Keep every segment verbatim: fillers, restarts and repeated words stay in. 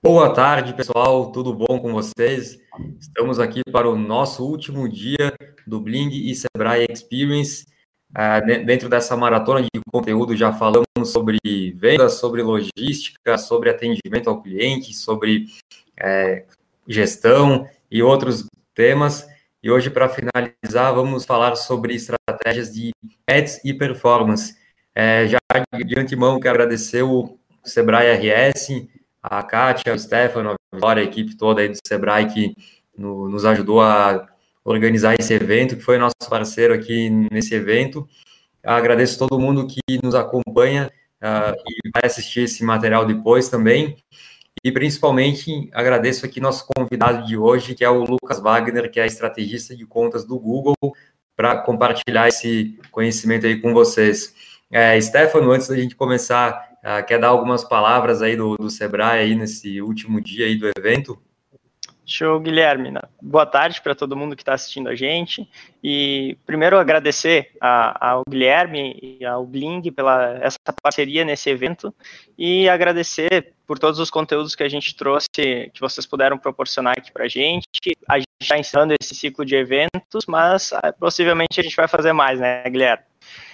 Boa tarde, pessoal, tudo bom com vocês? Estamos aqui para o nosso último dia do Bling e Sebrae Experience. Uh, dentro dessa maratona de conteúdo, já falamos sobre vendas, sobre logística, sobre atendimento ao cliente, sobre é, gestão e outros temas. E hoje, para finalizar, vamos falar sobre estratégias de ads e performance. É, já de antemão, quero agradecer o Sebrae R S, a Kátia, o Stefano, a Vitória, a equipe toda aí do Sebrae que no, nos ajudou a organizar esse evento, que foi nosso parceiro aqui nesse evento. Agradeço todo mundo que nos acompanha uh, e vai assistir esse material depois também. E, principalmente, agradeço aqui nosso convidado de hoje, que é o Lucas Wagner, que é estrategista de contas do Google, para compartilhar esse conhecimento aí com vocês. É, Stefano, antes da gente começar, uh, quer dar algumas palavras aí do, do Sebrae aí nesse último dia aí do evento? Show, Guilherme. Boa tarde para todo mundo que está assistindo a gente. E primeiro agradecer a, ao Guilherme e ao Bling pela essa parceria nesse evento e agradecer por todos os conteúdos que a gente trouxe, que vocês puderam proporcionar aqui para a gente. A gente está encerrando esse ciclo de eventos, mas possivelmente a gente vai fazer mais, né, Guilherme?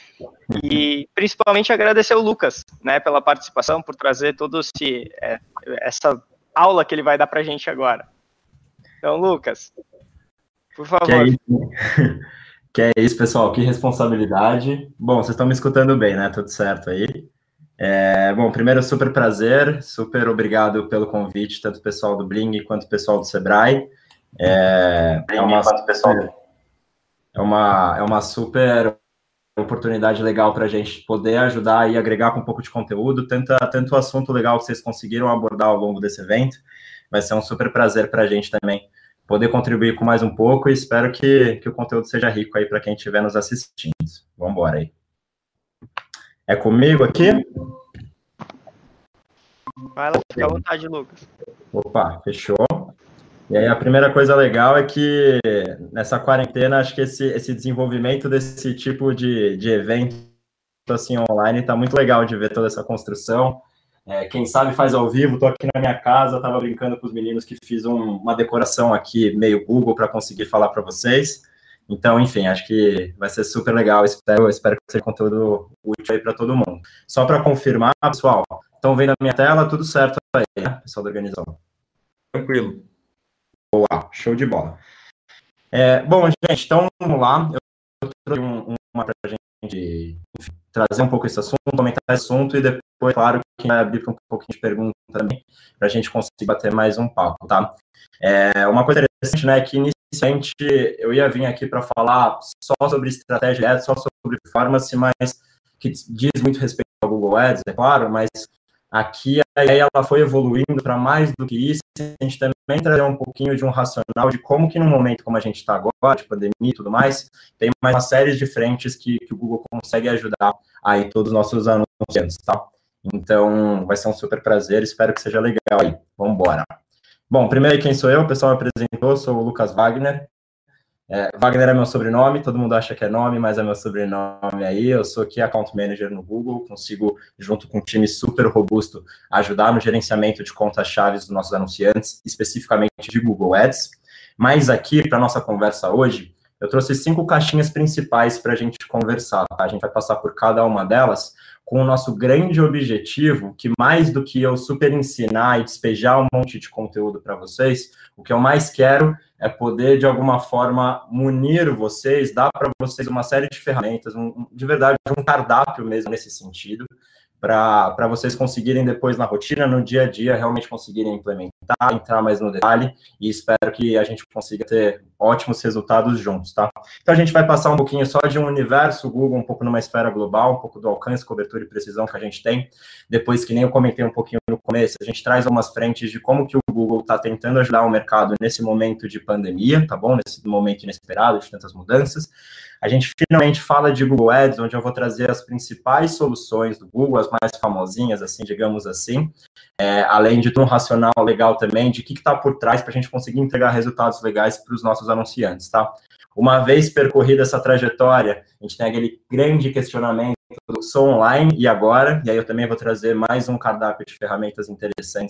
E principalmente agradecer ao Lucas, né, pela participação, por trazer toda essa aula que ele vai dar para a gente agora. Então, Lucas, por favor. Que é, isso, que é isso, pessoal, que responsabilidade. Bom, vocês estão me escutando bem, né? Tudo certo aí. É, bom, primeiro, super prazer, super obrigado pelo convite, tanto o pessoal do Bling quanto o pessoal do Sebrae. É, é, uma, é, uma, é uma super oportunidade legal para a gente poder ajudar e agregar com um pouco de conteúdo, tanto, tanto o assunto legal que vocês conseguiram abordar ao longo desse evento. Vai ser um super prazer para a gente também poder contribuir com mais um pouco e espero que, que o conteúdo seja rico aí para quem estiver nos assistindo. Vamos embora aí. É comigo aqui? Vai lá, fica à vontade, Lucas. Opa, fechou. E aí a primeira coisa legal é que nessa quarentena, acho que esse, esse desenvolvimento desse tipo de, de evento assim, online está muito legal de ver toda essa construção. É, quem sabe faz ao vivo, estou aqui na minha casa, estava brincando com os meninos que fiz um, uma decoração aqui, meio Google, para conseguir falar para vocês. Então, enfim, acho que vai ser super legal, espero, espero que seja conteúdo útil aí para todo mundo. Só para confirmar, pessoal, estão vendo a minha tela, tudo certo aí, né, pessoal da organização? Tranquilo. Boa, show de bola. É, bom, gente, então vamos lá, eu trouxe um, uma para a gente, enfim, trazer um pouco esse assunto, comentar esse assunto e depois, claro, que vai abrir para um pouquinho de pergunta também, para a gente conseguir bater mais um papo, tá? É, uma coisa interessante, né, é que inicialmente eu ia vir aqui para falar só sobre estratégia Ads, só sobre performance, mas que diz muito respeito ao Google Ads, é claro, mas aqui a ideia ela foi evoluindo para mais do que isso, a gente também trazer um pouquinho de um racional de como que num momento como a gente está agora, de pandemia e tudo mais, tem mais uma série de frentes que, que o Google consegue ajudar aí todos os nossos anunciantes, tá? Então, vai ser um super prazer, espero que seja legal aí. Vamos embora. Bom, primeiro aí quem sou eu, o pessoal me apresentou, sou o Lucas Wagner. É, Wagner é meu sobrenome, todo mundo acha que é nome, mas é meu sobrenome aí. Eu sou aqui Account Manager no Google, consigo, junto com um time super robusto, ajudar no gerenciamento de contas-chave dos nossos anunciantes, especificamente de Google Ads. Mas aqui, para a nossa conversa hoje, eu trouxe cinco caixinhas principais para a gente conversar, tá? A gente vai passar por cada uma delas com o nosso grande objetivo, que mais do que eu super ensinar e despejar um monte de conteúdo para vocês, o que eu mais quero é poder, de alguma forma, munir vocês, dar para vocês uma série de ferramentas, um, de verdade, um cardápio mesmo nesse sentido, para vocês conseguirem depois na rotina, no dia a dia, realmente conseguirem implementar, entrar mais no detalhe, e espero que a gente consiga ter ótimos resultados juntos, tá? Então a gente vai passar um pouquinho só de um universo Google, um pouco numa esfera global, um pouco do alcance, cobertura e precisão que a gente tem, depois que nem eu comentei um pouquinho no começo, a gente traz algumas frentes de como que o Google está tentando ajudar o mercado nesse momento de pandemia, tá bom? Nesse momento inesperado de tantas mudanças. A gente finalmente fala de Google Ads, onde eu vou trazer as principais soluções do Google, as mais famosinhas, assim, digamos assim, é, além de ter um racional legal também de o que está por trás para a gente conseguir entregar resultados legais para os nossos anunciantes, tá? Uma vez percorrida essa trajetória, a gente tem aquele grande questionamento do sou online e agora, e aí eu também vou trazer mais um cardápio de ferramentas interessantes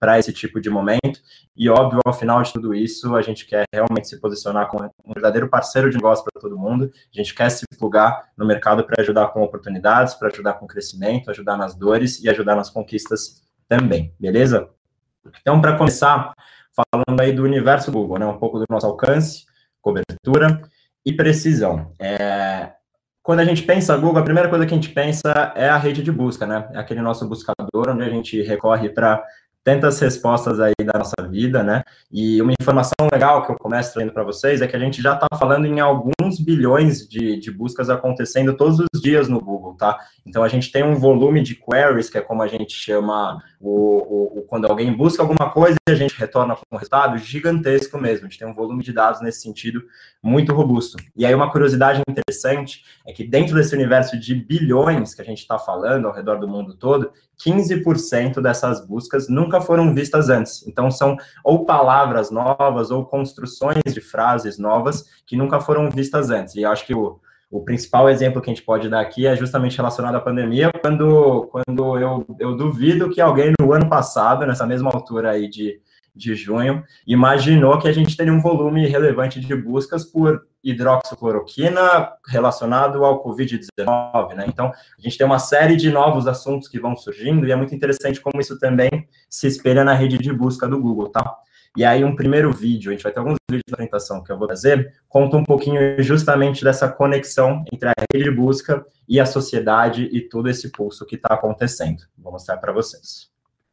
para esse tipo de momento. E, óbvio, ao final de tudo isso, a gente quer realmente se posicionar como um verdadeiro parceiro de negócio para todo mundo. A gente quer se plugar no mercado para ajudar com oportunidades, para ajudar com crescimento, ajudar nas dores e ajudar nas conquistas também, beleza? Então, para começar, falando aí do universo Google, né, um pouco do nosso alcance, cobertura e precisão. É... Quando a gente pensa Google, a primeira coisa que a gente pensa é a rede de busca, né? É aquele nosso buscador onde a gente recorre para tantas respostas aí da nossa vida, né? E uma informação legal que eu começo trazendo para vocês é que a gente já está falando em alguns bilhões de, de buscas acontecendo todos os dias no Google, tá? Então, a gente tem um volume de queries, que é como a gente chama o, o, o quando alguém busca alguma coisa e a gente retorna com um resultado gigantesco mesmo. A gente tem um volume de dados nesse sentido muito robusto. E aí, uma curiosidade interessante é que dentro desse universo de bilhões que a gente está falando ao redor do mundo todo, quinze por cento dessas buscas nunca foram vistas antes. Então, são ou palavras novas ou construções de frases novas que nunca foram vistas antes. E eu acho que o, o principal exemplo que a gente pode dar aqui é justamente relacionado à pandemia, quando, quando eu, eu duvido que alguém no ano passado, nessa mesma altura aí de, de junho, imaginou que a gente teria um volume relevante de buscas por hidroxicloroquina relacionado ao covid dezenove, né? Então, a gente tem uma série de novos assuntos que vão surgindo e é muito interessante como isso também se espelha na rede de busca do Google, tá? E aí, um primeiro vídeo, a gente vai ter alguns vídeos de apresentação que eu vou fazer, conta um pouquinho justamente dessa conexão entre a rede de busca e a sociedade e todo esse pulso que está acontecendo. Vou mostrar para vocês.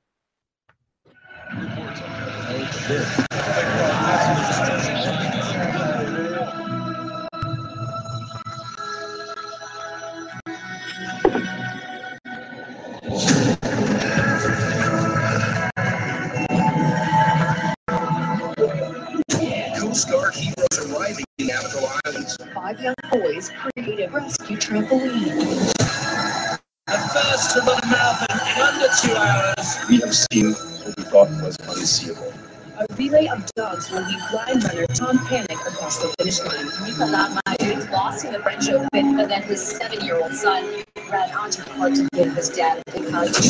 Coast Guard heroes arriving in Navico Islands. Five young boys create a rescue trampoline. A first to run a marathon in under two hours. We have seen what we thought was unseeable. A relay of dogs will lead blind runner Tom Panic across the finish line. Nicolas Mahut lost in the French Open, but then his seven-year-old son ran onto the court to give his dad a big hug.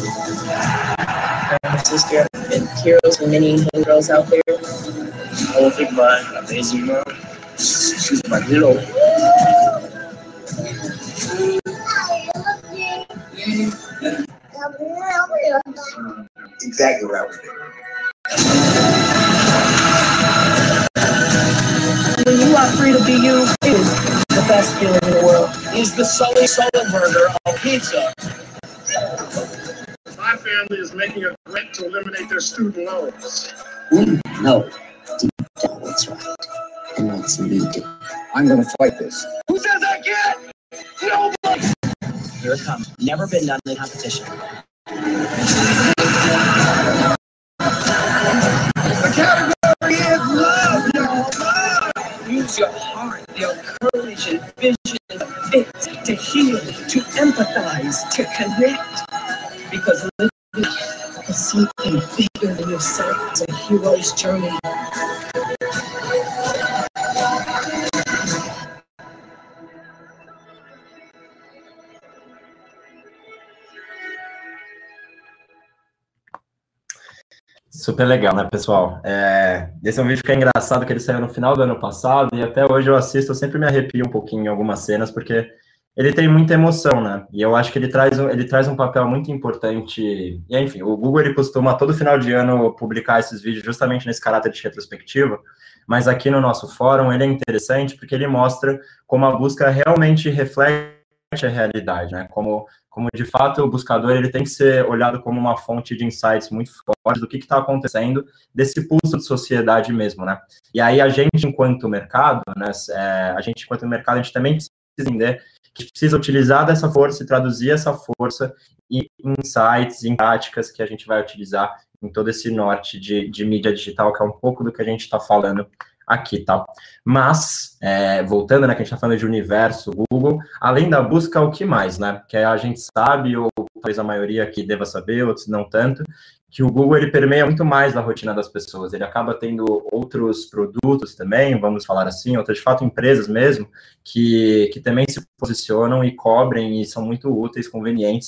My sister and heroes for many young girls out there. I will think my amazing mom. She's my hero. Exactly what I was thinking. When you are free to be you, it is the best feeling in the world. Is the Sully Sullenberger of pizza. My family is making a grant to eliminate their student loans. We know deep down what's right and what's needed. I'm going to fight this. Who says I can't? Nobody! Here it comes. Never been done in competition. The category is love, y'all. Love. Use your heart, your courage and vision, fit to heal, to empathize, to connect. Because living is something bigger than yourself. It's a hero's journey. Super legal, né, pessoal? É, esse é um vídeo que é engraçado, que ele saiu no final do ano passado, e até hoje eu assisto, eu sempre me arrepio um pouquinho em algumas cenas, porque ele tem muita emoção, né? E eu acho que ele traz, ele traz um papel muito importante. E, enfim, o Google, ele costuma, todo final de ano, publicar esses vídeos justamente nesse caráter de retrospectiva, mas aqui no nosso fórum ele é interessante porque ele mostra como a busca realmente reflete a realidade, né? Como, como de fato o buscador ele tem que ser olhado como uma fonte de insights muito forte do que está acontecendo, desse pulso de sociedade mesmo, né? E aí a gente, enquanto mercado, né? É, a gente, enquanto mercado, a gente também precisa entender que precisa utilizar dessa força e traduzir essa força em insights, em práticas que a gente vai utilizar em todo esse norte de, de mídia digital, que é um pouco do que a gente está falando aqui, tá? Mas, é, voltando, né, que a gente está falando de universo Google, além da busca, o que mais, né? Que a gente sabe, ou talvez a maioria aqui deva saber, outros não tanto, que o Google, ele permeia muito mais da rotina das pessoas, ele acaba tendo outros produtos também, vamos falar assim, outras, de fato, empresas mesmo, que, que também se posicionam e cobrem e são muito úteis, convenientes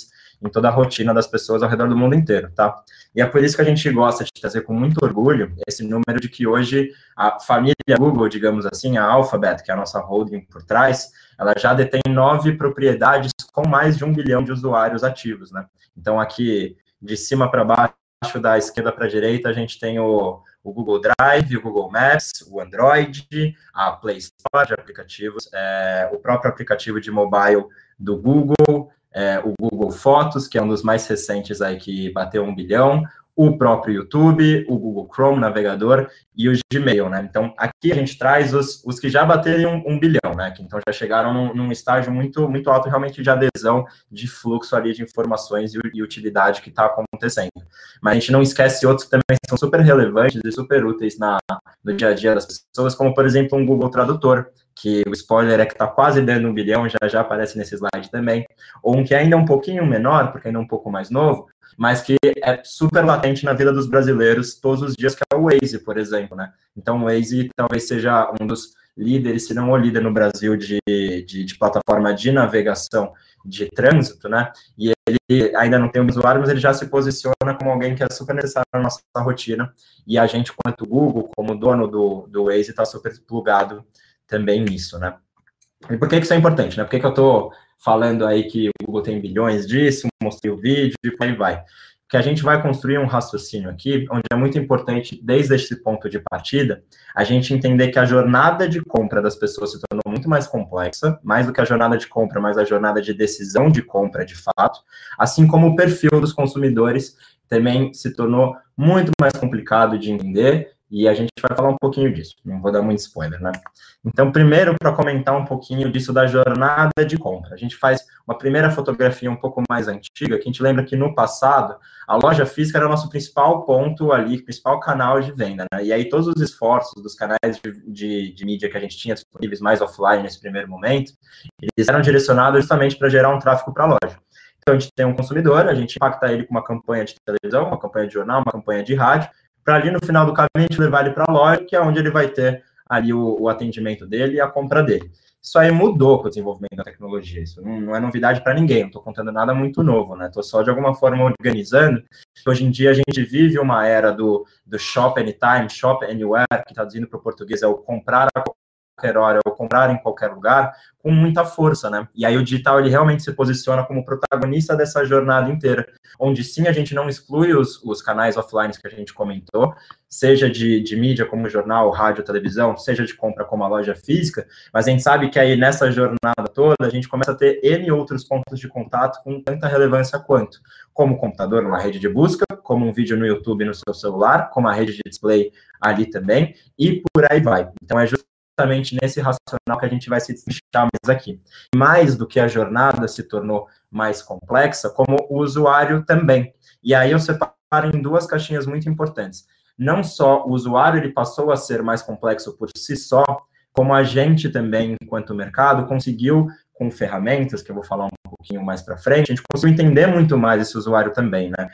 em toda a rotina das pessoas ao redor do mundo inteiro, tá? E é por isso que a gente gosta de trazer com muito orgulho esse número de que hoje a família Google, digamos assim, a Alphabet, que é a nossa holding por trás, ela já detém nove propriedades com mais de um bilhão de usuários ativos, né? Então, aqui, de cima para baixo, da esquerda para a direita, a gente tem o, o Google Drive, o Google Maps, o Android, a Play Store de aplicativos, é, o próprio aplicativo de mobile do Google, é, o Google Fotos, que é um dos mais recentes aí que bateu um bilhão, o próprio YouTube, o Google Chrome, navegador, e o Gmail, né? Então, aqui a gente traz os, os que já bateram um, um bilhão, né? Que então já chegaram num, num estágio muito, muito alto, realmente, de adesão, de fluxo ali de informações e, e utilidade que está acontecendo. Mas a gente não esquece outros que também são super relevantes e super úteis na, no dia a dia das pessoas, como, por exemplo, um Google Tradutor, que o spoiler é que está quase dando um bilhão, já já aparece nesse slide também, ou um que ainda é um pouquinho menor, porque ainda é um pouco mais novo, mas que é super latente na vida dos brasileiros todos os dias, que é o Waze, por exemplo, né? Então, o Waze talvez seja um dos líderes, se não o líder no Brasil de, de, de plataforma de navegação de trânsito, né? E ele ainda não tem um usuário, mas ele já se posiciona como alguém que é super necessário na nossa rotina, e a gente, quanto Google, como dono do, do Waze, está super plugado também nisso, né? E por que que isso é importante, né? Por que que eu estou falando aí que o Google tem bilhões disso, mostrei o vídeo e por aí vai? Porque a gente vai construir um raciocínio aqui, onde é muito importante, desde esse ponto de partida, a gente entender que a jornada de compra das pessoas se tornou muito mais complexa, mais do que a jornada de compra, mas a jornada de decisão de compra, de fato, assim como o perfil dos consumidores também se tornou muito mais complicado de entender, e a gente vai falar um pouquinho disso, não vou dar muito spoiler, né? Então, primeiro, para comentar um pouquinho disso da jornada de compra, a gente faz uma primeira fotografia um pouco mais antiga, que a gente lembra que no passado, a loja física era o nosso principal ponto ali, principal canal de venda, né? E aí todos os esforços dos canais de, de, de mídia que a gente tinha disponíveis mais offline nesse primeiro momento, eles eram direcionados justamente para gerar um tráfego para a loja. Então, a gente tem um consumidor, a gente impacta ele com uma campanha de televisão, uma campanha de jornal, uma campanha de rádio, para ali no final do caminho a gente levar ele para a loja, que é onde ele vai ter ali o, o atendimento dele e a compra dele. Isso aí mudou com o desenvolvimento da tecnologia, isso não, não é novidade para ninguém, não estou contando nada muito novo, né? Estou só de alguma forma organizando. Hoje em dia a gente vive uma era do, do shop anytime, shop anywhere, que traduzindo para o português é o comprar a qualquer hora, ou comprar em qualquer lugar, com muita força, né? E aí o digital, ele realmente se posiciona como protagonista dessa jornada inteira, onde sim, a gente não exclui os, os canais offline que a gente comentou, seja de, de mídia como jornal, rádio, televisão, seja de compra como a loja física, mas a gente sabe que aí nessa jornada toda, a gente começa a ter N outros pontos de contato com tanta relevância quanto, como o computador, uma rede de busca, como um vídeo no YouTube no seu celular, como a rede de display ali também, e por aí vai. Então, é justamente Justamente nesse racional que a gente vai se destrinchar mais aqui. Mais do que a jornada se tornou mais complexa, como o usuário também. E aí eu separo em duas caixinhas muito importantes. Não só o usuário ele passou a ser mais complexo por si só, como a gente também, enquanto mercado, conseguiu, com ferramentas, que eu vou falar um pouquinho mais para frente, a gente conseguiu entender muito mais esse usuário também, né?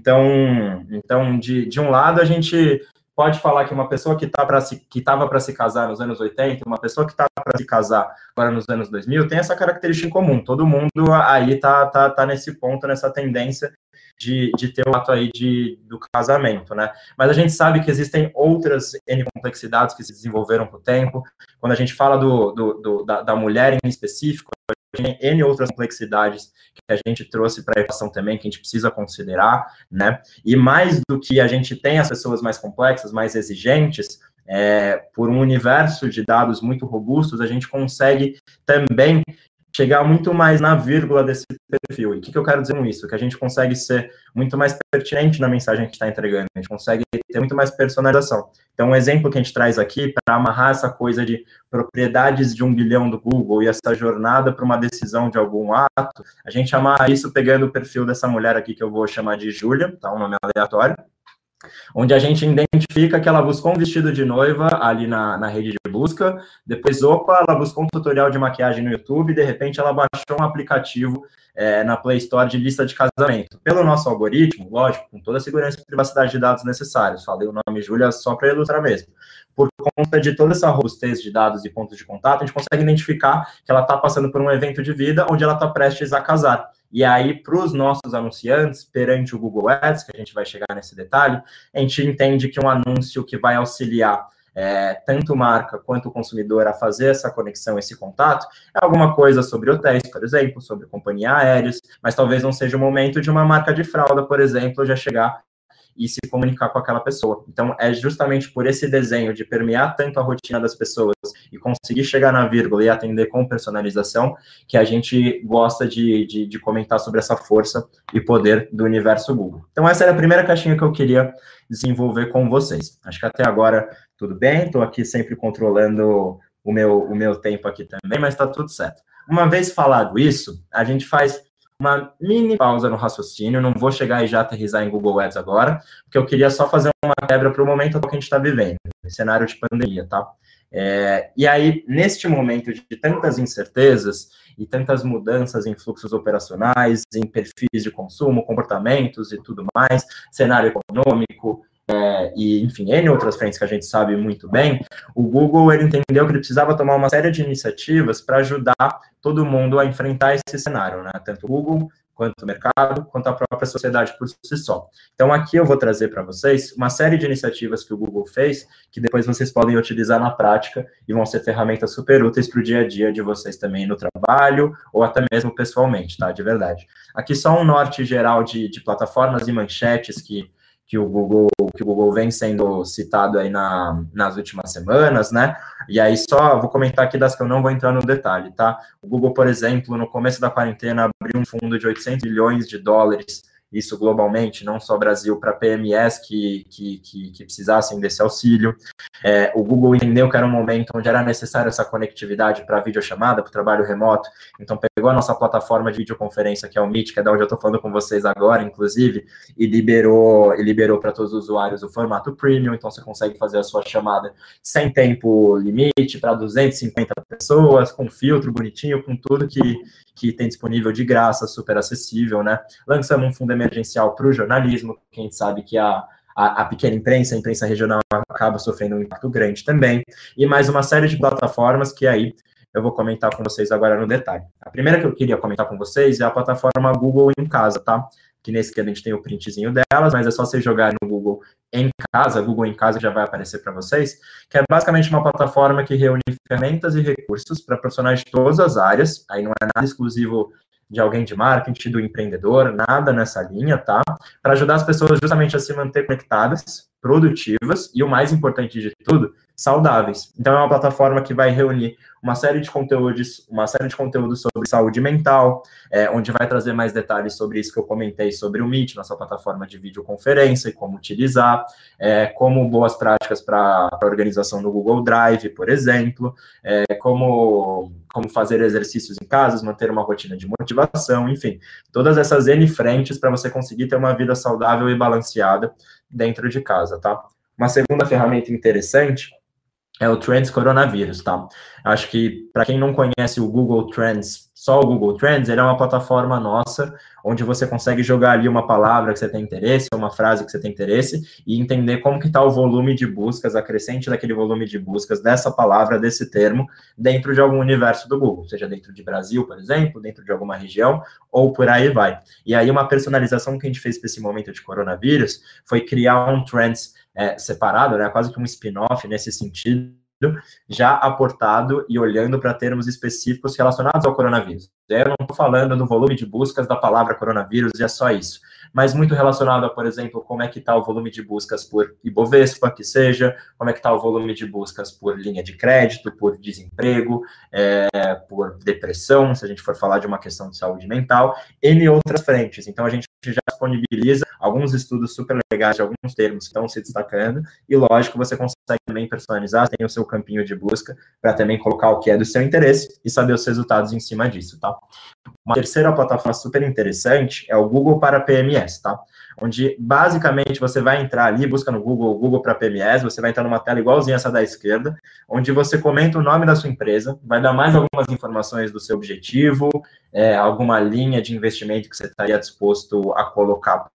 Então, então de, de um lado, a gente pode falar que uma pessoa que tá para se que estava para se casar nos anos oitenta, uma pessoa que está para se casar agora nos anos dois mil, tem essa característica em comum. Todo mundo aí tá tá, tá nesse ponto, nessa tendência de, de ter o ato aí de, do casamento, né? Mas a gente sabe que existem outras N complexidades que se desenvolveram com o tempo. Quando a gente fala do, do, do da, da mulher em específico, tem N outras complexidades que a gente trouxe para a equação também, que a gente precisa considerar, né? E mais do que a gente tem as pessoas mais complexas, mais exigentes, é, por um universo de dados muito robustos, a gente consegue também chegar muito mais na vírgula desse perfil. E o que, que eu quero dizer com isso? Que a gente consegue ser muito mais pertinente na mensagem que a gente está entregando, a gente consegue ter muito mais personalização. Então, um exemplo que a gente traz aqui, para amarrar essa coisa de propriedades de um bilhão do Google e essa jornada para uma decisão de algum ato, a gente amarra isso pegando o perfil dessa mulher aqui, que eu vou chamar de Júlia, tá? Um nome aleatório, onde a gente identifica que ela buscou um vestido de noiva ali na, na rede de busca, depois, opa, ela buscou um tutorial de maquiagem no YouTube, e de repente ela baixou um aplicativo é, na Play Store de lista de casamento. Pelo nosso algoritmo, lógico, com toda a segurança e privacidade de dados necessários, falei o nome Júlia só para ilustrar mesmo. Por conta de toda essa robustez de dados e pontos de contato, a gente consegue identificar que ela está passando por um evento de vida onde ela está prestes a casar. E aí, para os nossos anunciantes, perante o Google Ads, que a gente vai chegar nesse detalhe, a gente entende que um anúncio que vai auxiliar é, tanto marca quanto o consumidor a fazer essa conexão, esse contato, é alguma coisa sobre hotéis, por exemplo, sobre companhia aéreas, mas talvez não seja o momento de uma marca de fralda, por exemplo, já chegar e se comunicar com aquela pessoa. Então, é justamente por esse desenho de permear tanto a rotina das pessoas e conseguir chegar na vírgula e atender com personalização, que a gente gosta de, de, de comentar sobre essa força e poder do universo Google. Então, essa era a primeira caixinha que eu queria desenvolver com vocês. Acho que até agora tudo bem, estou aqui sempre controlando o meu, o meu tempo aqui também, mas está tudo certo. Uma vez falado isso, a gente faz uma mini pausa no raciocínio, não vou chegar e já aterrissar em Google Ads agora, porque eu queria só fazer uma quebra para o momento que a gente está vivendo, cenário de pandemia, tá? É, e aí, neste momento de tantas incertezas e tantas mudanças em fluxos operacionais, em perfis de consumo, comportamentos e tudo mais, cenário econômico, É, e, enfim, N outras frentes que a gente sabe muito bem, o Google, ele entendeu que ele precisava tomar uma série de iniciativas para ajudar todo mundo a enfrentar esse cenário, né? Tanto o Google, quanto o mercado, quanto a própria sociedade por si só. Então, aqui eu vou trazer para vocês uma série de iniciativas que o Google fez, que depois vocês podem utilizar na prática e vão ser ferramentas super úteis para o dia a dia de vocês também no trabalho, ou até mesmo pessoalmente, tá? De verdade. Aqui só um norte geral de, de plataformas e manchetes que que o Google, que o Google vem sendo citado aí na, nas últimas semanas, né? E aí só vou comentar aqui das que eu não vou entrar no detalhe, tá? O Google, por exemplo, no começo da quarentena, abriu um fundo de oitocentos bilhões de dólares, isso globalmente, não só Brasil, para P M Es que, que, que, que precisassem desse auxílio. É, o Google entendeu que era um momento onde era necessária essa conectividade para videochamada, para o trabalho remoto, então pegou a nossa plataforma de videoconferência, que é o Meet, que é da onde eu estou falando com vocês agora, inclusive, e liberou, e liberou para todos os usuários o formato premium, então você consegue fazer a sua chamada sem tempo limite, para duzentas e cinquenta pessoas, com filtro bonitinho, com tudo que, que tem disponível de graça, super acessível, né? Lançamos um fundo emergencial para o jornalismo, que a gente sabe que a, a, a pequena imprensa, a imprensa regional acaba sofrendo um impacto grande também, e mais uma série de plataformas que aí eu vou comentar com vocês agora no detalhe. A primeira que eu queria comentar com vocês é a plataforma Google em Casa, tá? Que nesse aqui a gente tem o printzinho delas, mas é só você jogar no Google em Casa, Google em Casa já vai aparecer para vocês, que é basicamente uma plataforma que reúne ferramentas e recursos para profissionais de todas as áreas, aí não é nada exclusivo de alguém de marketing, do empreendedor, nada nessa linha, tá? Para ajudar as pessoas justamente a se manter conectadas, produtivas e, o mais importante de tudo, saudáveis. Então, é uma plataforma que vai reunir uma série de conteúdos, uma série de conteúdos sobre saúde mental, é, onde vai trazer mais detalhes sobre isso que eu comentei sobre o Meet, nossa plataforma de videoconferência e como utilizar, é, como boas práticas para a organização no Google Drive, por exemplo, é, como, como fazer exercícios em casa, manter uma rotina de motivação, enfim, todas essas N frentes para você conseguir ter uma vida saudável e balanceada dentro de casa, tá? Uma segunda ferramenta interessante é o Trends Coronavírus, tá? Acho que, para quem não conhece o Google Trends, só o Google Trends, ele é uma plataforma nossa, onde você consegue jogar ali uma palavra que você tem interesse, uma frase que você tem interesse, e entender como que está o volume de buscas, a crescente daquele volume de buscas, dessa palavra, desse termo, dentro de algum universo do Google, seja dentro de Brasil, por exemplo, dentro de alguma região, ou por aí vai. E aí, uma personalização que a gente fez para esse momento de coronavírus foi criar um Trends É, separado, né, quase que um spin-off nesse sentido, já aportado e olhando para termos específicos relacionados ao coronavírus. Eu não estou falando do volume de buscas da palavra coronavírus, e é só isso, mas muito relacionado a, por exemplo, como é que está o volume de buscas por Ibovespa, que seja, como é que está o volume de buscas por linha de crédito, por desemprego, é, por depressão, se a gente for falar de uma questão de saúde mental, N outras frentes. Então, a gente já disponibiliza alguns estudos super legais de alguns termos que estão se destacando, e lógico, você consegue também personalizar, tem o seu campinho de busca, para também colocar o que é do seu interesse e saber os resultados em cima disso, tá? Uma terceira plataforma super interessante é o Google para P M Es, tá? Onde, basicamente, você vai entrar ali, busca no Google, Google para P M Es, você vai entrar numa tela igualzinha essa da esquerda, onde você comenta o nome da sua empresa, vai dar mais algumas informações do seu objetivo, é, alguma linha de investimento que você estaria disposto a colocar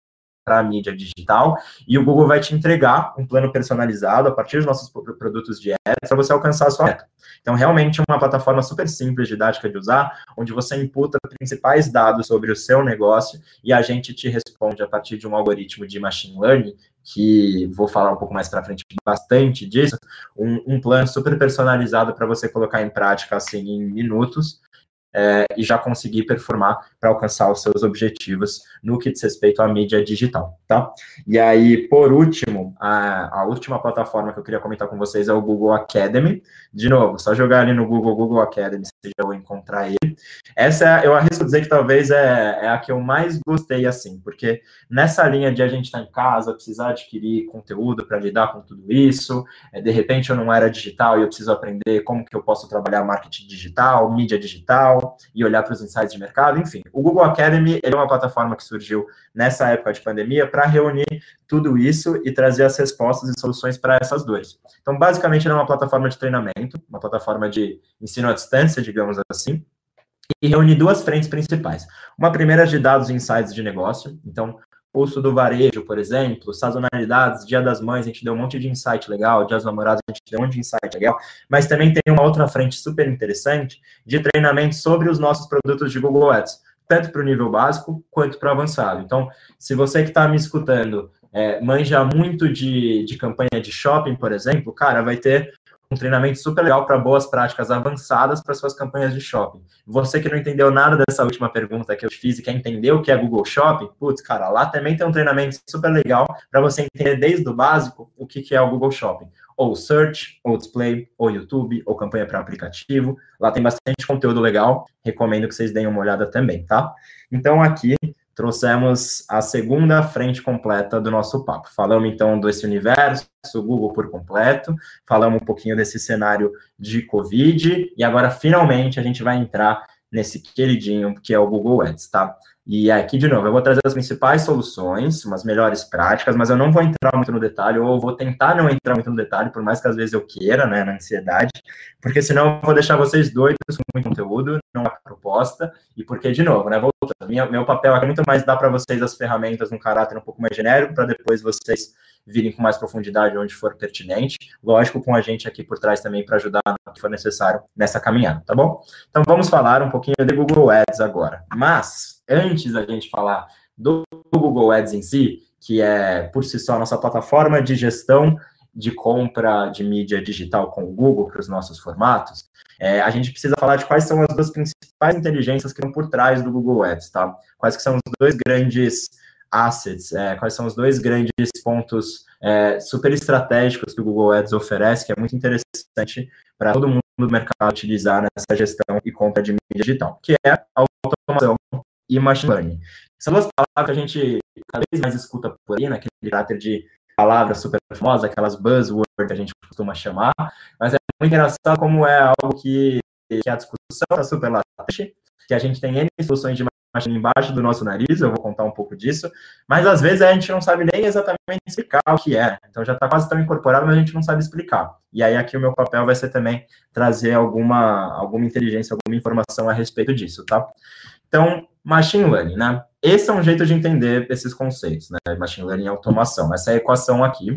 para a mídia digital, e o Google vai te entregar um plano personalizado a partir dos nossos produtos de ads para você alcançar a sua meta. Então, realmente é uma plataforma super simples, didática de usar, onde você imputa os principais dados sobre o seu negócio e a gente te responde a partir de um algoritmo de machine learning, que vou falar um pouco mais para frente bastante disso, um, um plano super personalizado para você colocar em prática, assim, em minutos, É, e já conseguir performar para alcançar os seus objetivos no que diz respeito à mídia digital, tá? E aí, por último, a, a última plataforma que eu queria comentar com vocês é o Google Academy. De novo, só jogar ali no Google, Google Academy, vocês já vão encontrar ele. Essa, eu arrisco dizer que talvez é, é a que eu mais gostei, assim, porque nessa linha de a gente estar tá em casa, precisar adquirir conteúdo para lidar com tudo isso, é, de repente eu não era digital e eu preciso aprender como que eu posso trabalhar marketing digital, mídia digital, e olhar para os insights de mercado, enfim. O Google Academy ele é uma plataforma que surgiu nessa época de pandemia para reunir tudo isso e trazer as respostas e soluções para essas dores. Então, basicamente, ele é uma plataforma de treinamento, uma plataforma de ensino à distância, digamos assim, e reúne duas frentes principais. Uma primeira de dados e insights de negócio, então, pulso do varejo, por exemplo, sazonalidades, Dia das Mães, a gente deu um monte de insight legal, Dia dos Namorados, a gente deu um monte de insight legal, mas também tem uma outra frente super interessante de treinamento sobre os nossos produtos de Google Ads, tanto para o nível básico quanto para o avançado. Então, se você que está me escutando é, manja muito de, de campanha de shopping, por exemplo, cara, vai ter um treinamento super legal para boas práticas avançadas para suas campanhas de shopping. Você que não entendeu nada dessa última pergunta que eu fiz e quer entender o que é Google Shopping, putz, cara, lá também tem um treinamento super legal para você entender desde o básico o que, que é o Google Shopping. Ou Search, ou Display, ou YouTube, ou campanha para aplicativo. Lá tem bastante conteúdo legal, recomendo que vocês deem uma olhada também, tá? Então, aqui trouxemos a segunda frente completa do nosso papo. Falamos, então, desse universo, o Google por completo, falamos um pouquinho desse cenário de Covid, e agora, finalmente, a gente vai entrar nesse queridinho que é o Google Ads, tá? E aqui, de novo, eu vou trazer as principais soluções, umas melhores práticas, mas eu não vou entrar muito no detalhe, ou vou tentar não entrar muito no detalhe, por mais que às vezes eu queira, né, na ansiedade, porque senão eu vou deixar vocês doidos com muito conteúdo, não é proposta, e porque, de novo, né, voltando, minha, meu papel é muito mais dar para vocês as ferramentas num caráter um pouco mais genérico, para depois vocês virem com mais profundidade onde for pertinente, lógico, com a gente aqui por trás também para ajudar no que for necessário nessa caminhada, tá bom? Então, vamos falar um pouquinho de Google Ads agora, mas antes da gente falar do Google Ads em si, que é, por si só, a nossa plataforma de gestão de compra de mídia digital com o Google para os nossos formatos, é, a gente precisa falar de quais são as duas principais inteligências que estão por trás do Google Ads, tá? Quais que são os dois grandes assets, é, quais são os dois grandes pontos é, super estratégicos que o Google Ads oferece, que é muito interessante para todo mundo do mercado utilizar nessa gestão e compra de mídia digital, que é a automação e machine learning. São duas palavras que a gente cada vez mais escuta por aí, naquele caráter de palavras super famosas, aquelas buzzwords que a gente costuma chamar, mas é muito engraçado como é algo que, que a discussão está super latente, que a gente tem N soluções de machine embaixo do nosso nariz, eu vou contar um pouco disso, mas às vezes a gente não sabe nem exatamente explicar o que é, então já está quase tão incorporado, mas a gente não sabe explicar. E aí aqui o meu papel vai ser também trazer alguma, alguma inteligência, alguma informação a respeito disso, tá? Então, machine learning, né? Esse é um jeito de entender esses conceitos, né? Machine learning e automação. Essa é a equação aqui,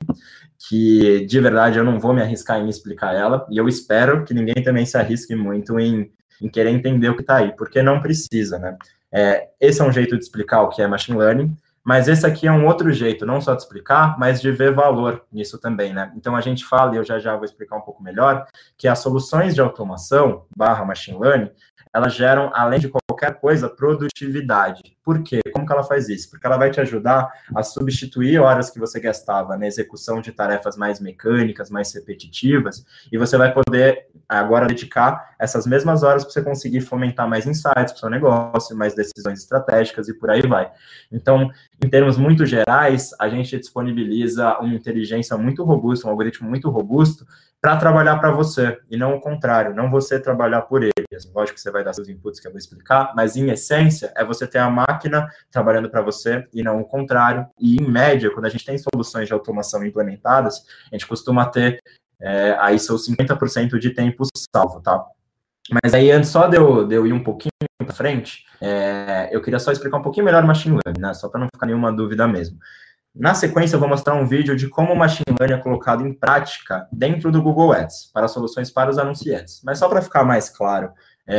que de verdade eu não vou me arriscar em explicar ela, e eu espero que ninguém também se arrisque muito em, em querer entender o que está aí, porque não precisa, né? É, esse é um jeito de explicar o que é machine learning, mas esse aqui é um outro jeito, não só de explicar, mas de ver valor nisso também, né? Então, a gente fala, e eu já já vou explicar um pouco melhor, que as soluções de automação, barra machine learning, elas geram, além de qualquer coisa, produtividade. Por quê? Como que ela faz isso? Porque ela vai te ajudar a substituir horas que você gastava na execução de tarefas mais mecânicas, mais repetitivas, e você vai poder agora dedicar essas mesmas horas para você conseguir fomentar mais insights para o seu negócio, mais decisões estratégicas e por aí vai. Então, em termos muito gerais, a gente disponibiliza uma inteligência muito robusta, um algoritmo muito robusto, para trabalhar para você, e não o contrário, não você trabalhar por ele. Assim, lógico que você vai dar seus inputs que eu vou explicar, mas em essência é você ter a máquina trabalhando para você e não o contrário. E em média, quando a gente tem soluções de automação implementadas, a gente costuma ter é, aí seus cinquenta por cento de tempo salvo, tá? Mas aí, antes só de eu, de eu ir um pouquinho para frente, é, eu queria só explicar um pouquinho melhor o Machine Learning, né? Só para não ficar nenhuma dúvida mesmo. Na sequência, eu vou mostrar um vídeo de como o Machine Learning é colocado em prática dentro do Google Ads, para soluções para os anunciantes. Mas só para ficar mais claro, o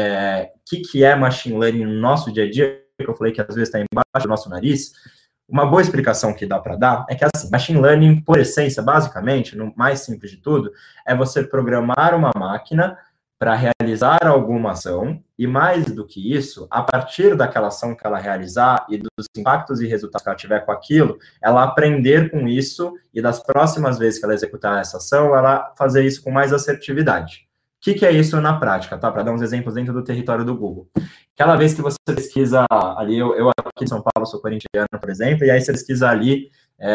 é, que, que é Machine Learning no nosso dia a dia, que eu falei que às vezes está embaixo do nosso nariz, uma boa explicação que dá para dar é que, assim, Machine Learning, por essência, basicamente, no mais simples de tudo, é você programar uma máquina para realizar alguma ação, e mais do que isso, a partir daquela ação que ela realizar e dos impactos e resultados que ela tiver com aquilo, ela aprender com isso, e das próximas vezes que ela executar essa ação, ela fazer isso com mais assertividade. O que, que é isso na prática, tá? Para dar uns exemplos dentro do território do Google. Aquela vez que você pesquisa ali, eu, eu aqui em São Paulo sou corintiano, por exemplo, e aí você pesquisa ali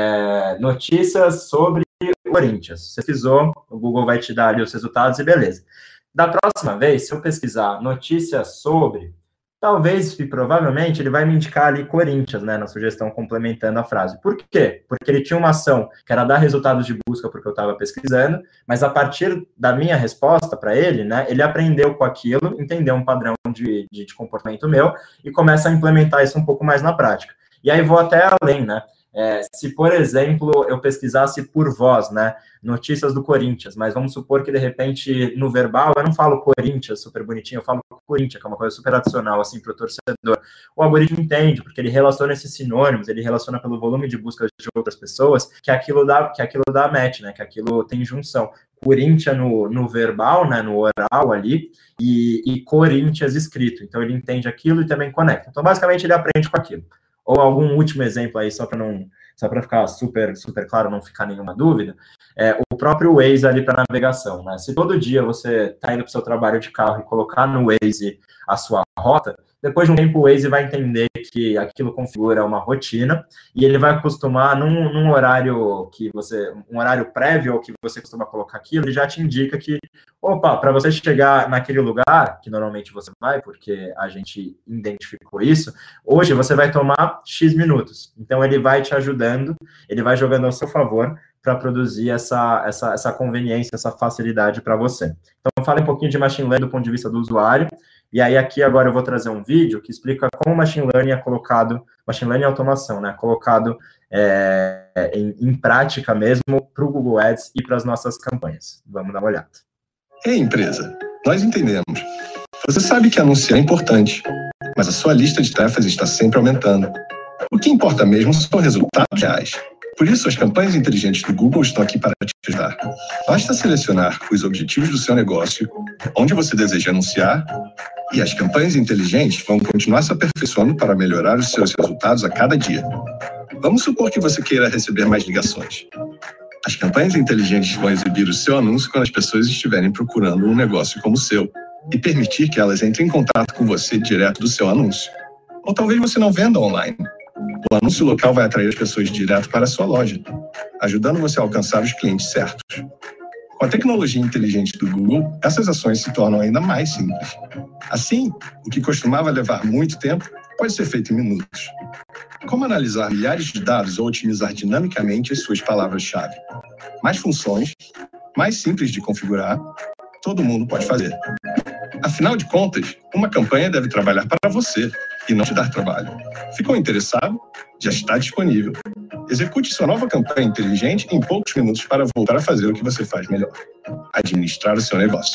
é, notícias sobre o Corinthians. Você pesquisou, o Google vai te dar ali os resultados e beleza. Da próxima vez, se eu pesquisar notícias sobre, talvez e provavelmente ele vai me indicar ali Corinthians, né, na sugestão complementando a frase. Por quê? Porque ele tinha uma ação que era dar resultados de busca porque eu estava pesquisando, mas a partir da minha resposta para ele, né, ele aprendeu com aquilo, entendeu um padrão de, de, de comportamento meu e começa a implementar isso um pouco mais na prática. E aí vou até além, né? É, se, por exemplo, eu pesquisasse por voz, né, notícias do Corinthians, mas vamos supor que, de repente, no verbal, eu não falo Corinthians super bonitinho, eu falo Corinthians, que é uma coisa super adicional, assim, para o torcedor. O algoritmo entende, porque ele relaciona esses sinônimos, ele relaciona pelo volume de busca de outras pessoas, que aquilo dá, que aquilo dá match, né, que aquilo tem junção. Corinthians no, no verbal, né, no oral ali, e, e Corinthians escrito. Então, ele entende aquilo e também conecta. Então, basicamente, ele aprende com aquilo. Ou algum último exemplo aí, só para não, só para ficar super, super claro, não ficar nenhuma dúvida, é o próprio Waze ali para navegação, né? Se todo dia você está indo para o seu trabalho de carro e colocar no Waze a sua rota, depois de um tempo o Waze vai entender que aquilo configura uma rotina e ele vai acostumar num, num horário que você, um horário prévio ao que você costuma colocar aquilo, ele já te indica que, opa, para você chegar naquele lugar, que normalmente você vai, porque a gente identificou isso, hoje você vai tomar X minutos. Então ele vai te ajudando, ele vai jogando ao seu favor para produzir essa, essa, essa conveniência, essa facilidade para você. Então, fala um pouquinho de Machine Learning do ponto de vista do usuário, e aí aqui agora eu vou trazer um vídeo que explica como o Machine Learning é colocado, Machine Learning e automação, né, colocado é, em, em prática mesmo para o Google Ads e para as nossas campanhas. Vamos dar uma olhada. Ei, empresa, nós entendemos. Você sabe que anunciar é importante, mas a sua lista de tarefas está sempre aumentando. O que importa mesmo são resultados reais. Por isso, as campanhas inteligentes do Google estão aqui para te ajudar. Basta selecionar os objetivos do seu negócio, onde você deseja anunciar, e as campanhas inteligentes vão continuar se aperfeiçoando para melhorar os seus resultados a cada dia. Vamos supor que você queira receber mais ligações. As campanhas inteligentes vão exibir o seu anúncio quando as pessoas estiverem procurando um negócio como o seu, e permitir que elas entrem em contato com você direto do seu anúncio. Ou talvez você não venda online. O anúncio local vai atrair as pessoas direto para a sua loja, ajudando você a alcançar os clientes certos. Com a tecnologia inteligente do Google, essas ações se tornam ainda mais simples. Assim, o que costumava levar muito tempo pode ser feito em minutos. Como analisar milhares de dados ou otimizar dinamicamente as suas palavras-chave? Mais funções, mais simples de configurar, todo mundo pode fazer. Afinal de contas, uma campanha deve trabalhar para você e não te dar trabalho. Ficou interessado? Já está disponível. Execute sua nova campanha inteligente em poucos minutos para voltar a fazer o que você faz melhor: administrar o seu negócio.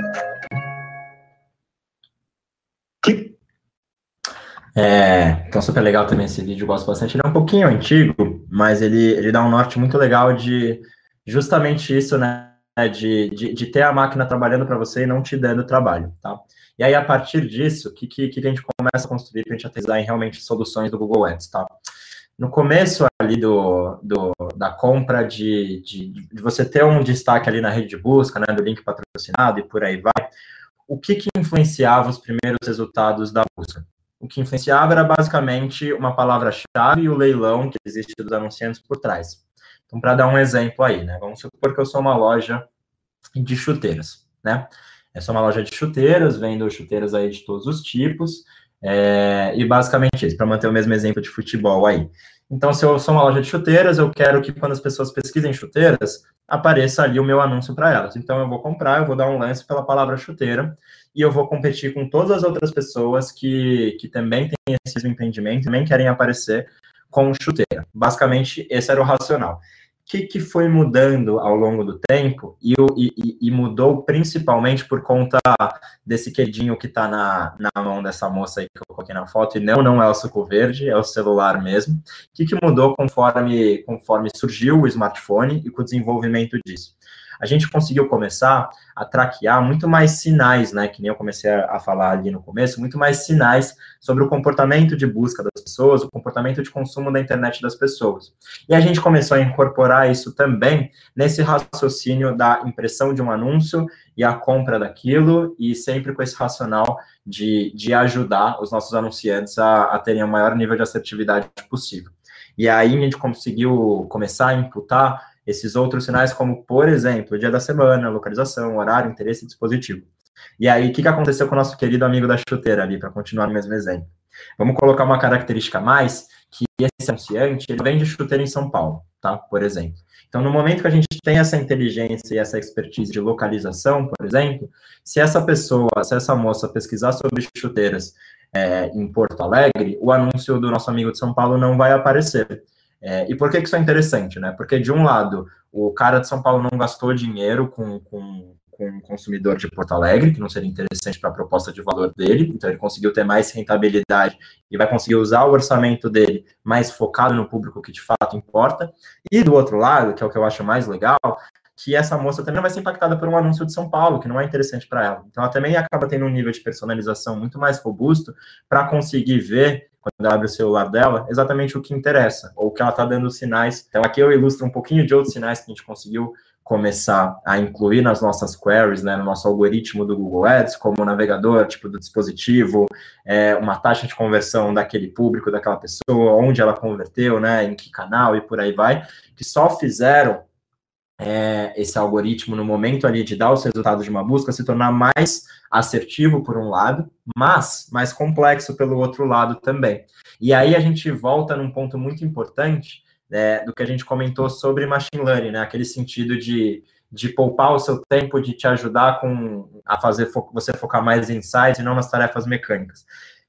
Clique. É, então super legal também esse vídeo, eu gosto bastante. Ele é um pouquinho antigo, mas ele, ele dá um norte muito legal de justamente isso, né? De, de, de ter a máquina trabalhando para você e não te dando trabalho, tá? E aí, a partir disso, o que, que, que a gente começa a construir para a gente aterrissar em realmente soluções do Google Ads, tá? No começo ali do, do, da compra de, de, de você ter um destaque ali na rede de busca, né, do link patrocinado e por aí vai, o que, que influenciava os primeiros resultados da busca? O que influenciava era basicamente uma palavra-chave e o leilão que existe dos anunciantes por trás. Então, para dar um exemplo aí, né, vamos supor que eu sou uma loja de chuteiras, né? Eu sou uma loja de chuteiras, vendo chuteiras aí de todos os tipos, é, e basicamente isso, para manter o mesmo exemplo de futebol aí. Então, se eu sou uma loja de chuteiras, eu quero que quando as pessoas pesquisem chuteiras, apareça ali o meu anúncio para elas. Então, eu vou comprar, eu vou dar um lance pela palavra chuteira, e eu vou competir com todas as outras pessoas que, que também têm esse mesmo empreendimento, também querem aparecer com chuteira. Basicamente, esse era o racional. O que, que foi mudando ao longo do tempo, e, e, e mudou principalmente por conta desse queridinho que está na, na mão dessa moça aí que eu coloquei na foto, e não, não é o suco verde, é o celular mesmo. O que, que mudou conforme, conforme surgiu o smartphone e com o desenvolvimento disso? A gente conseguiu começar a traquear muito mais sinais, né, que nem eu comecei a falar ali no começo, muito mais sinais sobre o comportamento de busca das pessoas, o comportamento de consumo da internet das pessoas. E a gente começou a incorporar isso também nesse raciocínio da impressão de um anúncio e a compra daquilo, e sempre com esse racional de, de ajudar os nossos anunciantes a, a terem o maior nível de assertividade possível. E aí a gente conseguiu começar a imputar esses outros sinais, como, por exemplo, o dia da semana, localização, horário, interesse e dispositivo. E aí, o que, que aconteceu com o nosso querido amigo da chuteira ali, para continuar no mesmo exemplo? Vamos colocar uma característica a mais, que esse anunciante, ele vende chuteira em São Paulo, tá? Por exemplo. Então, no momento que a gente tem essa inteligência e essa expertise de localização, por exemplo, se essa pessoa, se essa moça pesquisar sobre chuteiras é, em Porto Alegre, o anúncio do nosso amigo de São Paulo não vai aparecer. É, e por que, que isso é interessante, né? Porque, de um lado, o cara de São Paulo não gastou dinheiro com, com, com um consumidor de Porto Alegre, que não seria interessante para a proposta de valor dele, então ele conseguiu ter mais rentabilidade e vai conseguir usar o orçamento dele mais focado no público que de fato importa. E, do outro lado, que é o que eu acho mais legal, que essa moça também vai ser impactada por um anúncio de São Paulo, que não é interessante para ela. Então, ela também acaba tendo um nível de personalização muito mais robusto para conseguir ver, quando ela abre o celular dela, exatamente o que interessa, ou o que ela está dando sinais. Então, aqui eu ilustro um pouquinho de outros sinais que a gente conseguiu começar a incluir nas nossas queries, né, no nosso algoritmo do Google Ads, como o navegador, tipo do dispositivo, é, uma taxa de conversão daquele público, daquela pessoa, onde ela converteu, né, em que canal e por aí vai, que só fizeram É, esse algoritmo, no momento ali de dar os resultados de uma busca, se tornar mais assertivo por um lado, mas mais complexo pelo outro lado também. E aí a gente volta num ponto muito importante, né, do que a gente comentou sobre machine learning, né, aquele sentido de, de poupar o seu tempo, de te ajudar com, a fazer fo- você focar mais em insights e não nas tarefas mecânicas.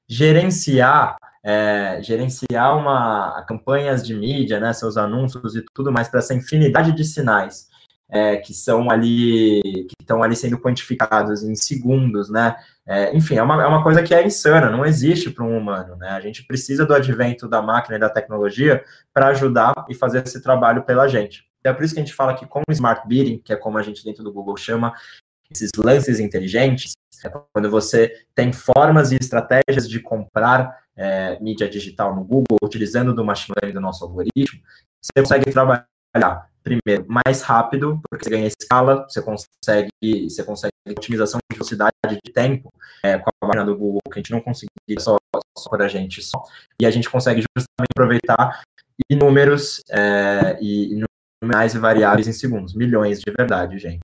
Gerenciar É, gerenciar uma, campanhas de mídia, né, seus anúncios e tudo mais, para essa infinidade de sinais é, que são ali, que estão ali sendo quantificados em segundos, né, é, enfim, é uma, é uma coisa que é insana, não existe para um humano, né, a gente precisa do advento da máquina e da tecnologia para ajudar e fazer esse trabalho pela gente. É por isso que a gente fala que com o Smart Bidding, que é como a gente dentro do Google chama, esses lances inteligentes, é quando você tem formas e estratégias de comprar é, mídia digital no Google, utilizando do machine learning do nosso algoritmo, você consegue trabalhar, primeiro, mais rápido, porque você ganha escala, você consegue, você consegue otimização de velocidade de tempo é, com a máquina do Google, que a gente não conseguiria só, só por a gente só, e a gente consegue justamente aproveitar inúmeros é, e numerais e variáveis em segundos, milhões de verdade, gente.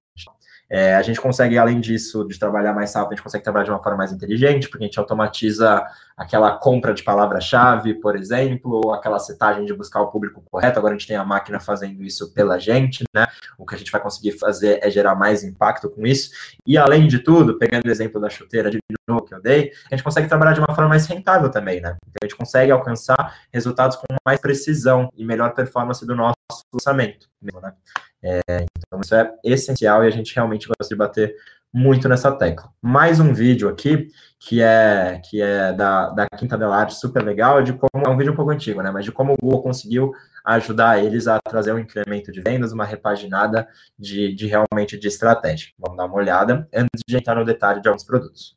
É, a gente consegue, além disso, de trabalhar mais rápido, a gente consegue trabalhar de uma forma mais inteligente, porque a gente automatiza aquela compra de palavra-chave, por exemplo, ou aquela setagem de buscar o público correto. Agora a gente tem a máquina fazendo isso pela gente, né? O que a gente vai conseguir fazer é gerar mais impacto com isso. E, além de tudo, pegando o exemplo da chuteira de novo que eu dei, a gente consegue trabalhar de uma forma mais rentável também, né? Então, a gente consegue alcançar resultados com mais precisão e melhor performance do nosso orçamento, né? É, então, isso é essencial e a gente realmente gosta de bater muito nessa tecla. Mais um vídeo aqui, que é, que é da, da Quinta Del Arte, super legal, de como, é um vídeo um pouco antigo, né, mas de como o Google conseguiu ajudar eles a trazer um incremento de vendas, uma repaginada de, de realmente de estratégia. Vamos dar uma olhada antes de entrar no detalhe de alguns produtos.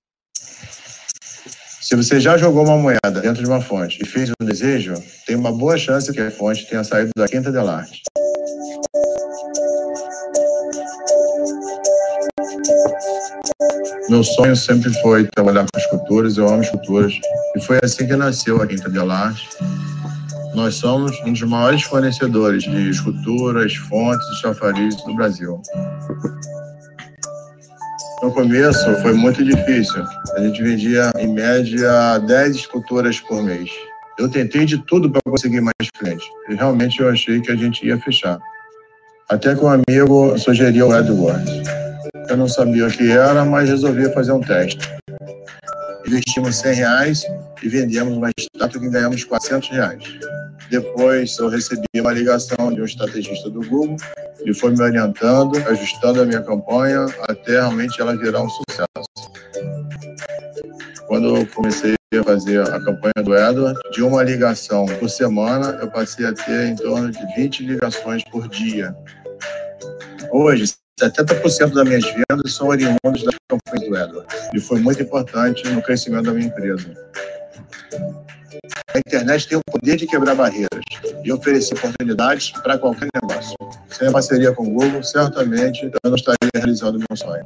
Se você já jogou uma moeda dentro de uma fonte e fez um desejo, tem uma boa chance que a fonte tenha saído da Quinta Del Arte. Meu sonho sempre foi trabalhar com esculturas, eu amo esculturas, e foi assim que nasceu a Quinta Del Arte. Nós somos um dos maiores fornecedores de esculturas, fontes e chafarizes do Brasil. No começo foi muito difícil, a gente vendia em média dez esculturas por mês. Eu tentei de tudo para conseguir mais clientes, e realmente eu achei que a gente ia fechar. Até que um amigo sugeriu o AdWords. Eu não sabia o que era, mas resolvi fazer um teste. Investimos cem reais e vendemos uma estátua que ganhamos quatrocentos reais. Depois eu recebi uma ligação de um estrategista do Google, ele foi me orientando, ajustando a minha campanha até realmente ela virar um sucesso. Quando eu comecei a fazer a campanha do Edward, de uma ligação por semana, eu passei a ter em torno de vinte ligações por dia. Hoje, setenta por cento das minhas vendas são oriundas da campanha do Edward. E foi muito importante no crescimento da minha empresa. A internet tem o poder de quebrar barreiras e oferecer oportunidades para qualquer negócio. Sem a parceria com o Google, certamente eu não estaria realizando o meu sonho.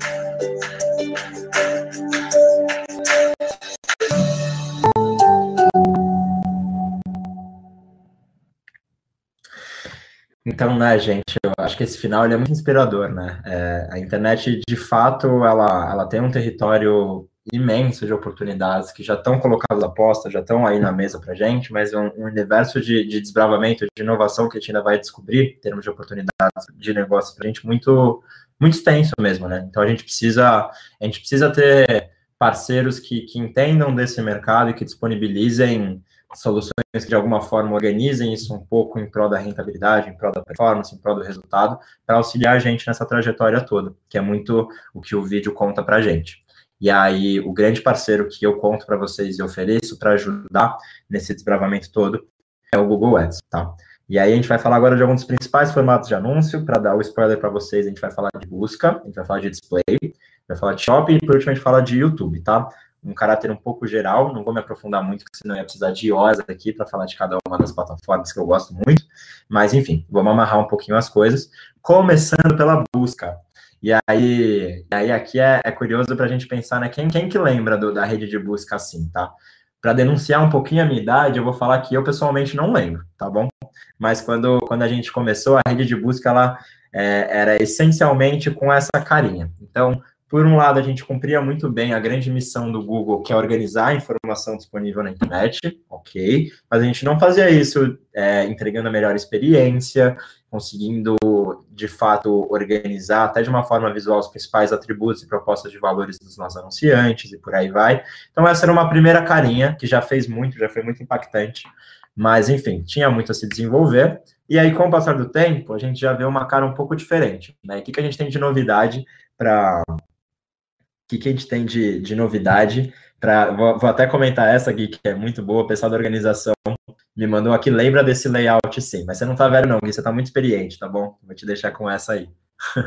Então, né, gente, eu acho que esse final ele é muito inspirador, né? É, a internet, de fato, ela, ela tem um território imenso de oportunidades que já estão colocadas à posta, já estão aí na mesa para a gente, mas é um, um universo de, de desbravamento, de inovação que a gente ainda vai descobrir, em termos de oportunidades de negócio para a gente, muito, muito extenso mesmo, né? Então, a gente precisa, a gente precisa ter parceiros que, que entendam desse mercado e que disponibilizem soluções que, de alguma forma, organizem isso um pouco em prol da rentabilidade, em prol da performance, em prol do resultado, para auxiliar a gente nessa trajetória toda, que é muito o que o vídeo conta para a gente. E aí, o grande parceiro que eu conto para vocês e ofereço para ajudar nesse desbravamento todo é o Google Ads, tá? E aí, a gente vai falar agora de alguns dos principais formatos de anúncio. Para dar o spoiler para vocês, a gente vai falar de busca, a gente vai falar de display, vai falar de shopping e, por último, a gente fala de YouTube, tá? Um caráter um pouco geral, não vou me aprofundar muito, porque senão eu ia precisar de horas aqui para falar de cada uma das plataformas que eu gosto muito, mas enfim, vamos amarrar um pouquinho as coisas, começando pela busca. E aí, e aí aqui é, é curioso para a gente pensar, né, quem, quem que lembra do, da rede de busca assim, tá? Para denunciar um pouquinho a minha idade, eu vou falar que eu pessoalmente não lembro, tá bom? Mas quando, quando a gente começou, a rede de busca, ela é, era essencialmente com essa carinha. Então, por um lado, a gente cumpria muito bem a grande missão do Google, que é organizar a informação disponível na internet, ok, mas a gente não fazia isso é, entregando a melhor experiência, conseguindo, de fato, organizar até de uma forma visual os principais atributos e propostas de valores dos nossos anunciantes e por aí vai. Então, essa era uma primeira carinha, que já fez muito, já foi muito impactante, mas, enfim, tinha muito a se desenvolver. E aí, com o passar do tempo, a gente já vê uma cara um pouco diferente, né? E o que, que a gente tem de novidade para... O que, que a gente tem de, de novidade? Pra, vou, vou até comentar essa aqui, que é muito boa. O pessoal da organização me mandou aqui, lembra desse layout sim, mas você não tá velho não, Gui, você tá muito experiente, tá bom? Vou te deixar com essa aí.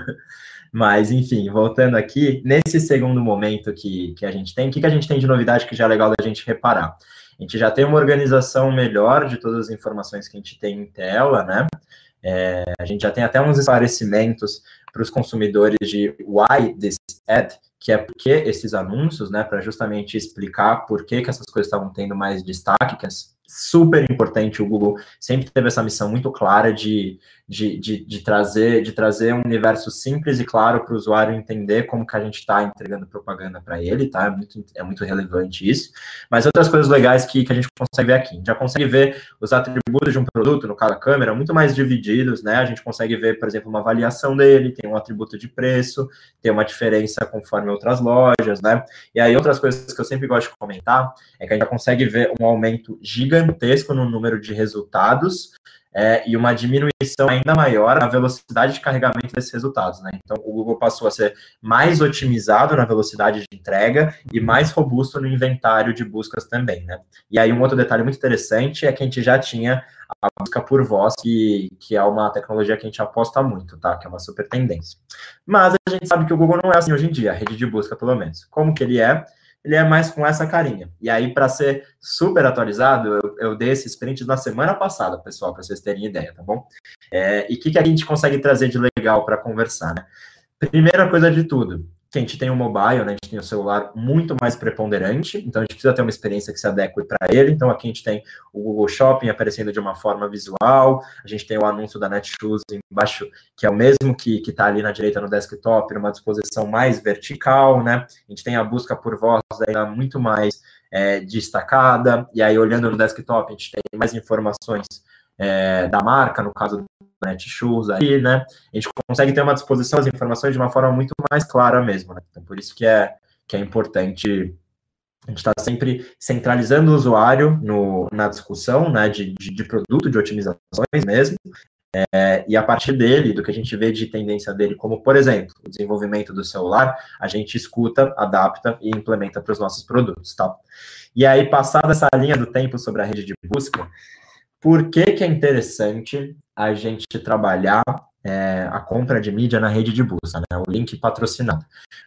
Mas, enfim, voltando aqui, nesse segundo momento que, que a gente tem, o que, que a gente tem de novidade que já é legal da gente reparar? A gente já tem uma organização melhor de todas as informações que a gente tem em tela, né? É, a gente já tem até uns esclarecimentos para os consumidores de why this ad, que é porque esses anúncios, né, para justamente explicar por que, que essas coisas estavam tendo mais destaque, que é super importante. O Google sempre teve essa missão muito clara de, de, de, de, trazer, de trazer um universo simples e claro para o usuário entender como que a gente está entregando propaganda para ele, tá? É muito, é muito relevante isso. Mas outras coisas legais que, que a gente consegue ver aqui. A gente já consegue ver os atributos de um produto, no caso da câmera, muito mais divididos, né? A gente consegue ver, por exemplo, uma avaliação dele, tem um atributo de preço, tem uma diferença conforme outras lojas, né? E aí outras coisas que eu sempre gosto de comentar é que a gente já consegue ver um aumento gigantesco no número de resultados é, e uma diminuição ainda maior na velocidade de carregamento desses resultados, né? Então, o Google passou a ser mais otimizado na velocidade de entrega e mais robusto no inventário de buscas também, né? E aí, um outro detalhe muito interessante é que a gente já tinha a busca por voz, que, que é uma tecnologia que a gente aposta muito, tá? Que é uma super tendência. Mas a gente sabe que o Google não é assim hoje em dia, a rede de busca, pelo menos. Como que ele é? Ele é mais com essa carinha. E aí, para ser super atualizado, eu, eu dei esses prints na semana passada, pessoal, para vocês terem ideia, tá bom? É, e o que, que a gente consegue trazer de legal para conversar, né? Primeira coisa de tudo, que a gente tem o mobile, né? A gente tem o celular muito mais preponderante, então a gente precisa ter uma experiência que se adeque para ele. Então aqui a gente tem o Google Shopping aparecendo de uma forma visual, a gente tem o anúncio da Netshoes embaixo, que é o mesmo que está ali na direita no desktop, numa disposição mais vertical, né? A gente tem a busca por voz ainda muito mais é, destacada, e aí olhando no desktop a gente tem mais informações é, da marca, no caso Netshoes aí, né? A gente consegue ter uma disposição das informações de uma forma muito mais clara mesmo, né? Então, por isso que é, que é importante a gente estar tá sempre centralizando o usuário no, na discussão, né, de, de, de produto, de otimizações mesmo, é, e a partir dele, do que a gente vê de tendência dele, como, por exemplo, o desenvolvimento do celular, a gente escuta, adapta e implementa para os nossos produtos, tá? E aí, passada essa linha do tempo sobre a rede de busca, por que que é interessante a gente trabalhar é, a compra de mídia na rede de busca, né, o link patrocinado?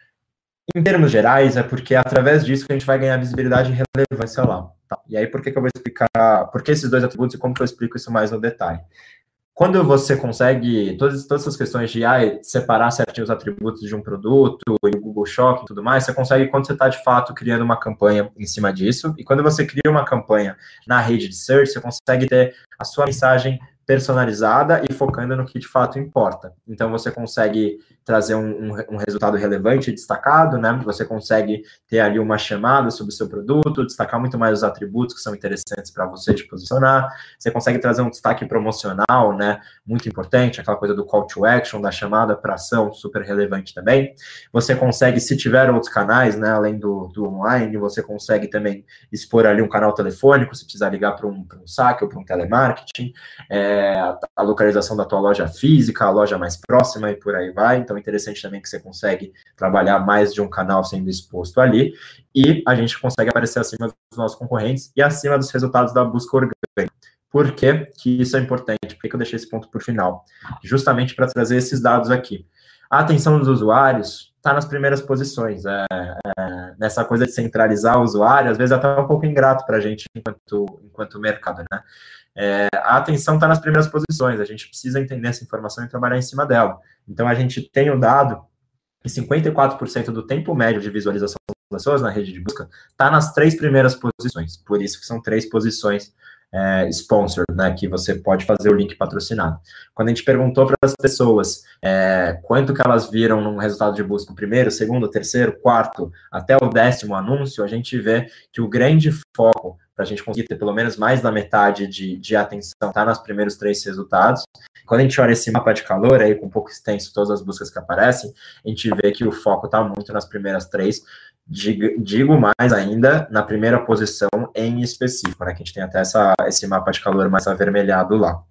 Em termos gerais, é porque é através disso que a gente vai ganhar visibilidade e relevância lá. Tá? E aí, por que que eu vou explicar, por que esses dois atributos e como que eu explico isso mais no detalhe? Quando você consegue, todas, todas essas questões de ah, separar certinho os atributos de um produto, e o Google Shopping e tudo mais, você consegue quando você está, de fato, criando uma campanha em cima disso. E quando você cria uma campanha na rede de search, você consegue ter a sua mensagem personalizada e focando no que de fato importa. Então, você consegue trazer um, um, um resultado relevante e destacado, né? Você consegue ter ali uma chamada sobre o seu produto, destacar muito mais os atributos que são interessantes para você te posicionar. Você consegue trazer um destaque promocional, né? Muito importante, aquela coisa do call to action, da chamada para ação, super relevante também. Você consegue, se tiver outros canais, né? Além do, do online, você consegue também expor ali um canal telefônico, se precisar ligar para um, para um saque ou para um telemarketing. É, a localização da tua loja física, a loja mais próxima e por aí vai. Então, é interessante também que você consegue trabalhar mais de um canal sendo exposto ali e a gente consegue aparecer acima dos nossos concorrentes e acima dos resultados da busca orgânica. Por que que isso é importante? Por que que eu deixei esse ponto por final? Justamente para trazer esses dados aqui. A atenção dos usuários está nas primeiras posições. É, é, nessa coisa de centralizar o usuário, às vezes até um pouco ingrato para a gente enquanto, enquanto mercado, né? É, a atenção está nas primeiras posições, a gente precisa entender essa informação e trabalhar em cima dela. Então, a gente tem o dado que cinquenta e quatro por cento do tempo médio de visualização das pessoas na rede de busca está nas três primeiras posições, por isso que são três posições é, sponsored, né, que você pode fazer o link patrocinado. Quando a gente perguntou para as pessoas é, quanto que elas viram num resultado de busca, o primeiro, segundo, terceiro, quarto, até o décimo anúncio, a gente vê que o grande foco para a gente conseguir ter pelo menos mais da metade de, de atenção, tá nos primeiros três resultados. Quando a gente olha esse mapa de calor, aí com um pouco extenso todas as buscas que aparecem, a gente vê que o foco está muito nas primeiras três, digo, digo mais ainda, na primeira posição em específico, né, que a gente tem até essa, esse mapa de calor mais avermelhado lá.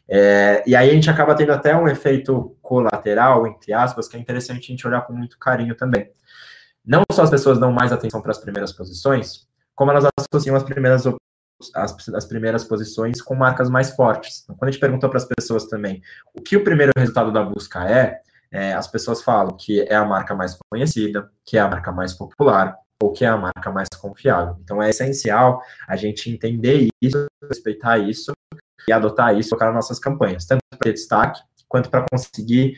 É, e aí a gente acaba tendo até um efeito colateral, entre aspas, que é interessante a gente olhar com muito carinho também. Não só as pessoas dão mais atenção para as primeiras posições, como elas associam as primeiras, as, as primeiras posições com marcas mais fortes. Então, quando a gente perguntou para as pessoas também o que o primeiro resultado da busca é, é, as pessoas falam que é a marca mais conhecida, que é a marca mais popular, ou que é a marca mais confiável. Então, é essencial a gente entender isso, respeitar isso, e adotar isso, colocar nas nossas campanhas, tanto para ter destaque, quanto para conseguir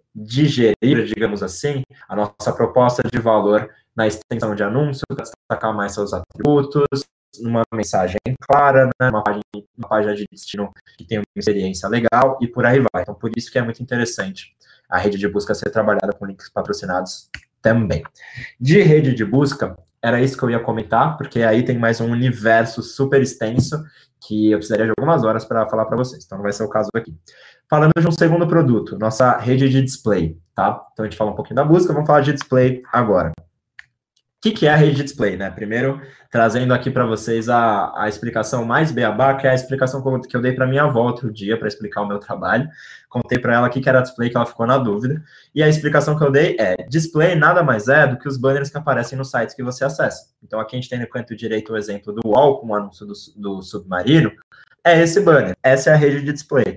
digerir, digamos assim, a nossa proposta de valor na extensão de anúncio, para destacar mais seus atributos, uma mensagem clara, né, uma, página, uma página de destino que tem uma experiência legal, e por aí vai. Então, por isso que é muito interessante a rede de busca ser trabalhada com links patrocinados também. De rede de busca, era isso que eu ia comentar, porque aí tem mais um universo super extenso, que eu precisaria de algumas horas para falar para vocês, então não vai ser o caso aqui. Falando de um segundo produto, nossa rede de display, tá? Então, a gente fala um pouquinho da busca, vamos falar de display agora. O que, que é a rede de display, né? Primeiro, trazendo aqui para vocês a, a explicação mais beabá, que é a explicação que eu dei para minha avó outro dia, para explicar o meu trabalho. Contei para ela o que, que era display, que ela ficou na dúvida. E a explicação que eu dei é, display nada mais é do que os banners que aparecem nos sites que você acessa. Então, aqui a gente tem no canto direito o exemplo do U O L, com o anúncio do, do Submarino. É esse banner, essa é a rede de display.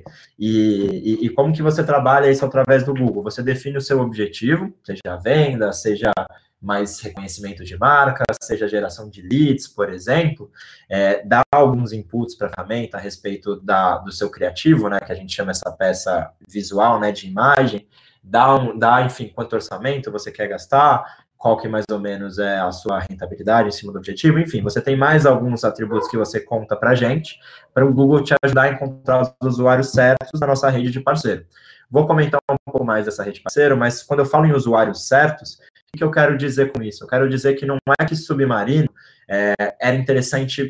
E, e, e como que você trabalha isso através do Google? Você define o seu objetivo, seja a venda, seja mais reconhecimento de marca, seja geração de leads, por exemplo, é, dá alguns inputs para a ferramenta a respeito da, do seu criativo, né, que a gente chama essa peça visual, né, de imagem, dá, um, dá, enfim, quanto orçamento você quer gastar, qual que mais ou menos é a sua rentabilidade em cima do objetivo, enfim, você tem mais alguns atributos que você conta para a gente, para o Google te ajudar a encontrar os usuários certos na nossa rede de parceiro. Vou comentar um pouco mais dessa rede de parceiro, mas quando eu falo em usuários certos, o que eu quero dizer com isso? Eu quero dizer que não é que Submarino é, era interessante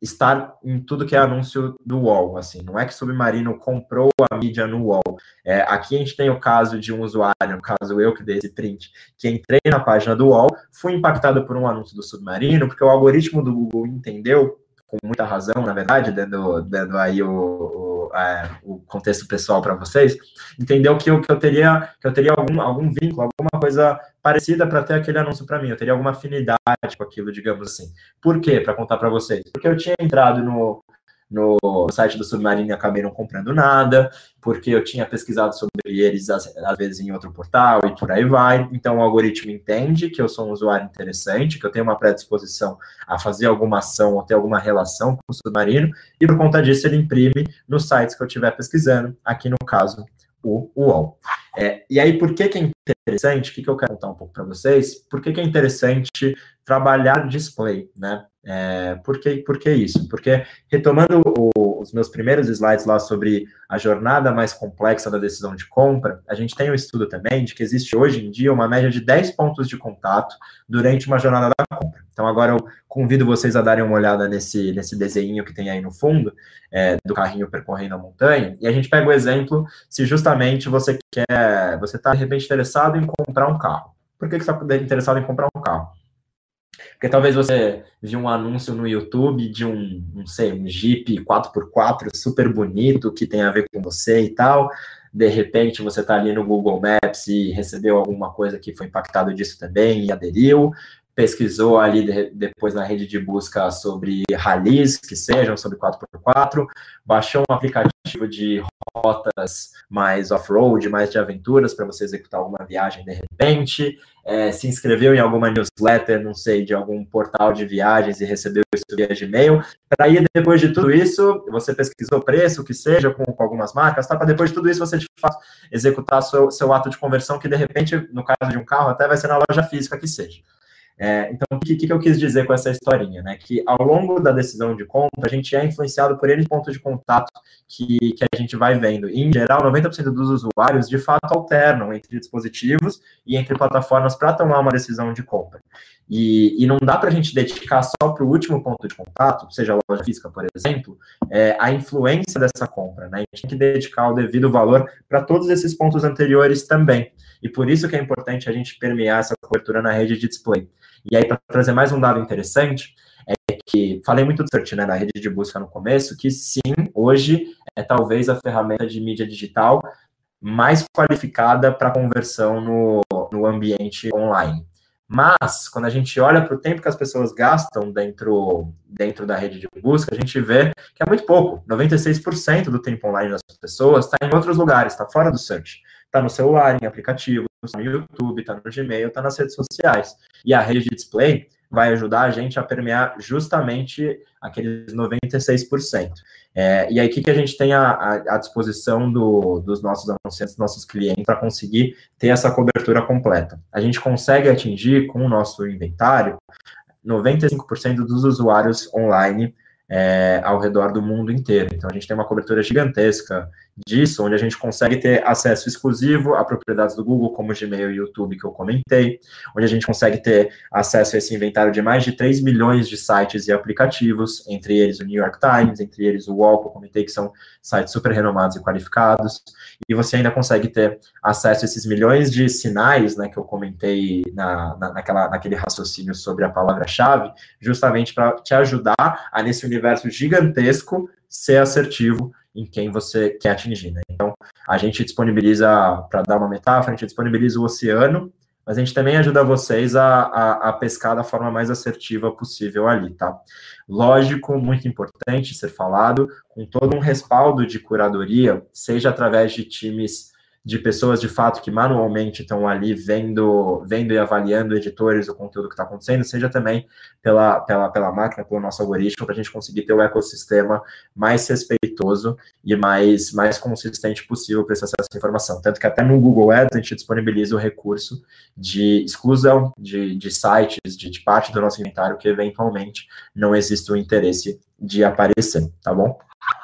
estar em tudo que é anúncio do U O L, assim, não é que Submarino comprou a mídia no U O L. É, aqui a gente tem o caso de um usuário, no caso eu que dei esse print, que entrei na página do U O L, fui impactado por um anúncio do Submarino, porque o algoritmo do Google entendeu, com muita razão, na verdade, dando, dando aí o, o, é, o contexto pessoal para vocês, entendeu que eu, que eu teria, que eu teria algum, algum vínculo, alguma coisa parecida para ter aquele anúncio para mim, eu teria alguma afinidade com aquilo, digamos assim. Por quê? Para contar para vocês. Porque eu tinha entrado no, no site do Submarino e acabei não comprando nada, porque eu tinha pesquisado sobre eles, às, às vezes, em outro portal e por aí vai. Então, o algoritmo entende que eu sou um usuário interessante, que eu tenho uma predisposição a fazer alguma ação ou ter alguma relação com o Submarino, e por conta disso ele imprime nos sites que eu estiver pesquisando, aqui no caso, o U O L. É, e aí, por que que é interessante? O que, que eu quero contar um pouco para vocês? Por que que é interessante trabalhar display, né? É, por, que, por que isso? Porque, retomando o, os meus primeiros slides lá sobre a jornada mais complexa da decisão de compra, a gente tem um estudo também de que existe hoje em dia uma média de dez pontos de contato durante uma jornada da compra. Então, agora eu convido vocês a darem uma olhada nesse, nesse desenho que tem aí no fundo, é, do carrinho percorrendo a montanha, e a gente pega o exemplo se justamente você quer, você está, de repente, interessado em comprar um carro. Por que, que você está interessado em comprar um carro? Porque talvez você viu um anúncio no YouTube de um, não sei, um Jeep quatro por quatro super bonito, que tem a ver com você e tal. De repente, você está ali no Google Maps e recebeu alguma coisa que foi impactado disso também e aderiu. Pesquisou ali de, depois na rede de busca sobre rallies, que sejam, sobre quatro por quatro. Baixou um aplicativo de rotas mais off-road, mais de aventuras, para você executar alguma viagem de repente. É, se inscreveu em alguma newsletter, não sei, de algum portal de viagens e recebeu isso via Gmail. Para aí, depois de tudo isso, você pesquisou preço, o que seja, com, com algumas marcas, tá? Para depois de tudo isso, você, de fato, executar seu, seu ato de conversão, que, de repente, no caso de um carro, até vai ser na loja física que seja. É, então, o que, que eu quis dizer com essa historinha, né? Que ao longo da decisão de compra, a gente é influenciado por N pontos de contato que, que a gente vai vendo. E, em geral, noventa por cento dos usuários, de fato, alternam entre dispositivos e entre plataformas para tomar uma decisão de compra. E, e não dá para a gente dedicar só para o último ponto de contato, seja a loja física, por exemplo, é, a influência dessa compra, né? A gente tem que dedicar o devido valor para todos esses pontos anteriores também. E por isso que é importante a gente permear essa cobertura na rede de display. E aí, para trazer mais um dado interessante, é que falei muito do search, né, na rede de busca no começo, que sim, hoje é talvez a ferramenta de mídia digital mais qualificada para conversão no, no ambiente online. Mas, quando a gente olha para o tempo que as pessoas gastam dentro, dentro da rede de busca, a gente vê que é muito pouco. noventa e seis por cento do tempo online das pessoas está em outros lugares, está fora do search. Está no celular, em aplicativo, está no YouTube, está no Gmail, está nas redes sociais. E a rede de display vai ajudar a gente a permear justamente aqueles noventa e seis por cento. É, e aí, o que, que a gente tem à, à disposição do, dos nossos anunciantes, dos nossos clientes, para conseguir ter essa cobertura completa? A gente consegue atingir, com o nosso inventário, noventa e cinco por cento dos usuários online é, ao redor do mundo inteiro. Então, a gente tem uma cobertura gigantesca disso, onde a gente consegue ter acesso exclusivo a propriedades do Google, como Gmail e YouTube, que eu comentei, onde a gente consegue ter acesso a esse inventário de mais de três milhões de sites e aplicativos, entre eles o New York Times, entre eles o U O L, que eu comentei, que são sites super renomados e qualificados, e você ainda consegue ter acesso a esses milhões de sinais, né, que eu comentei na, na, naquela, naquele raciocínio sobre a palavra-chave, justamente para te ajudar a, nesse universo gigantesco, ser assertivo em quem você quer atingir, né? Então, a gente disponibiliza, para dar uma metáfora, a gente disponibiliza o oceano, mas a gente também ajuda vocês a, a, a pescar da forma mais assertiva possível ali, tá? Lógico, muito importante ser falado, com todo um respaldo de curadoria, seja através de times de pessoas, de fato, que manualmente estão ali vendo, vendo e avaliando editores, o conteúdo que está acontecendo, seja também pela, pela, pela máquina, pelo nosso algoritmo, para a gente conseguir ter o ecossistema mais respeitoso e mais, mais consistente possível para esse acesso à informação. Tanto que até no Google Ads a gente disponibiliza o recurso de exclusão de, de sites, de, de parte do nosso inventário que eventualmente não existe o interesse de aparecer, tá bom?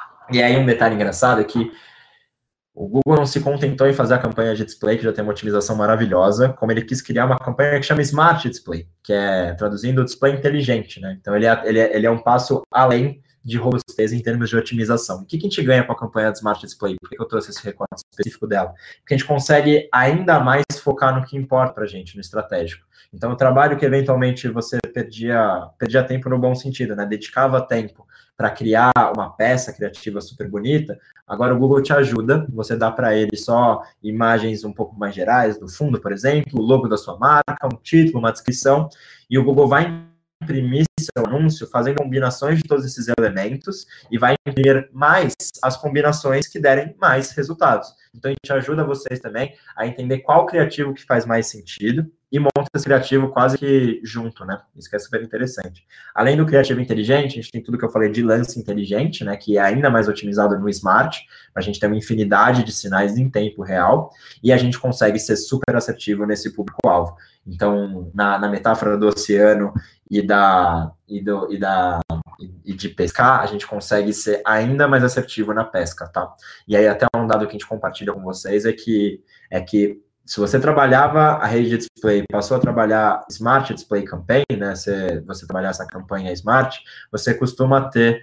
E aí um detalhe engraçado é que o Google não se contentou em fazer a campanha de display, que já tem uma otimização maravilhosa, como ele quis criar uma campanha que chama Smart Display, que é, traduzindo, display inteligente, né? Então, ele é, ele é, ele é um passo além de robustez em termos de otimização. O que, que a gente ganha com a campanha de Smart Display? Por que eu trouxe esse recorte específico dela? Porque a gente consegue ainda mais focar no que importa para a gente, no estratégico. Então, o trabalho que eventualmente você perdia, perdia tempo no bom sentido, né? Dedicava tempo para criar uma peça criativa super bonita, agora o Google te ajuda, você dá para ele só imagens um pouco mais gerais, do fundo, por exemplo, o logo da sua marca, um título, uma descrição, e o Google vai imprimir seu anúncio fazendo combinações de todos esses elementos e vai imprimir mais as combinações que derem mais resultados. Então, a gente ajuda vocês também a entender qual criativo que faz mais sentido e monta esse criativo quase que junto, né? Isso que é super interessante. Além do criativo inteligente, a gente tem tudo que eu falei de lance inteligente, né? Que é ainda mais otimizado no Smart, a gente tem uma infinidade de sinais em tempo real e a gente consegue ser super assertivo nesse público-alvo. Então, na, na metáfora do oceano e, da, e, do, e, da, e de pescar, a gente consegue ser ainda mais assertivo na pesca, tá? E aí, até um dado que a gente compartilha com vocês é que, é que se você trabalhava a rede de display, passou a trabalhar Smart Display Campaign, né? Se você trabalhar essa campanha Smart, você costuma ter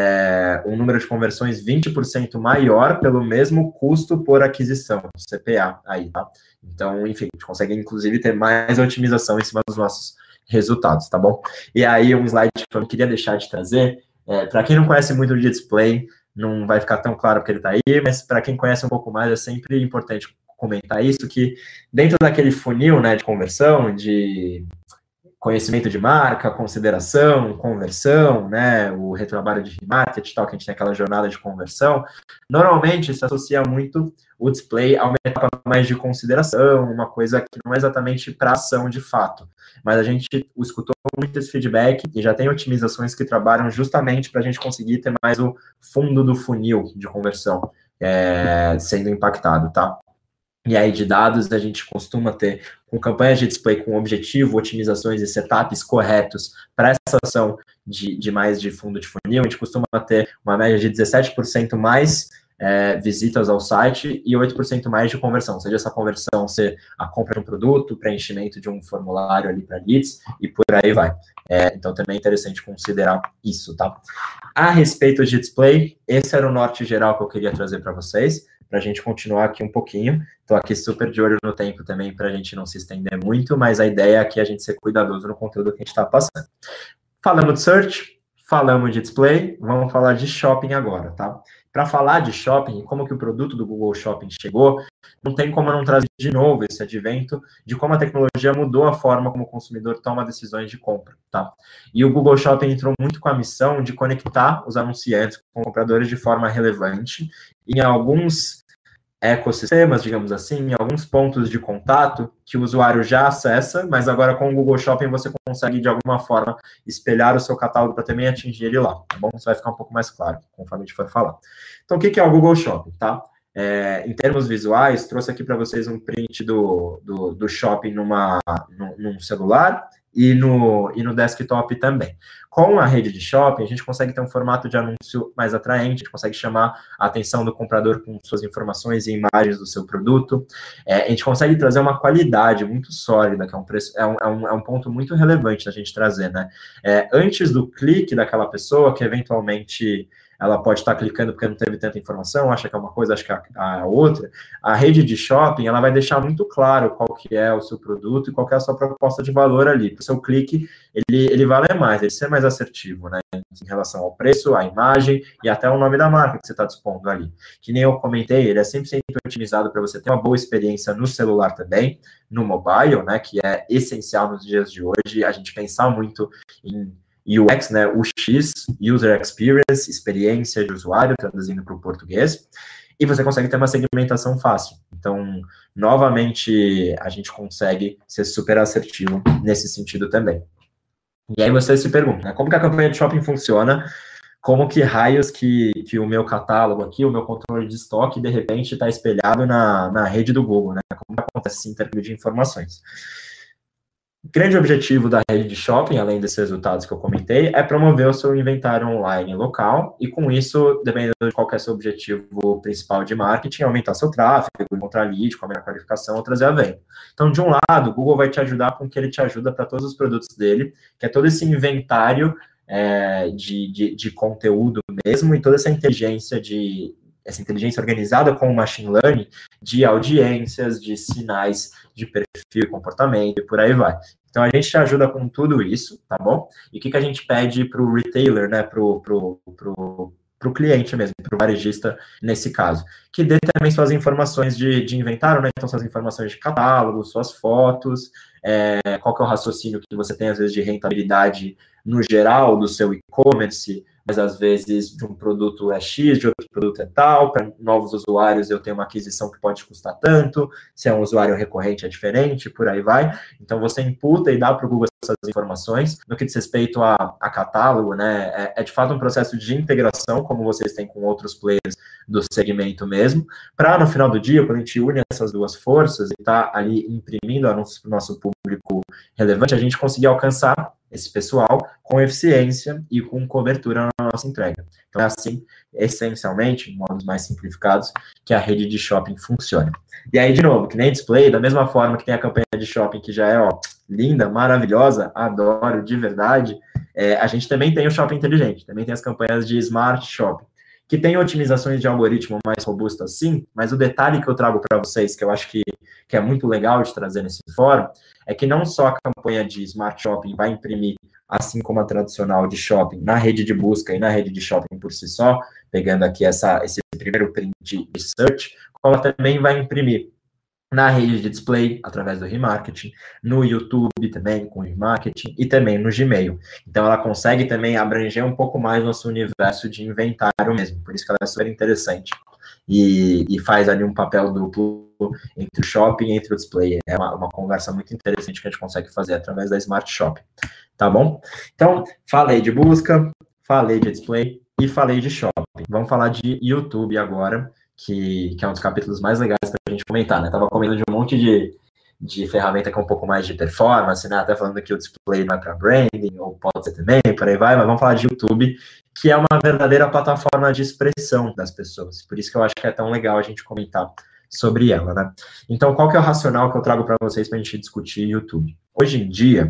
é, um número de conversões vinte por cento maior pelo mesmo custo por aquisição, C P A aí, tá? Então, enfim, a gente consegue, inclusive, ter mais otimização em cima dos nossos resultados, tá bom? E aí, um slide que eu não queria deixar de trazer, é, para quem não conhece muito de display, não vai ficar tão claro porque ele está aí, mas para quem conhece um pouco mais, é sempre importante comentar isso, que dentro daquele funil, né, de conversão, de conhecimento de marca, consideração, conversão, né, o retrabalho de remarketing e tal, que a gente tem aquela jornada de conversão, normalmente se associa muito o display a uma etapa mais de consideração, uma coisa que não é exatamente para ação de fato, mas a gente escutou muito esse feedback e já tem otimizações que trabalham justamente para a gente conseguir ter mais o fundo do funil de conversão é, sendo impactado, tá? E aí, de dados, a gente costuma ter, com campanhas de display com objetivo, otimizações e setups corretos para essa ação de, de mais de fundo de funil, a gente costuma ter uma média de dezessete por cento mais é, visitas ao site e oito por cento mais de conversão, seja essa conversão ser a compra de um produto, preenchimento de um formulário ali para leads e por aí vai. É, então, também é interessante considerar isso, tá? A respeito de display, esse era o norte geral que eu queria trazer para vocês, para a gente continuar aqui um pouquinho. Estou aqui super de olho no tempo também, para a gente não se estender muito, mas a ideia aqui é a gente ser cuidadoso no conteúdo que a gente está passando. Falamos de search, falamos de display, vamos falar de shopping agora, tá? Para falar de shopping, como que o produto do Google Shopping chegou, não tem como não trazer de novo esse advento de como a tecnologia mudou a forma como o consumidor toma decisões de compra, tá? E o Google Shopping entrou muito com a missão de conectar os anunciantes com compradores de forma relevante em alguns ecossistemas, digamos assim, em alguns pontos de contato que o usuário já acessa, mas agora com o Google Shopping você consegue, de alguma forma, espelhar o seu catálogo para também atingir ele lá, tá bom? Isso vai ficar um pouco mais claro, conforme a gente for falar. Então, o que é o Google Shopping, tá? É, em termos visuais, trouxe aqui para vocês um print do, do, do shopping numa, num, num celular e no, e no desktop também. Com a rede de shopping, a gente consegue ter um formato de anúncio mais atraente, a gente consegue chamar a atenção do comprador com suas informações e imagens do seu produto. É, a gente consegue trazer uma qualidade muito sólida, que é um, preço, é um, é um, é um ponto muito relevante da gente trazer, né? É, antes do clique daquela pessoa, que eventualmente ela pode estar clicando porque não teve tanta informação, acha que é uma coisa, acha que é a outra, a rede de shopping, ela vai deixar muito claro qual que é o seu produto e qual que é a sua proposta de valor ali. O seu clique, ele, ele vale mais, ele ser mais assertivo, né, em relação ao preço, à imagem e até o nome da marca que você está dispondo ali. Que nem eu comentei, ele é cem por cento otimizado para você ter uma boa experiência no celular também, no mobile, né, que é essencial nos dias de hoje, a gente pensar muito em U X, né, U X, User Experience, experiência de usuário, traduzindo para o português, e você consegue ter uma segmentação fácil. Então, novamente, a gente consegue ser super assertivo nesse sentido também. E aí você se pergunta, né, como que a campanha de shopping funciona? Como que raios que, que o meu catálogo aqui, o meu controle de estoque, de repente está espelhado na, na rede do Google, né? Como acontece esse intercâmbio de informações? O grande objetivo da rede de shopping, além desses resultados que eu comentei, é promover o seu inventário online local e, com isso, dependendo de qual que é o seu objetivo principal de marketing, aumentar seu tráfego, encontrar lead com a melhor qualificação ou trazer a venda. Então, de um lado, o Google vai te ajudar com o que ele te ajuda para todos os produtos dele, que é todo esse inventário é, de, de, de conteúdo mesmo, e toda essa inteligência de essa inteligência organizada com o machine learning de audiências, de sinais de perfil e comportamento, e por aí vai. Então, a gente te ajuda com tudo isso, tá bom? E o que, que a gente pede para o retailer, né, para o pro, pro, pro cliente mesmo, para o varejista nesse caso? Que dê também suas informações de, de inventário, né? Então, suas informações de catálogo, suas fotos, é, qual que é o raciocínio que você tem, às vezes, de rentabilidade no geral do seu e-commerce, mas às vezes de um produto é X, de outro produto é tal, para novos usuários eu tenho uma aquisição que pode custar tanto, se é um usuário recorrente é diferente, por aí vai. Então você imputa e dá para o Google essas informações. No que diz respeito a, a catálogo, né, é, é de fato um processo de integração, como vocês têm com outros players do segmento mesmo, para no final do dia, quando a gente une essas duas forças e está ali imprimindo anúncios para o nosso público relevante, a gente conseguir alcançar esse pessoal com eficiência e com cobertura na nossa entrega. Então, é assim, essencialmente, em modos mais simplificados, que a rede de shopping funciona. E aí, de novo, que nem display, da mesma forma que tem a campanha de shopping, que já é, ó, linda, maravilhosa, adoro, de verdade, é, a gente também tem o shopping inteligente, também tem as campanhas de smart shopping, que tem otimizações de algoritmo mais robustas, sim, mas o detalhe que eu trago para vocês, que eu acho que, que é muito legal de trazer nesse fórum, é que não só a campanha de Smart Shopping vai imprimir, assim como a tradicional de shopping, na rede de busca e na rede de shopping por si só, pegando aqui essa, esse primeiro print de search, como ela também vai imprimir na rede de display, através do remarketing, no YouTube também, com remarketing, e também no Gmail. Então, ela consegue também abranger um pouco mais nosso universo de inventário mesmo, por isso que ela é super interessante. E, e faz ali um papel duplo entre o shopping e entre o display. É uma, uma conversa muito interessante que a gente consegue fazer através da Smart Shopping, tá bom? Então, falei de busca, falei de display e falei de shopping. Vamos falar de YouTube agora, que, que é um dos capítulos mais legais para a gente comentar, né? Tava comentando de um monte de, de ferramenta que é um pouco mais de performance, né? Até falando que o display não é para branding, ou pode ser também, por aí vai, mas vamos falar de YouTube, que é uma verdadeira plataforma de expressão das pessoas. Por isso que eu acho que é tão legal a gente comentar sobre ela, né? Então, qual que é o racional que eu trago para vocês para a gente discutir YouTube? Hoje em dia,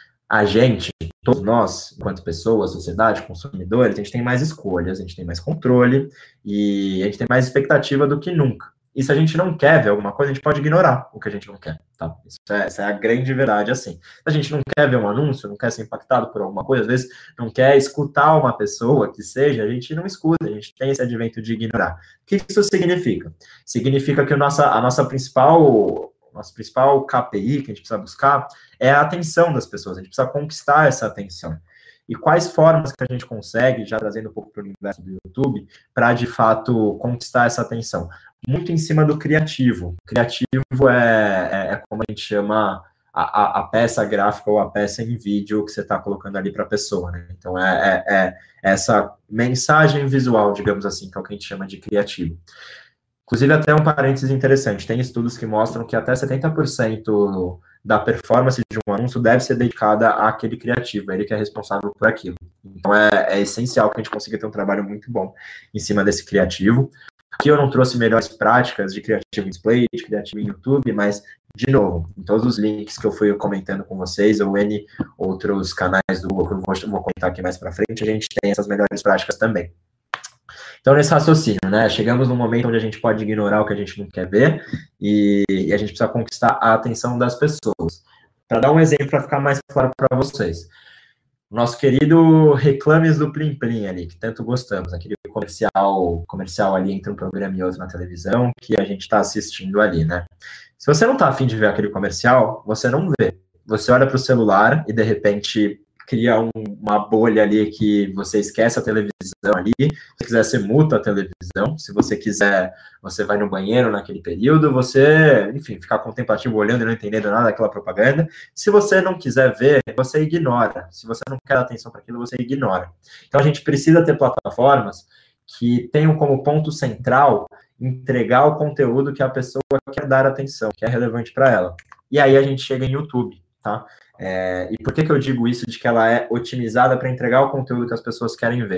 a gente, todos nós, enquanto pessoas, sociedade, consumidores, a gente tem mais escolhas, a gente tem mais controle e a gente tem mais expectativa do que nunca. E se a gente não quer ver alguma coisa, a gente pode ignorar o que a gente não quer, tá? Isso é, essa é a grande verdade, assim. Se a gente não quer ver um anúncio, não quer ser impactado por alguma coisa, às vezes não quer escutar uma pessoa que seja, a gente não escuta, a gente tem esse advento de ignorar. O que isso significa? Significa que a nossa, a nossa principal... nosso principal K P I que a gente precisa buscar é a atenção das pessoas, a gente precisa conquistar essa atenção. E quais formas que a gente consegue, já trazendo um pouco para o universo do YouTube, para, de fato, conquistar essa atenção? Muito em cima do criativo. Criativo é, é, é como a gente chama a, a, a peça gráfica ou a peça em vídeo que você está colocando ali para a pessoa, né? Então, é, é, é essa mensagem visual, digamos assim, que é o que a gente chama de criativo. Inclusive, até um parênteses interessante, tem estudos que mostram que até setenta por cento da performance de um anúncio deve ser dedicada àquele criativo, é ele que é responsável por aquilo. Então, é, é essencial que a gente consiga ter um trabalho muito bom em cima desse criativo. Aqui eu não trouxe melhores práticas de criativo em display, de criativo em YouTube, mas, de novo, em todos os links que eu fui comentando com vocês, ou N outros canais do Google que eu vou, vou comentar aqui mais para frente, a gente tem essas melhores práticas também. Então, nesse raciocínio, né, chegamos num momento onde a gente pode ignorar o que a gente não quer ver e, e a gente precisa conquistar a atenção das pessoas. Para dar um exemplo, para ficar mais claro para vocês, nosso querido Reclames do Plim Plim ali, que tanto gostamos, aquele comercial, comercial ali entre um programa e outro na televisão, que a gente está assistindo ali, né? Se você não está afim de ver aquele comercial, você não vê. Você olha para o celular e, de repente, cria um, uma bolha ali que você esquece a televisão ali. Se você quiser, você muta a televisão. Se você quiser, você vai no banheiro naquele período. Você, enfim, ficar contemplativo, olhando e não entendendo nada daquela propaganda. Se você não quiser ver, você ignora. Se você não quer dar atenção para aquilo, você ignora. Então, a gente precisa ter plataformas que tenham como ponto central entregar o conteúdo que a pessoa quer dar atenção, que é relevante para ela. E aí a gente chega em YouTube, tá? É, e por que que eu digo isso de que ela é otimizada para entregar o conteúdo que as pessoas querem ver?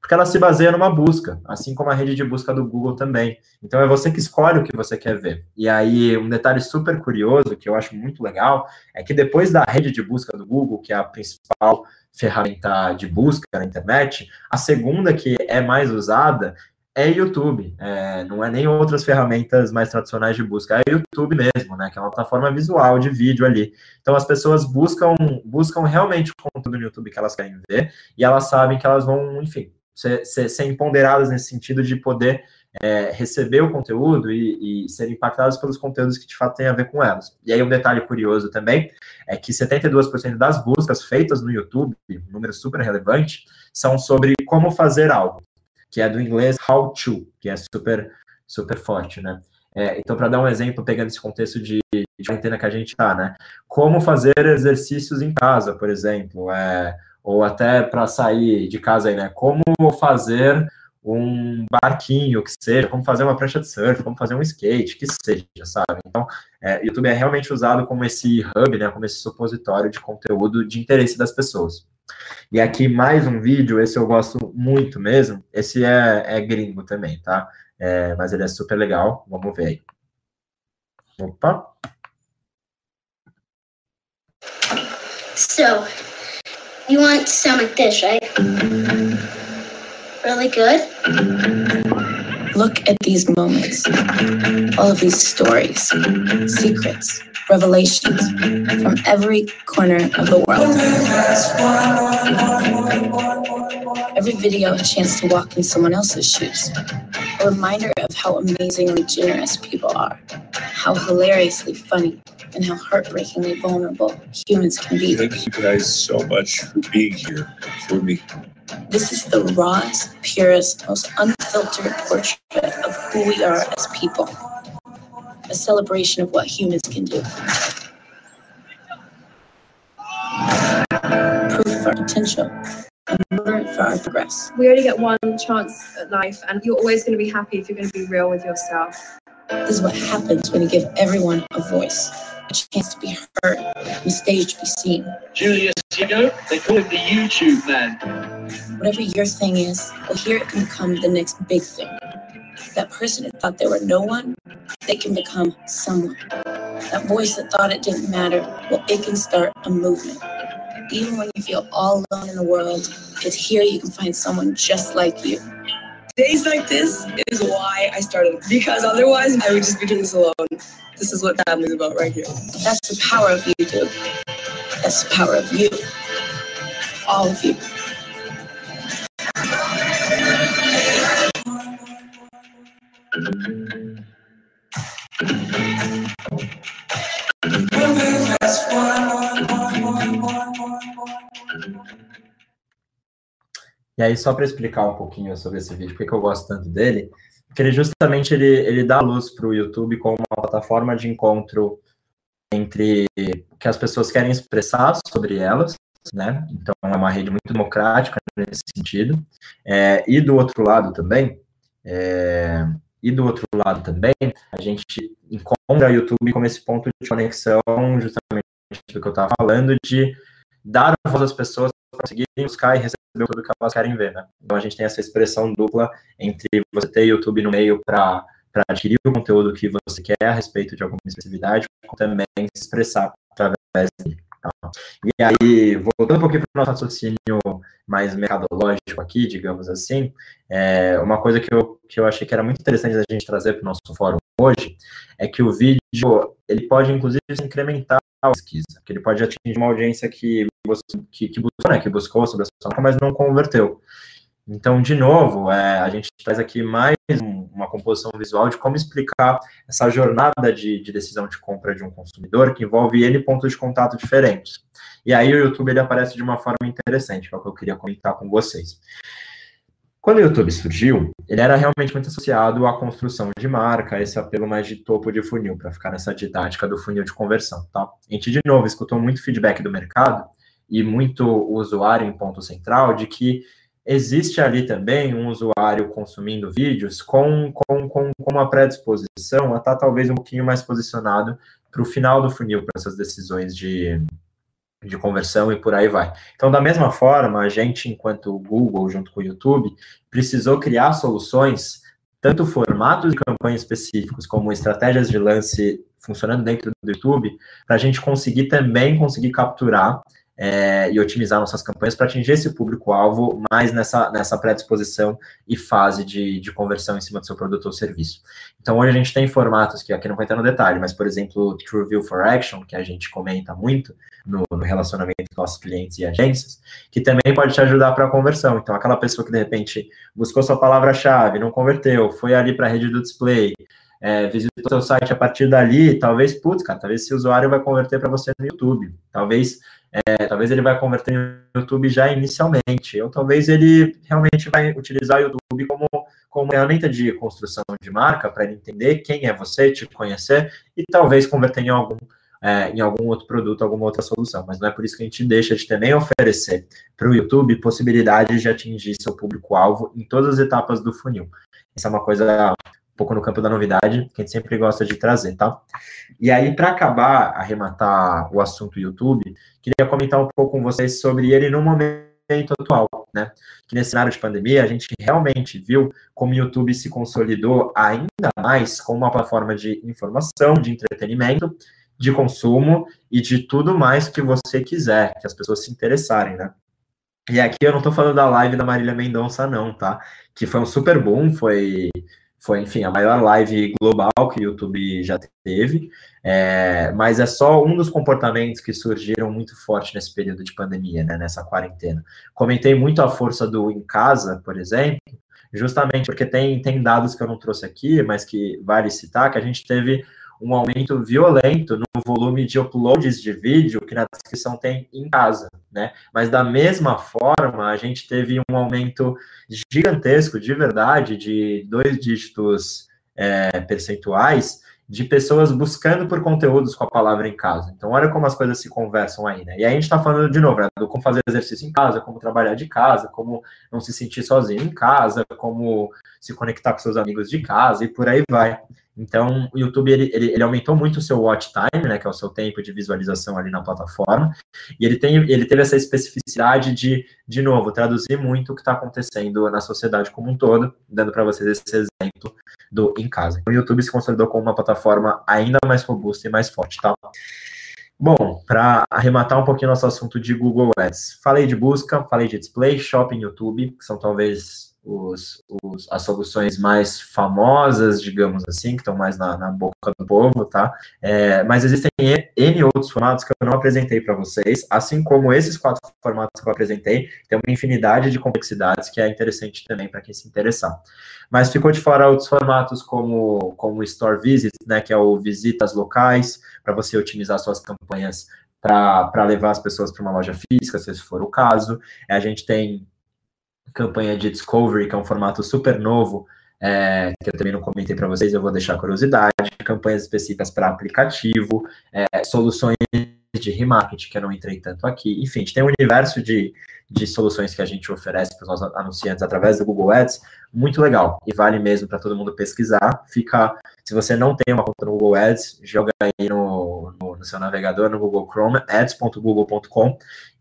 Porque ela se baseia numa busca, assim como a rede de busca do Google também. Então, é você que escolhe o que você quer ver. E aí, um detalhe super curioso, que eu acho muito legal, é que depois da rede de busca do Google, que é a principal ferramenta de busca na internet, a segunda que é mais usada é YouTube, é, não é nem outras ferramentas mais tradicionais de busca, é YouTube mesmo, né, que é uma plataforma visual de vídeo ali. Então, as pessoas buscam, buscam realmente o conteúdo no YouTube que elas querem ver, e elas sabem que elas vão, enfim, ser, ser, ser empoderadas nesse sentido de poder é, receber o conteúdo e, e ser impactadas pelos conteúdos que, de fato, têm a ver com elas. E aí, um detalhe curioso também, é que setenta e dois por cento das buscas feitas no YouTube, um número super relevante, são sobre como fazer algo, que é do inglês how to, que é super, super forte, né? É, então, para dar um exemplo, pegando esse contexto de, de quarentena que a gente está, né? Como fazer exercícios em casa, por exemplo, é, ou até para sair de casa aí, né? Como fazer um barquinho, que seja, como fazer uma prancha de surf, como fazer um skate, que seja, sabe? Então, é, YouTube é realmente usado como esse hub, né? Como esse supositório de conteúdo de interesse das pessoas. E aqui mais um vídeo, esse eu gosto muito mesmo, esse é, é gringo também, tá? É, mas ele é super legal, vamos ver aí. Opa! So, you want to sound like this, right? Really good? Look at these moments, all of these stories, secrets, revelations from every corner of the world. Every video a chance to walk in someone else's shoes. A reminder of how amazingly generous people are, how hilariously funny, and how heartbreakingly vulnerable humans can be. Thank you guys so much for being here for me. This is the rawest, purest, most unfiltered portrait of who we are as people. A celebration of what humans can do. Proof of our potential. And movement for our progress. We only get one chance at life, and you're always going to be happy if you're going to be real with yourself. This is what happens when you give everyone a voice, a chance to be heard, and a stage to be seen. Julius, you know, they call him the YouTube man. Whatever your thing is, well, here it can become the next big thing. That person who thought they were no one, they can become someone. That voice that thought it didn't matter, well, it can start a movement. Even when you feel all alone in the world, it's here you can find someone just like you. Days like this is why I started, because otherwise I would just be doing this alone. This is what family's about right here. That's the power of YouTube. That's the power of you. All of you. E aí, só para explicar um pouquinho sobre esse vídeo, porque eu gosto tanto dele, porque ele justamente ele, ele dá luz para o YouTube como uma plataforma de encontro entre o que as pessoas querem expressar sobre elas, né? Então, é uma rede muito democrática nesse sentido. É, e do outro lado também, é, e do outro lado também, a gente encontra o YouTube como esse ponto de conexão, justamente do que eu estava falando, de dar voz às pessoas para conseguirem buscar e receber tudo que elas querem ver, né? Então, a gente tem essa expressão dupla entre você ter YouTube no meio para adquirir o conteúdo que você quer a respeito de alguma especificidade, como também se expressar através dele. Tá? E aí, voltando um pouquinho para o nosso raciocínio mais mercadológico aqui, digamos assim, é, uma coisa que eu, que eu achei que era muito interessante da gente trazer para o nosso fórum hoje é que o vídeo, ele pode, inclusive, incrementar a pesquisa, que ele pode atingir uma audiência que, que, que, buscou, né, que buscou sobre a sua marca, mas não converteu. Então, de novo, é, a gente traz aqui mais um, uma composição visual de como explicar essa jornada de, de decisão de compra de um consumidor, que envolve N pontos de contato diferentes. E aí o YouTube ele aparece de uma forma interessante, que é o que eu queria comentar com vocês. Quando o YouTube surgiu, ele era realmente muito associado à construção de marca, esse apelo mais de topo de funil, para ficar nessa didática do funil de conversão. Tá? A gente, de novo, escutou muito feedback do mercado e muito usuário em ponto central de que existe ali também um usuário consumindo vídeos com, com, com, com uma predisposição a estar talvez um pouquinho mais posicionado para o final do funil, para essas decisões de, de conversão e por aí vai. Então, da mesma forma, a gente, enquanto Google, junto com o YouTube, precisou criar soluções, tanto formatos de campanha específicos, como estratégias de lance funcionando dentro do YouTube, para a gente conseguir também conseguir capturar é, e otimizar nossas campanhas para atingir esse público-alvo mais nessa, nessa predisposição e fase de, de conversão em cima do seu produto ou serviço. Então, hoje a gente tem formatos que aqui não vou entrar no detalhe, mas, por exemplo, o TrueView for Action, que a gente comenta muito no, no relacionamento com nossos clientes e agências, que também pode te ajudar para a conversão. Então, aquela pessoa que, de repente, buscou sua palavra-chave, não converteu, foi ali para a rede do display, É, visitou seu site a partir dali, talvez, putz, cara, talvez esse usuário vai converter para você no YouTube, talvez, é, talvez ele vai converter no YouTube já inicialmente, ou talvez ele realmente vai utilizar o YouTube como, como ferramenta de construção de marca, para ele entender quem é você, te conhecer, e talvez converter em algum, é, em algum outro produto, alguma outra solução, mas não é por isso que a gente deixa de também oferecer para o YouTube possibilidade de atingir seu público-alvo em todas as etapas do funil. Essa é uma coisa um pouco no campo da novidade, que a gente sempre gosta de trazer, tá? E aí, para acabar, arrematar o assunto YouTube, queria comentar um pouco com vocês sobre ele no momento atual, né? Que nesse cenário de pandemia, a gente realmente viu como o YouTube se consolidou ainda mais como uma plataforma de informação, de entretenimento, de consumo e de tudo mais que você quiser, que as pessoas se interessarem, né? E aqui eu não tô falando da live da Marília Mendonça, não, tá? Que foi um super boom, foi... Foi, enfim, a maior live global que o YouTube já teve, é, mas é só um dos comportamentos que surgiram muito forte nesse período de pandemia, né, nessa quarentena. Comentei muito a força do em casa, por exemplo, justamente porque tem, tem dados que eu não trouxe aqui, mas que vale citar, que a gente teve um aumento violento no volume de uploads de vídeo que na descrição tem em casa, né? Mas da mesma forma, a gente teve um aumento gigantesco, de verdade, de dois dígitos é, percentuais, de pessoas buscando por conteúdos com a palavra em casa. Então, olha como as coisas se conversam aí, né? E aí a gente está falando, de novo, né, do como fazer exercício em casa, como trabalhar de casa, como não se sentir sozinho em casa, como se conectar com seus amigos de casa e por aí vai. Então, o YouTube, ele, ele, ele aumentou muito o seu watch time, né, que é o seu tempo de visualização ali na plataforma, e ele, tem, ele teve essa especificidade de, de novo, traduzir muito o que está acontecendo na sociedade como um todo, dando para vocês esse exemplo do em casa. O YouTube se consolidou como uma plataforma ainda mais robusta e mais forte, tá? Bom, para arrematar um pouquinho nosso assunto de Google Ads, falei de busca, falei de display, shopping, YouTube, que são talvez os, os, as soluções mais famosas, digamos assim, que estão mais na, na boca do povo, tá? É, mas existem N outros formatos que eu não apresentei para vocês, assim como esses quatro formatos que eu apresentei, tem uma infinidade de complexidades que é interessante também para quem se interessar. Mas ficou de fora outros formatos como, como o Store Visit, né, que é o visitas locais, para você otimizar suas campanhas para levar as pessoas para uma loja física, se esse for o caso. A gente tem campanha de Discovery, que é um formato super novo, é, que eu também não comentei para vocês, eu vou deixar a curiosidade, campanhas específicas para aplicativo, é, soluções de remarketing, que eu não entrei tanto aqui, enfim, a gente tem um universo de, de soluções que a gente oferece para os nossos anunciantes através do Google Ads, muito legal, e vale mesmo para todo mundo pesquisar. Fica, se você não tem uma conta no Google Ads, joga aí no, no, no seu navegador, no Google Chrome, ads ponto google ponto com,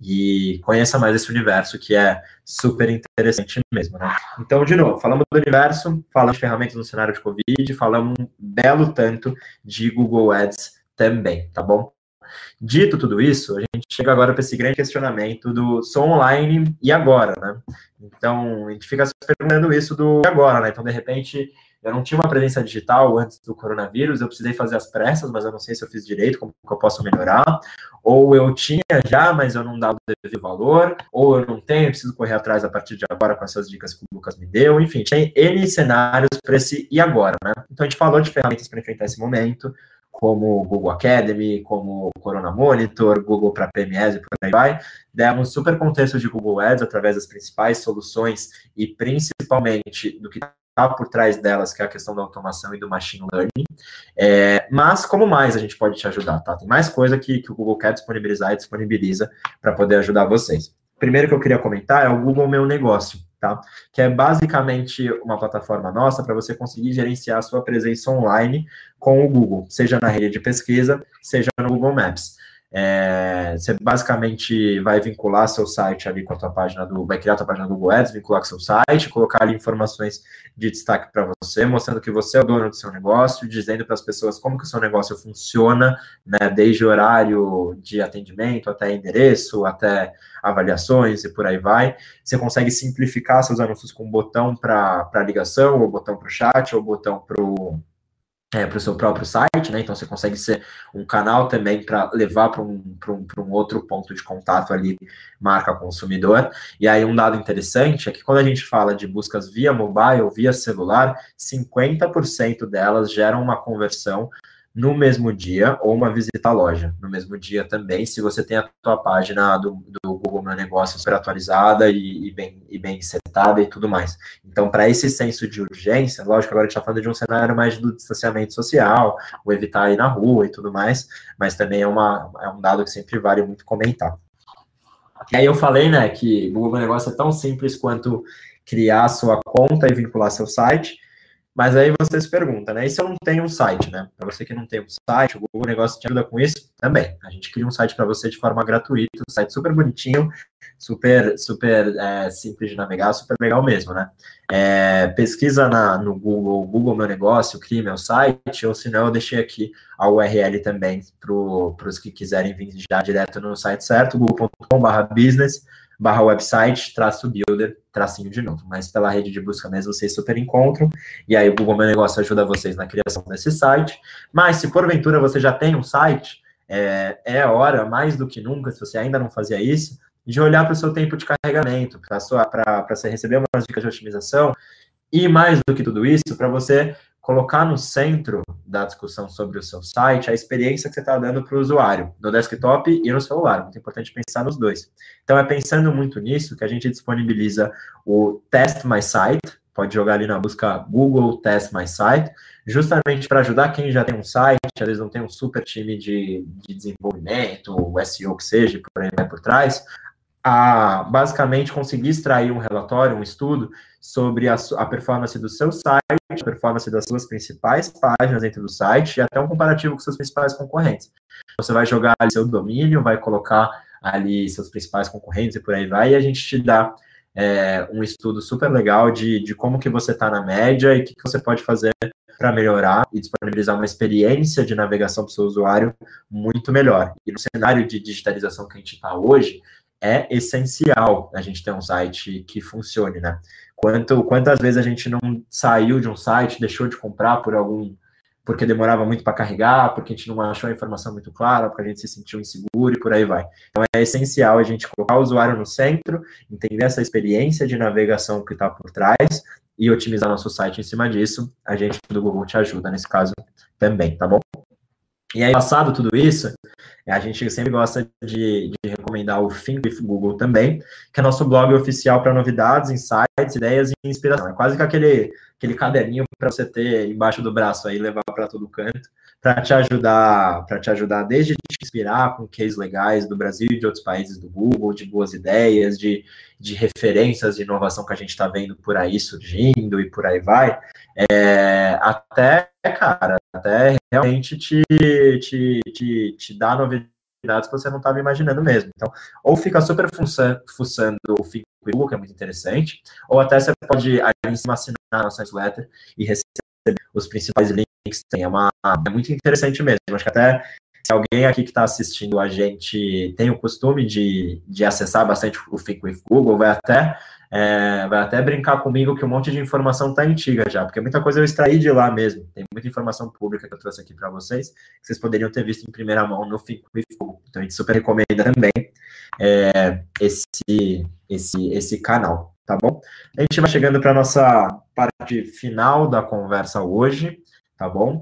e conheça mais esse universo, que é super interessante mesmo, né? Então, de novo, falamos do universo, falamos de ferramentas no cenário de Covid, falamos um belo tanto de Google Ads também, tá bom? Dito tudo isso, a gente chega agora para esse grande questionamento do sou online e agora, né? Então, a gente fica se perguntando isso do e agora, né? Então, de repente, eu não tinha uma presença digital antes do coronavírus, eu precisei fazer as pressas, mas eu não sei se eu fiz direito, como que eu posso melhorar, ou eu tinha já, mas eu não dava o devido valor, ou eu não tenho, eu preciso correr atrás a partir de agora com essas dicas que o Lucas me deu, enfim, tem N cenários para esse e agora, né? Então, a gente falou de ferramentas para enfrentar esse momento, como o Google Academy, como o Corona Monitor, Google para P M S e por aí vai, demos um super contexto de Google Ads através das principais soluções e principalmente do que está por trás delas, que é a questão da automação e do machine learning. É, mas como mais a gente pode te ajudar, tá? Tem mais coisa que, que o Google quer disponibilizar e disponibiliza para poder ajudar vocês. Primeiro que eu queria comentar é o Google Meu Negócio, tá? Que é basicamente uma plataforma nossa para você conseguir gerenciar a sua presença online com o Google, seja na rede de pesquisa, seja no Google Maps. É, você basicamente vai vincular seu site ali com a tua página do, vai criar a tua página do Google Ads, vincular com seu site, colocar ali informações de destaque para você, mostrando que você é o dono do seu negócio, dizendo para as pessoas como que o seu negócio funciona, né, desde horário de atendimento até endereço, até avaliações e por aí vai. Você consegue simplificar seus anúncios com um botão para ligação, ou botão para o chat, ou botão para o É, para o seu próprio site, né? Então você consegue ser um canal também para levar para um, um, um outro ponto de contato ali, marca consumidor. E aí um dado interessante é que quando a gente fala de buscas via mobile, via celular, cinquenta por cento delas geram uma conversão no mesmo dia, ou uma visita à loja no mesmo dia também, se você tem a tua página do, do Google Meu Negócio super atualizada e, e, bem, e bem setada e tudo mais. Então, para esse senso de urgência, lógico, agora a gente está falando de um cenário mais do distanciamento social, o evitar ir na rua e tudo mais, mas também é, uma, é um dado que sempre vale muito comentar. E aí eu falei, né, que o Google Meu Negócio é tão simples quanto criar a sua conta e vincular seu site. Mas aí você se pergunta, né? E se eu não tenho um site, né? Para você que não tem um site, o Google Negócio te ajuda com isso? Também. A gente cria um site para você de forma gratuita, um site super bonitinho, super, super é, simples de navegar, super legal mesmo, né? É, pesquisa na, no Google, Google Meu Negócio, crie meu site, ou se não, eu deixei aqui a U R L também para os que quiserem vir já direto no site certo, google ponto com barra business, barra website, traço builder, tracinho de novo, mas pela rede de busca mesmo vocês super encontram, e aí o Google Meu Negócio ajuda vocês na criação desse site. Mas se porventura você já tem um site, é, é hora, mais do que nunca, se você ainda não fazia isso, de olhar para o seu tempo de carregamento, para você receber umas dicas de otimização, e mais do que tudo isso, para você colocar no centro da discussão sobre o seu site a experiência que você está dando para o usuário, no desktop e no celular. Muito importante pensar nos dois. Então, é pensando muito nisso que a gente disponibiliza o Test My Site, pode jogar ali na busca Google Test My Site, justamente para ajudar quem já tem um site, às vezes não tem um super time de, de desenvolvimento, o S E O que seja, por aí vai por trás, a basicamente conseguir extrair um relatório, um estudo sobre a, a performance do seu site, a performance das suas principais páginas dentro do site e até um comparativo com seus principais concorrentes. Você vai jogar ali seu domínio, vai colocar ali seus principais concorrentes e por aí vai, e a gente te dá é, um estudo super legal de, de como que você está na média e o que, que você pode fazer para melhorar e disponibilizar uma experiência de navegação para o seu usuário muito melhor. E no cenário de digitalização que a gente está hoje, é essencial a gente ter um site que funcione, né? Quanto, quantas vezes a gente não saiu de um site, deixou de comprar por algum, porque demorava muito para carregar, porque a gente não achou a informação muito clara, porque a gente se sentiu inseguro e por aí vai. Então é essencial a gente colocar o usuário no centro, entender essa experiência de navegação que está por trás e otimizar nosso site em cima disso. A gente do Google te ajuda nesse caso também, tá bom? E aí, passado tudo isso, a gente sempre gosta de, de recomendar o Think with Google também, que é nosso blog oficial para novidades, insights, ideias e inspiração. É quase que aquele, aquele caderninho para você ter embaixo do braço aí, levar para todo canto, para te ajudar, para te ajudar desde te inspirar com cases legais do Brasil e de outros países do Google, de boas ideias, de, de referências de inovação que a gente está vendo por aí surgindo e por aí vai, é, até, cara, até realmente te, te, te, te dar novidades que você não estava imaginando mesmo. Então, ou fica super fuçando, fuçando o Think with Google, que é muito interessante, ou até você pode ali em cima assinar a nossa newsletter e receber os principais links que tem. É, uma, é muito interessante mesmo. Acho que até se alguém aqui que está assistindo a gente tem o costume de, de acessar bastante o Think with Google, vai até, é, vai até brincar comigo que um monte de informação está antiga já, porque muita coisa eu extraí de lá mesmo. Tem muita informação pública que eu trouxe aqui para vocês, que vocês poderiam ter visto em primeira mão no Think with Google. Então a gente super recomenda também é, esse, esse, esse canal, tá bom? A gente vai chegando para a nossa parte final da conversa hoje, tá bom?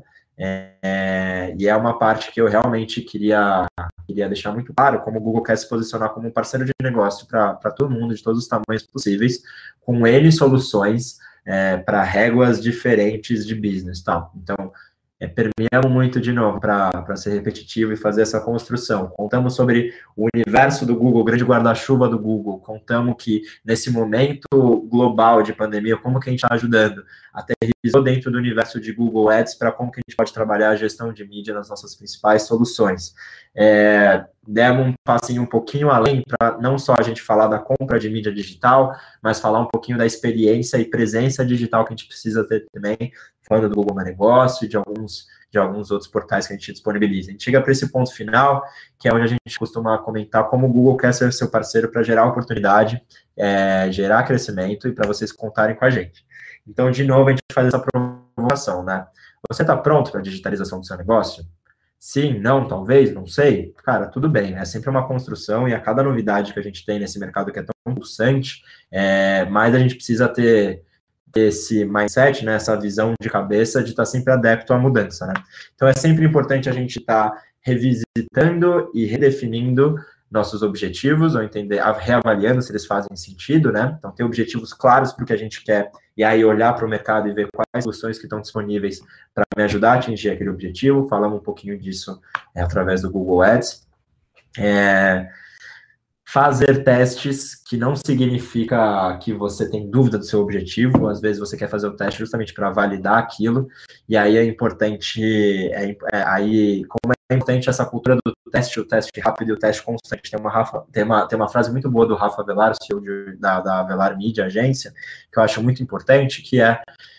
É, e é uma parte que eu realmente queria, queria deixar muito claro, como o Google quer se posicionar como um parceiro de negócio para todo mundo, de todos os tamanhos possíveis, com N soluções é, para réguas diferentes de business, tá? Então, É, permeamos muito, de novo, para ser repetitivo e fazer essa construção. Contamos sobre o universo do Google, o grande guarda-chuva do Google. Contamos que, nesse momento global de pandemia, como que a gente está ajudando. Aterrizou dentro do universo de Google Ads para como que a gente pode trabalhar a gestão de mídia nas nossas principais soluções. É, demos um passinho um pouquinho além para não só a gente falar da compra de mídia digital, mas falar um pouquinho da experiência e presença digital que a gente precisa ter também, falando do Google My Negócio e de alguns, de alguns outros portais que a gente disponibiliza. A gente chega para esse ponto final, que é onde a gente costuma comentar como o Google quer ser seu parceiro para gerar oportunidade, é, gerar crescimento e para vocês contarem com a gente. Então, de novo, a gente faz essa provocação, né? Você está pronto para a digitalização do seu negócio? Sim, não, talvez, não sei. Cara, tudo bem, é sempre uma construção e a cada novidade que a gente tem nesse mercado que é tão pulsante, é, mais a gente precisa ter esse mindset, né, essa visão de cabeça de estar sempre adepto à mudança, né? Então, é sempre importante a gente estar revisitando e redefinindo nossos objetivos, ou entender, reavaliando se eles fazem sentido, né? Então, ter objetivos claros para o que a gente quer, e aí olhar para o mercado e ver quais soluções que estão disponíveis para me ajudar a atingir aquele objetivo. Falamos um pouquinho disso é, através do Google Ads. É, fazer testes, que não significa que você tem dúvida do seu objetivo, às vezes você quer fazer o teste justamente para validar aquilo, e aí é importante, é, é, aí, como é importante essa cultura do teste, o teste rápido e o teste constante. Tem uma, Rafa, tem uma, tem uma frase muito boa do Rafa Velar, C E O de, da, da Velar Media Agência, que eu acho muito importante, que é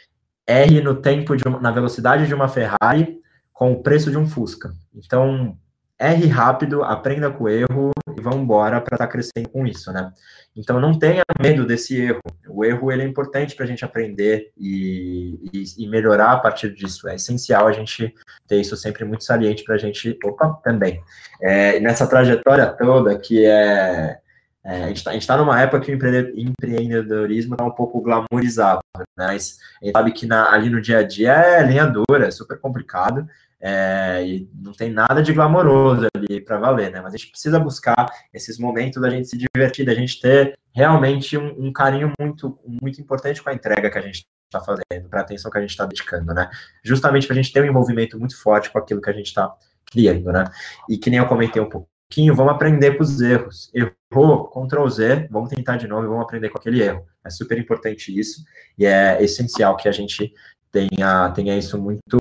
R no tempo, de uma, na velocidade de uma Ferrari com o preço de um Fusca. Então, R rápido, aprenda com o erro e vamos embora para estar crescendo com isso, né? Então, não tenha medo desse erro. O erro, ele é importante para a gente aprender e, e, e melhorar a partir disso. É essencial a gente ter isso sempre muito saliente para a gente... Opa, também. É, nessa trajetória toda, que é... é a gente está tá numa época que o empreendedorismo está um pouco glamourizado, né? Mas a gente sabe que na, ali no dia a dia é linha dura, é super complicado. É, e não tem nada de glamouroso ali para valer, né? Mas a gente precisa buscar esses momentos da gente se divertir, da gente ter realmente um, um carinho muito, muito importante com a entrega que a gente está fazendo, para a atenção que a gente está dedicando, né? Justamente para a gente ter um envolvimento muito forte com aquilo que a gente está criando, né? E que nem eu comentei um pouquinho, vamos aprender com os erros. Errou, control Z, vamos tentar de novo e vamos aprender com aquele erro. É super importante isso, e é essencial que a gente tenha, tenha isso muito...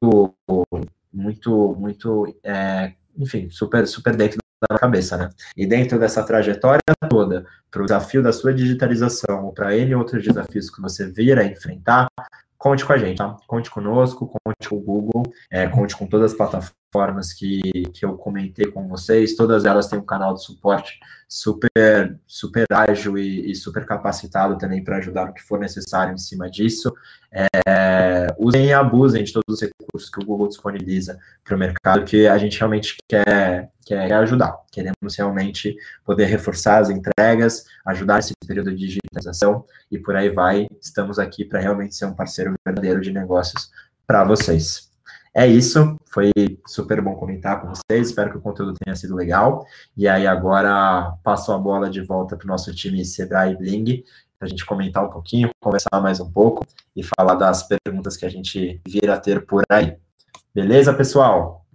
muito, muito, é, enfim, super, super dentro da cabeça, né? E dentro dessa trajetória toda, para o desafio da sua digitalização, ou para N outros desafios que você vir a enfrentar, conte com a gente, tá? Conte conosco, conte com o Google, é, conte com todas as plataformas que, que eu comentei com vocês, todas elas têm um canal de suporte super, super ágil e, e super capacitado também para ajudar o que for necessário em cima disso. É, usem e abusem de todos os recursos que o Google disponibiliza para o mercado, que a gente realmente quer, quer ajudar. Queremos realmente poder reforçar as entregas, ajudar esse período de digitalização e por aí vai. Estamos aqui para realmente ser um parceiro verdadeiro de negócios para vocês. É isso, foi super bom comentar com vocês, espero que o conteúdo tenha sido legal. E aí agora passo a bola de volta para o nosso time Sebrae Bling, para a gente comentar um pouquinho, conversar mais um pouco e falar das perguntas que a gente vir a ter por aí. Beleza, pessoal?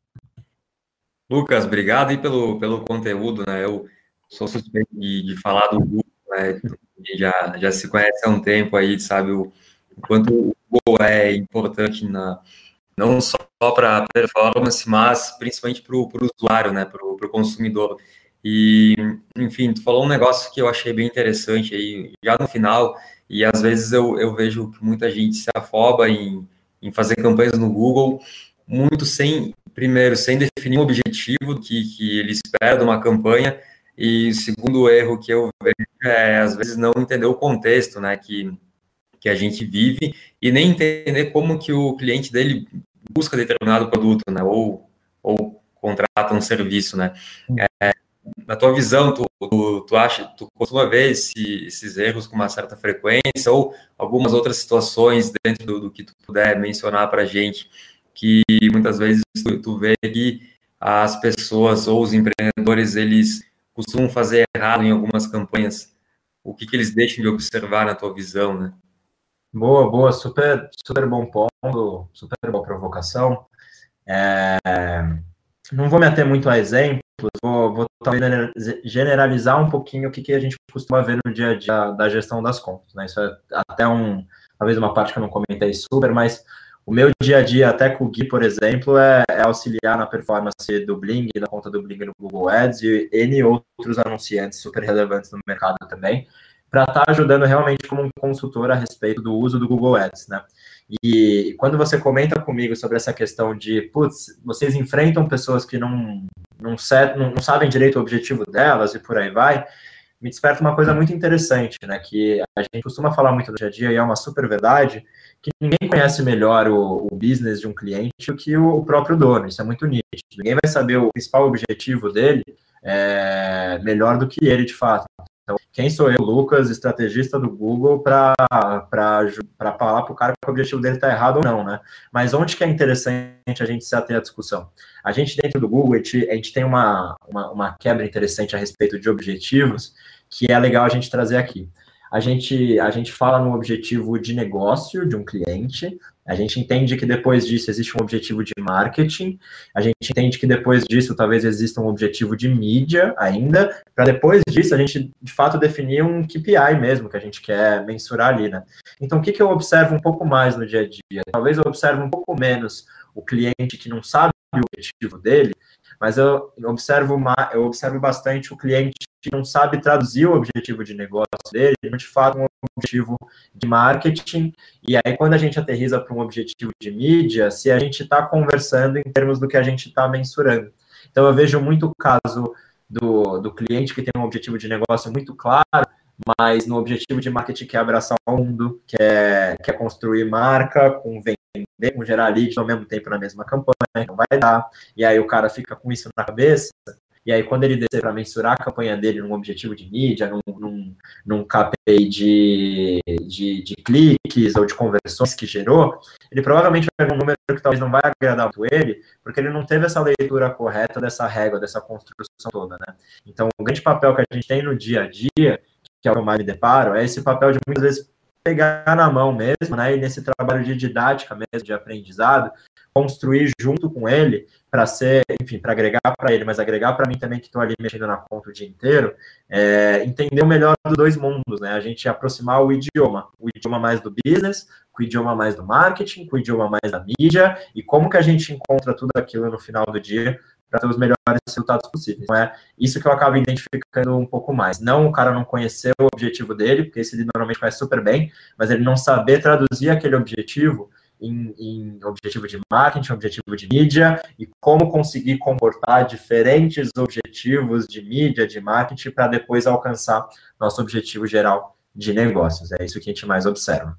Lucas, obrigado aí pelo, pelo conteúdo, né? Eu sou suspeito de, de falar do Google, né? Já, já se conhece há um tempo aí, sabe o, o quanto o Google é importante na... não só para a performance, mas principalmente para o usuário, né, para o consumidor. E, enfim, tu falou um negócio que eu achei bem interessante aí, já no final, e às vezes eu, eu vejo que muita gente se afoba em, em fazer campanhas no Google, muito sem, primeiro, sem definir um objetivo que, que ele espera de uma campanha, e o segundo erro que eu vejo é, às vezes, não entender o contexto, né, que, que a gente vive, e nem entender como que o cliente dele busca determinado produto, né, ou, ou contrata um serviço, né. É, na tua visão, tu, tu, tu acha, tu costuma ver esse, esses erros com uma certa frequência, ou algumas outras situações dentro do, do que tu puder mencionar para a gente, que muitas vezes tu, tu vê que as pessoas ou os empreendedores, eles costumam fazer errado em algumas campanhas, o que, que eles deixam de observar na tua visão, né? Boa, boa, super, super bom ponto, super boa provocação. É, não vou me ater muito a exemplos, vou, vou talvez generalizar um pouquinho o que, que a gente costuma ver no dia a dia da gestão das contas, né? Isso é até um, talvez uma parte que eu não comentei super, mas o meu dia a dia, até com o Gui, por exemplo, é, é auxiliar na performance do Bling, da conta do Bling no Google Ads e N outros anunciantes super relevantes no mercado também, para estar tá ajudando realmente como um consultor a respeito do uso do Google Ads, né? E quando você comenta comigo sobre essa questão de, putz, vocês enfrentam pessoas que não, não, set, não, não sabem direito o objetivo delas e por aí vai, me desperta uma coisa muito interessante, né? Que a gente costuma falar muito no dia a dia e é uma super verdade, que ninguém conhece melhor o, o business de um cliente do que o, o próprio dono. Isso é muito nítido. Ninguém vai saber o principal objetivo dele é, melhor do que ele, de fato. Então, quem sou eu, Lucas, estrategista do Google, para falar para o cara que o objetivo dele está errado ou não, né? Mas onde que é interessante a gente se ater à discussão? A gente, dentro do Google, a gente, a gente tem uma, uma, uma quebra interessante a respeito de objetivos, que é legal a gente trazer aqui. A gente, a gente fala no objetivo de negócio de um cliente, a gente entende que depois disso existe um objetivo de marketing, a gente entende que depois disso talvez exista um objetivo de mídia ainda, para depois disso a gente, de fato, definir um K P I mesmo, que a gente quer mensurar ali, né? Então, o que, que eu observo um pouco mais no dia a dia? Talvez eu observe um pouco menos o cliente que não sabe o objetivo dele, mas eu observo, eu observo bastante o cliente que não sabe traduzir o objetivo de negócio dele, de fato, um objetivo de marketing, e aí quando a gente aterriza para um objetivo de mídia, se a gente está conversando em termos do que a gente está mensurando. Então, eu vejo muito o caso do, do cliente que tem um objetivo de negócio muito claro, mas no objetivo de marketing quer abraçar o mundo, quer, quer construir marca, com vender, com gerar leads ao mesmo tempo na mesma campanha, não vai dar, e aí o cara fica com isso na cabeça, e aí quando ele descer para mensurar a campanha dele num objetivo de mídia, num, num, num K P I de, de, de cliques ou de conversões que gerou, ele provavelmente vai ver um número que talvez não vai agradar muito ele, porque ele não teve essa leitura correta dessa régua, dessa construção toda, né? Então, o grande papel que a gente tem no dia a dia, que é o que eu mais me deparo, é esse papel de muitas vezes pegar na mão mesmo, né, e nesse trabalho de didática mesmo, de aprendizado, construir junto com ele para ser, enfim, para agregar para ele, mas agregar para mim também que estou ali mexendo na conta o dia inteiro, é, entender o melhor dos dois mundos, né, a gente aproximar o idioma, o idioma mais do business, com o idioma mais do marketing, com o idioma mais da mídia, e como que a gente encontra tudo aquilo no final do dia para ter os melhores resultados possíveis. Não é isso que eu acabo identificando um pouco mais. Não o cara não conhecer o objetivo dele, porque esse ele normalmente conhece super bem, mas ele não saber traduzir aquele objetivo em, em objetivo de marketing, objetivo de mídia, e como conseguir comportar diferentes objetivos de mídia, de marketing, para depois alcançar nosso objetivo geral de negócios. É isso que a gente mais observa.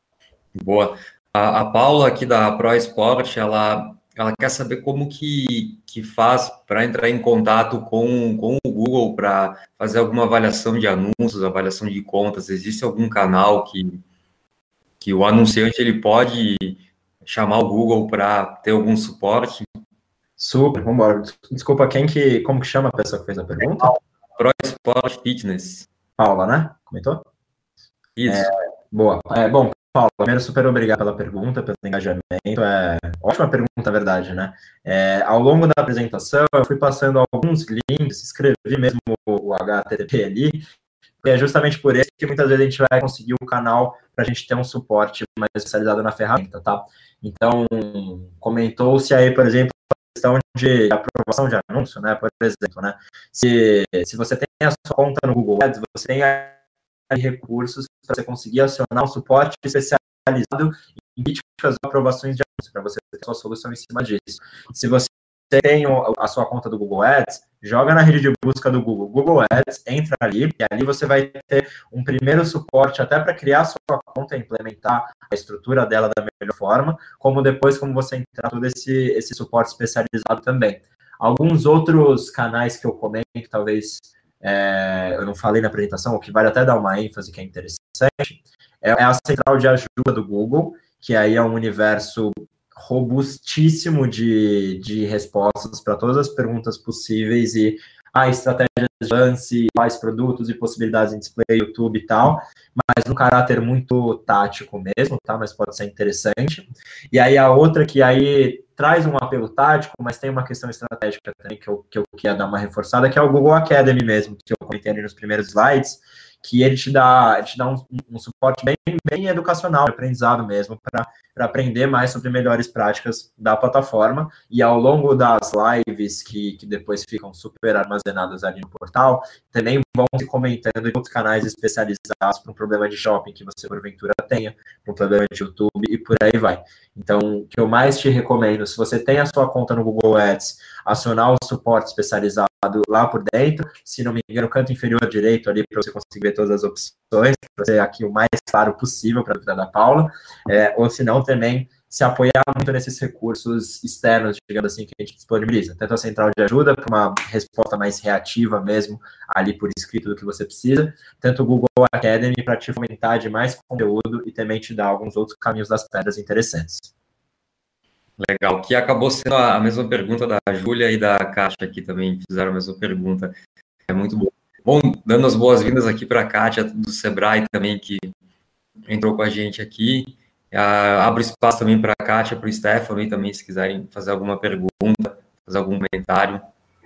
Boa. A, a Paula, aqui da ProSport, ela... ela quer saber como que, que faz para entrar em contato com, com o Google para fazer alguma avaliação de anúncios, avaliação de contas. Existe algum canal que, que o anunciante ele pode chamar o Google para ter algum suporte? Super, vamos embora. Desculpa, quem que, como que chama a pessoa que fez a pergunta? ProSport Fitness. Paula, né? Comentou? Isso. É, boa. É, bom, Paulo, primeiro, super obrigado pela pergunta, pelo engajamento. É ótima pergunta, na verdade, né? É, ao longo da apresentação, eu fui passando alguns links, escrevi mesmo o H T T P ali, e é justamente por isso que muitas vezes a gente vai conseguir o canal para a gente ter um suporte mais especializado na ferramenta, tá? Então, comentou-se aí, por exemplo, a questão de aprovação de anúncio, né? Por exemplo, né? Se, se você tem a sua conta no Google Ads, você tem a recursos para você conseguir acionar um suporte especializado em críticas ou aprovações de anúncios, para você ter a sua solução em cima disso. Se você tem a sua conta do Google Ads, joga na rede de busca do Google, Google Ads, entra ali, e ali você vai ter um primeiro suporte até para criar a sua conta e implementar a estrutura dela da melhor forma, como depois, como você entrar todo esse, esse suporte especializado também. Alguns outros canais que eu comento, talvez É, eu não falei na apresentação, o que vale até dar uma ênfase que é interessante, é, é a central de ajuda do Google, que aí é um universo robustíssimo de, de respostas para todas as perguntas possíveis e a estratégia de lance, quais produtos e possibilidades em display, YouTube e tal, mas no caráter muito tático mesmo, tá? Mas pode ser interessante. E aí a outra que aí traz um apelo tático, mas tem uma questão estratégica também que eu, que eu queria dar uma reforçada, que é o Google Academy mesmo, que eu comentei ali nos primeiros slides, que ele te dá, te dá um, um suporte bem, bem educacional, aprendizado mesmo, para aprender mais sobre melhores práticas da plataforma, e ao longo das lives, que, que depois ficam super armazenadas ali no portal, também vão se comentando em outros canais especializados para um problema de shopping que você, porventura, tenha, para um problema de YouTube, e por aí vai. Então, o que eu mais te recomendo, se você tem a sua conta no Google Ads, acionar o suporte especializado lá por dentro, se não me engano, no canto inferior direito ali, para você conseguir ver todas as opções, para ser aqui o mais claro possível para a dúvida da Paula, é, ou se não, também se apoiar muito nesses recursos externos, digamos assim, que a gente disponibiliza. Tanto a central de ajuda, para uma resposta mais reativa mesmo, ali por escrito do que você precisa, tanto o Google Academy para te fomentar de mais conteúdo e também te dar alguns outros caminhos das pedras interessantes. Legal, que acabou sendo a mesma pergunta da Júlia e da Kátia, que também fizeram a mesma pergunta. É muito bom. Bom, dando as boas-vindas aqui para a Kátia, do Sebrae também, que entrou com a gente aqui. Uh, abro espaço também para a Kátia, para o Stefano, também, se quiserem fazer alguma pergunta, fazer algum comentário.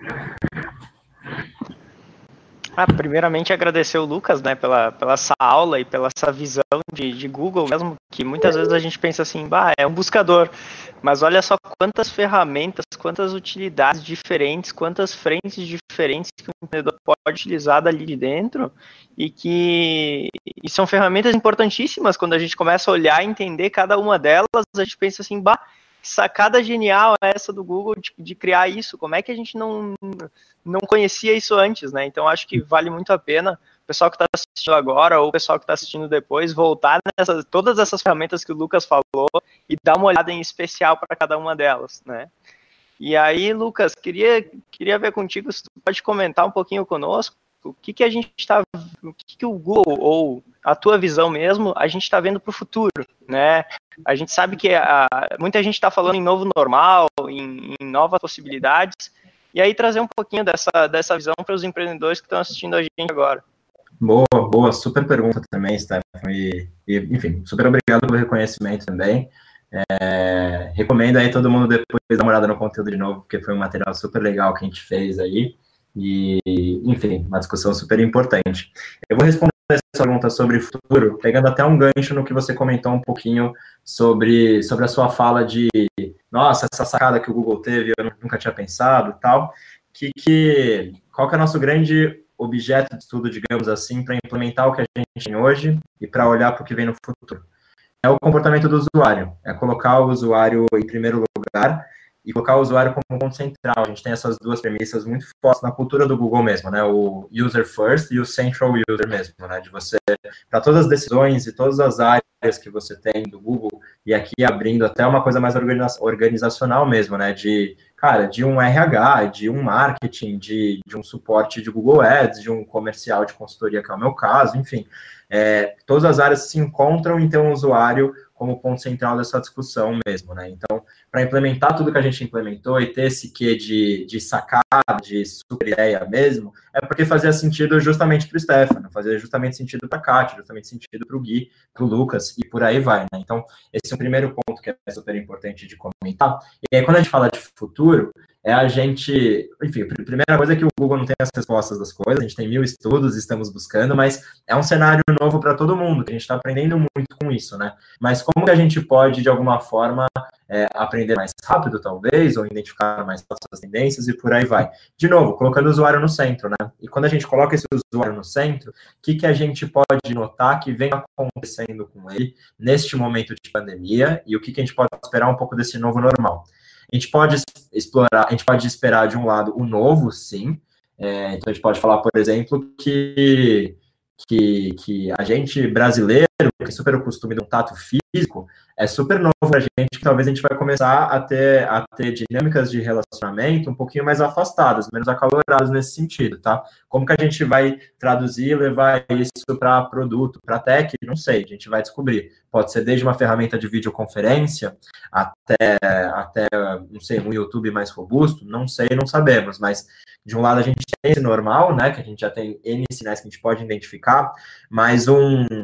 Ah, primeiramente, agradecer o Lucas, né, pela, pela essa aula e pela essa visão de, de Google mesmo, que muitas vezes a gente pensa assim, bah, é um buscador, mas olha só quantas ferramentas, quantas utilidades diferentes, quantas frentes diferentes que o empreendedor pode utilizar dali de dentro, e que e são ferramentas importantíssimas. Quando a gente começa a olhar e entender cada uma delas, a gente pensa assim, bah, que sacada genial é essa do Google de, de criar isso, como é que a gente não, não conhecia isso antes, né? Então, acho que vale muito a pena o pessoal que está assistindo agora ou o pessoal que está assistindo depois voltar nessas, todas essas ferramentas que o Lucas falou e dar uma olhada em especial para cada uma delas, né? E aí, Lucas, queria, queria ver contigo se tu pode comentar um pouquinho conosco o que, que a gente está, o que, que o Google, ou a tua visão mesmo, a gente está vendo para o futuro, né? A gente sabe que a, muita gente está falando em novo normal, em, em novas possibilidades, e aí trazer um pouquinho dessa, dessa visão para os empreendedores que estão assistindo a gente agora. Boa, boa, super pergunta também, Stefano, e, e enfim, super obrigado pelo reconhecimento também. É, recomendo aí todo mundo depois dar uma olhada no conteúdo de novo, porque foi um material super legal que a gente fez aí, e, enfim, uma discussão super importante. Eu vou responder essa pergunta sobre futuro, pegando até um gancho no que você comentou um pouquinho sobre, sobre a sua fala de, nossa, essa sacada que o Google teve, eu nunca tinha pensado e tal, que, que, qual que é o nosso grande objeto de estudo, digamos assim, para implementar o que a gente tem hoje e para olhar para o que vem no futuro? É o comportamento do usuário, é colocar o usuário em primeiro lugar e colocar o usuário como ponto central. A gente tem essas duas premissas muito fortes na cultura do Google mesmo, né? O user first e o central user mesmo, né? De você, para todas as decisões e todas as áreas que você tem do Google, e aqui abrindo até uma coisa mais organizacional mesmo, né? De, cara, de um R H, de um marketing, de, de um suporte de Google Ads, de um comercial de consultoria, que é o meu caso, enfim. É, todas as áreas se encontram em ter um usuário como ponto central dessa discussão mesmo, né? Então, para implementar tudo que a gente implementou e ter esse quê de, de sacada, de super ideia mesmo, é porque fazia sentido justamente para o Stefano, fazia justamente sentido para a Kátia, justamente sentido para o Gui, para o Lucas, e por aí vai, né? Então, esse é o primeiro ponto que é super importante de comentar. E aí, quando a gente fala de futuro, é a gente, enfim, a primeira coisa é que o Google não tem as respostas das coisas, a gente tem mil estudos, estamos buscando, mas é um cenário novo para todo mundo, que a gente está aprendendo muito com isso, né? Mas como que a gente pode, de alguma forma, é, aprender mais rápido, talvez, ou identificar mais as tendências e por aí vai? De novo, colocando o usuário no centro, né? E quando a gente coloca esse usuário no centro, o que, que a gente pode notar que vem acontecendo com ele neste momento de pandemia e o que, que a gente pode esperar um pouco desse novo normal? A gente pode explorar, a gente pode esperar, de um lado, o novo, sim. É, então, a gente pode falar, por exemplo, que, que, que a gente brasileiro, que tem super o costume do contato físico, é super novo pra gente, que talvez a gente vai começar a ter, a ter dinâmicas de relacionamento um pouquinho mais afastadas, menos acaloradas nesse sentido, tá? Como que a gente vai traduzir e levar isso para produto, para tech? Não sei, a gente vai descobrir. Pode ser desde uma ferramenta de videoconferência até, até não sei, um YouTube mais robusto, não sei, não sabemos, mas de um lado a gente tem esse normal, né, que a gente já tem N sinais que a gente pode identificar, mas um...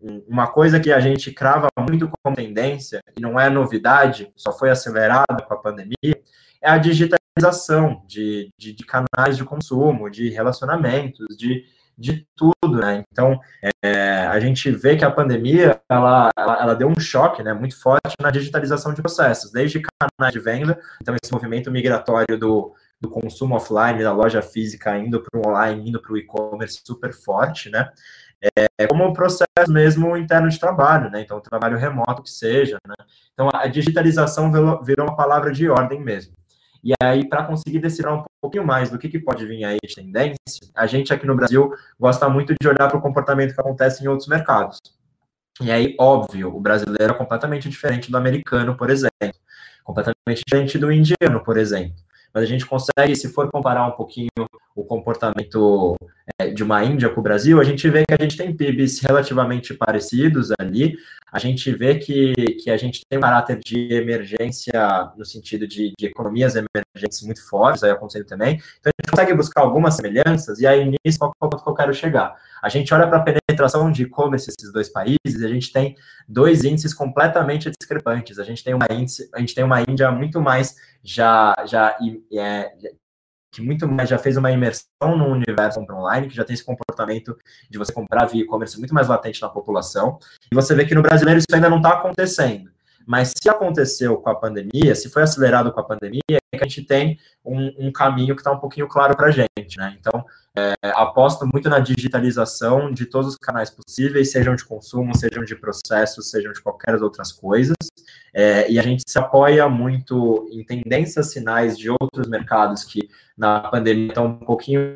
um, uma coisa que a gente crava muito como tendência, e não é novidade, só foi acelerada com a pandemia, é a digitalização de, de, de canais de consumo, de relacionamentos, de, de tudo, né? Então, é, a gente vê que a pandemia, ela, ela, ela deu um choque, né, muito forte na digitalização de processos, desde canais de venda, então esse movimento migratório do, do consumo offline, da loja física, indo para o online, indo para o e-commerce super forte, né? É, como o processo mesmo interno de trabalho, né? Então, o trabalho remoto que seja, né? Então, a digitalização virou, virou uma palavra de ordem mesmo. E aí, para conseguir decifrar um pouquinho mais do que, que pode vir aí de tendência, a gente aqui no Brasil gosta muito de olhar para o comportamento que acontece em outros mercados. E aí, óbvio, o brasileiro é completamente diferente do americano, por exemplo. Completamente diferente do indiano, por exemplo. Mas a gente consegue, se for comparar um pouquinho o comportamento é, de uma Índia com o Brasil, a gente vê que a gente tem P I Bs relativamente parecidos ali, a gente vê que, que a gente tem um caráter de emergência no sentido de, de economias emergentes muito fortes, aí acontecendo também, então a gente consegue buscar algumas semelhanças, e aí nisso qual que eu quero chegar. A gente olha para a penetração de e-commerce desses dois países, e a gente tem dois índices completamente discrepantes, a gente tem uma, índice, a gente tem uma Índia muito mais já, já é, que muito mais já fez uma imersão no universo online, que já tem esse comportamento de você comprar via e-commerce muito mais latente na população, e você vê que no brasileiro isso ainda não está acontecendo. Mas se aconteceu com a pandemia, se foi acelerado com a pandemia, é que a gente tem um, um caminho que está um pouquinho claro para a gente, né? Então, é, aposto muito na digitalização de todos os canais possíveis, sejam de consumo, sejam de processos, sejam de qualquer outras coisas, é, e a gente se apoia muito em tendências, sinais de outros mercados que na pandemia estão um pouquinho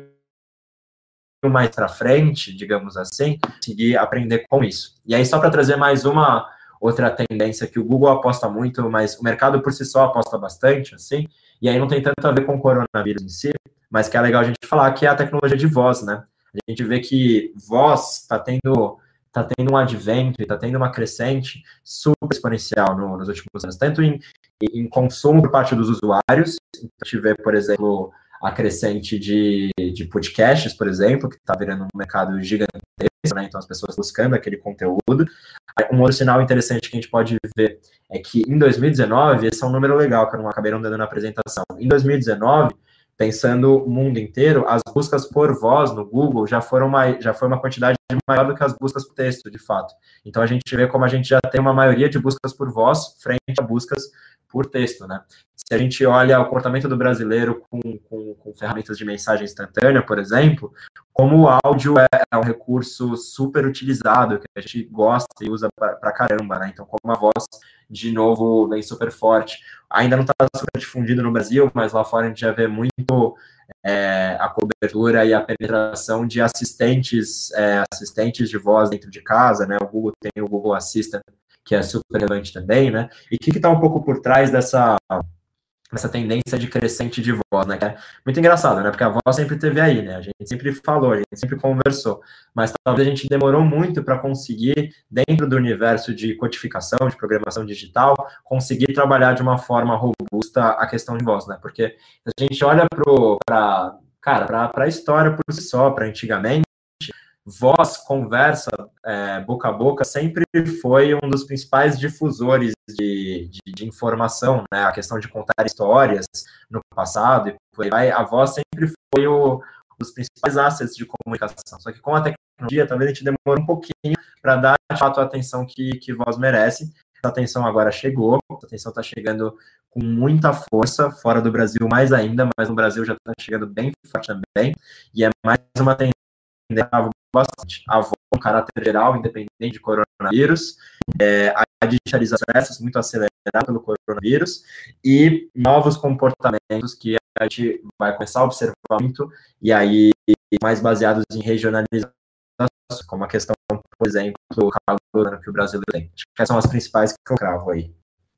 mais para frente, digamos assim, conseguir aprender com isso. E aí, só para trazer mais uma outra tendência que o Google aposta muito, mas o mercado por si só aposta bastante, assim, e aí não tem tanto a ver com o coronavírus em si, mas que é legal a gente falar, que é a tecnologia de voz, né? A gente vê que voz está tendo, tá tendo um advento, está tendo uma crescente super exponencial no, nos últimos anos, tanto em, em consumo por parte dos usuários, a gente vê, por exemplo, a crescente de, de podcasts, por exemplo, que está virando um mercado gigantesco, né? Então as pessoas buscando aquele conteúdo. Um outro sinal interessante que a gente pode ver é que em dois mil e dezenove, esse é um número legal que eu não acabei não dando na apresentação, em dois mil e dezenove, pensando o mundo inteiro, as buscas por voz no Google já foram uma, já foi uma quantidade maior do que as buscas por texto, de fato. Então a gente vê como a gente já tem uma maioria de buscas por voz frente a buscas por texto, né? Se a gente olha o comportamento do brasileiro com, com, com ferramentas de mensagem instantânea, por exemplo, como o áudio é, é um recurso super utilizado, que a gente gosta e usa pra, pra caramba, né? Então, como a voz, de novo, vem super forte. Ainda não está super difundido no Brasil, mas lá fora a gente já vê muito é, a cobertura e a penetração de assistentes, é, assistentes de voz dentro de casa, né? O Google tem o Google Assistant, que é super relevante também, né? E o que está um pouco por trás dessa, dessa tendência de crescente de voz, né? Que é muito engraçado, né? Porque a voz sempre esteve aí, né? A gente sempre falou, a gente sempre conversou, mas talvez a gente demorou muito para conseguir, dentro do universo de codificação, de programação digital, conseguir trabalhar de uma forma robusta a questão de voz, né? Porque se a gente olha para, cara, para a história por si só, para antigamente, voz, conversa, é, boca a boca, sempre foi um dos principais difusores de, de, de informação, né? A questão de contar histórias no passado, e por aí vai, a voz sempre foi o, os principais assets de comunicação. Só que com a tecnologia, talvez a gente demore um pouquinho para dar, de fato, a atenção que, que voz merece. Essa atenção agora chegou, essa atenção está chegando com muita força, fora do Brasil mais ainda, mas no Brasil já está chegando bem forte também, e é mais uma tendência bastante. A voz, um caráter geral, independente de coronavírus, é, a digitalização dessas muito acelerada pelo coronavírus, e novos comportamentos que a gente vai começar a observar muito, e aí mais baseados em regionalização, como a questão, por exemplo, do calor que o Brasil tem. Acho que essas são as principais que eu cravo aí.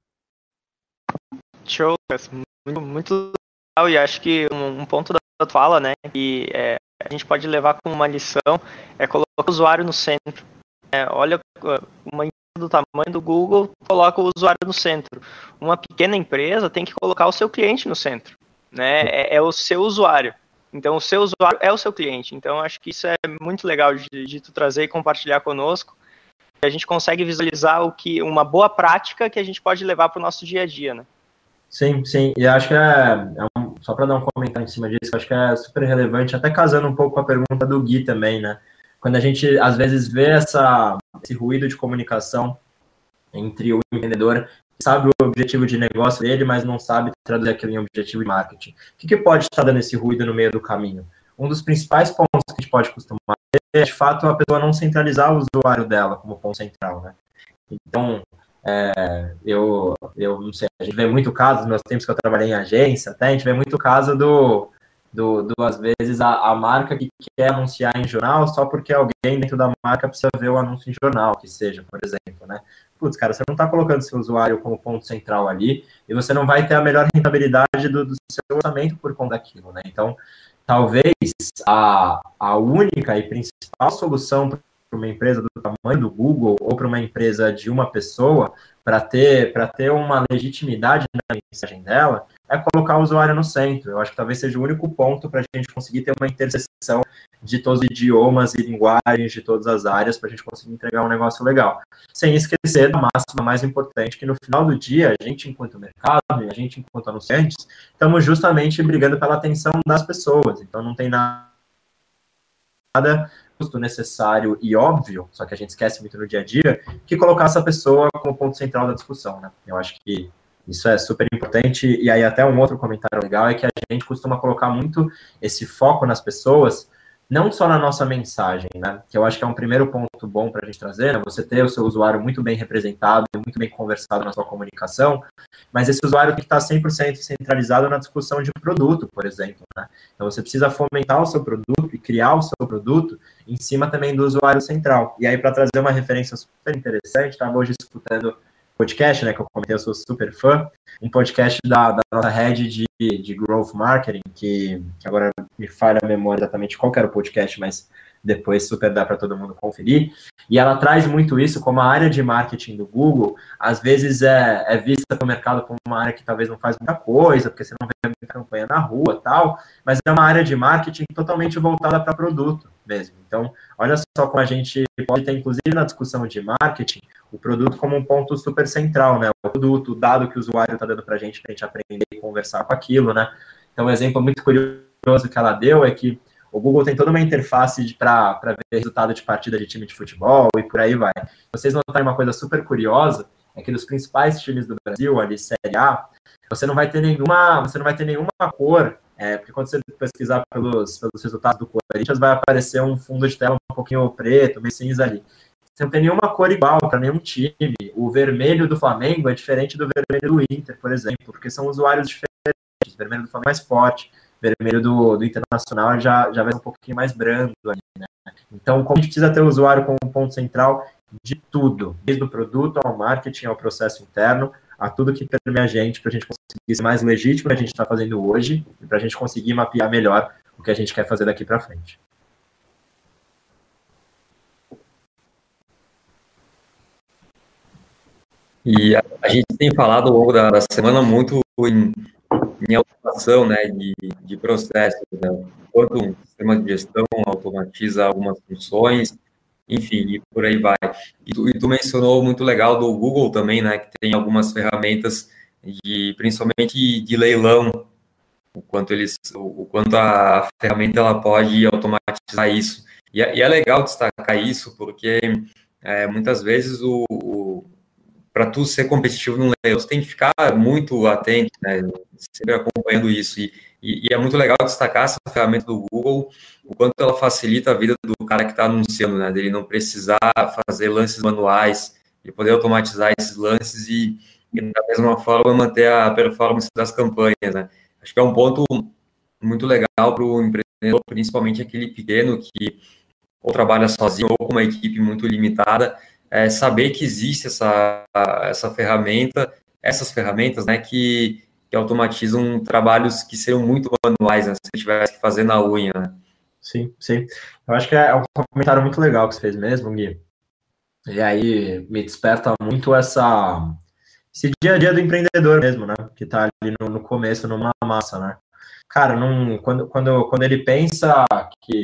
Show, muito, muito legal, e acho que um, um ponto da fala, né, que é, a gente pode levar como uma lição, é colocar o usuário no centro. É, olha, uma empresa do tamanho do Google coloca o usuário no centro. Uma pequena empresa tem que colocar o seu cliente no centro, né? É, é o seu usuário. Então, o seu usuário é o seu cliente. Então, acho que isso é muito legal de, de tu trazer e compartilhar conosco. a gente consegue visualizar o que uma boa prática que a gente pode levar para o nosso dia a dia, né? Sim, sim, e acho que é, é um, só para dar um comentário em cima disso, acho que é super relevante, até casando um pouco com a pergunta do Gui também, né? Quando a gente, às vezes, vê essa, esse ruído de comunicação entre o empreendedor, que sabe o objetivo de negócio dele, mas não sabe traduzir aquilo em objetivo de marketing. O que, que pode estar dando esse ruído no meio do caminho? Um dos principais pontos que a gente pode costumar é, de fato, a pessoa não centralizar o usuário dela como ponto central, né? Então, é, eu, eu não sei, a gente vê muito caso, nos meus tempos que eu trabalhei em agência, até a gente vê muito caso do, do, do às vezes, a, a marca que quer anunciar em jornal só porque alguém dentro da marca precisa ver o anúncio em jornal, que seja, por exemplo, né? Putz, cara, você não está colocando seu usuário como ponto central ali e você não vai ter a melhor rentabilidade do, do seu orçamento por conta daquilo, né? Então, talvez a, a única e principal solução para uma empresa do tamanho do Google ou para uma empresa de uma pessoa, para ter, para ter uma legitimidade na mensagem dela, é colocar o usuário no centro. Eu acho que talvez seja o único ponto para a gente conseguir ter uma interseção de todos os idiomas e linguagens de todas as áreas para a gente conseguir entregar um negócio legal. Sem esquecer da máxima mais importante, que no final do dia, a gente, enquanto mercado, e a gente, enquanto anunciantes, estamos justamente brigando pela atenção das pessoas. Então, não tem nada custo necessário e óbvio, só que a gente esquece muito no dia a dia, que colocar essa pessoa como ponto central da discussão, né? Eu acho que isso é super importante, e aí até um outro comentário legal é que a gente costuma colocar muito esse foco nas pessoas, não só na nossa mensagem, né? Que eu acho que é um primeiro ponto bom para a gente trazer, né? Você ter o seu usuário muito bem representado, muito bem conversado na sua comunicação, mas esse usuário tem que estar cem por cento centralizado na discussão de produto, por exemplo, né? Então você precisa fomentar o seu produto e criar o seu produto em cima também do usuário central. E aí, para trazer uma referência super interessante, estava hoje escutando podcast, né, que eu comentei, eu sou super fã, um podcast da, da nossa head de, de Growth Marketing, que, que agora me falha a memória exatamente qual que era o podcast, mas depois super dá para todo mundo conferir, e ela traz muito isso como a área de marketing do Google, às vezes é, é vista no mercado como uma área que talvez não faz muita coisa, porque você não vê muita campanha na rua e tal, mas é uma área de marketing totalmente voltada para produto mesmo. Então, olha só como a gente pode ter, inclusive na discussão de marketing, o produto como um ponto super central, né? O produto, o dado que o usuário está dando para a gente, para a gente aprender e conversar com aquilo, né? Então, um exemplo muito curioso que ela deu é que o Google tem toda uma interface para ver resultado de partida de time de futebol e por aí vai. Vocês notarem uma coisa super curiosa, é que nos principais times do Brasil, ali, Série A, você não vai ter nenhuma, você não vai ter nenhuma cor, é, porque quando você pesquisar pelos, pelos resultados do Corinthians, vai aparecer um fundo de tela um pouquinho preto, meio cinza ali. Você não tem nenhuma cor igual para nenhum time. O vermelho do Flamengo é diferente do vermelho do Inter, por exemplo, porque são usuários diferentes. O vermelho do Flamengo é mais forte, o vermelho do, do Internacional já, já vai ser um pouquinho mais brando ali, né? Então, como a gente precisa ter o usuário como ponto central de tudo, desde o produto ao marketing, ao processo interno, a tudo que permeia a gente, para a gente conseguir ser mais legítimo que a gente está fazendo hoje e para a gente conseguir mapear melhor o que a gente quer fazer daqui para frente. E a, a gente tem falado ao longo da, da semana muito em, em automação, né, de, de processos, né, quanto um sistema de gestão automatiza algumas funções, enfim, e por aí vai. E tu, e tu mencionou muito legal do Google também, né, que tem algumas ferramentas, de, principalmente de leilão, o quanto, eles, o, o quanto a, a ferramenta ela pode automatizar isso. E, e é legal destacar isso, porque é, muitas vezes o, o para tu ser competitivo no leilão, você tem que ficar muito atento, né, sempre acompanhando isso, e, e, e é muito legal destacar essa ferramenta do Google, o quanto ela facilita a vida do cara que está anunciando, né, dele não precisar fazer lances manuais, de poder automatizar esses lances e, e da mesma forma, manter a performance das campanhas, né. Acho que é um ponto muito legal para o empreendedor, principalmente aquele pequeno que ou trabalha sozinho ou com uma equipe muito limitada, É saber que existe essa, essa ferramenta, essas ferramentas, né, que, que automatizam trabalhos que seriam muito manuais, né, se tivesse que fazer na unha, né? Sim, sim. Eu acho que é um comentário muito legal que você fez mesmo, Gui. E aí me desperta muito essa, esse dia a dia do empreendedor mesmo, né, que tá ali no, no começo, numa massa, né. Cara, não, quando, quando, quando ele pensa que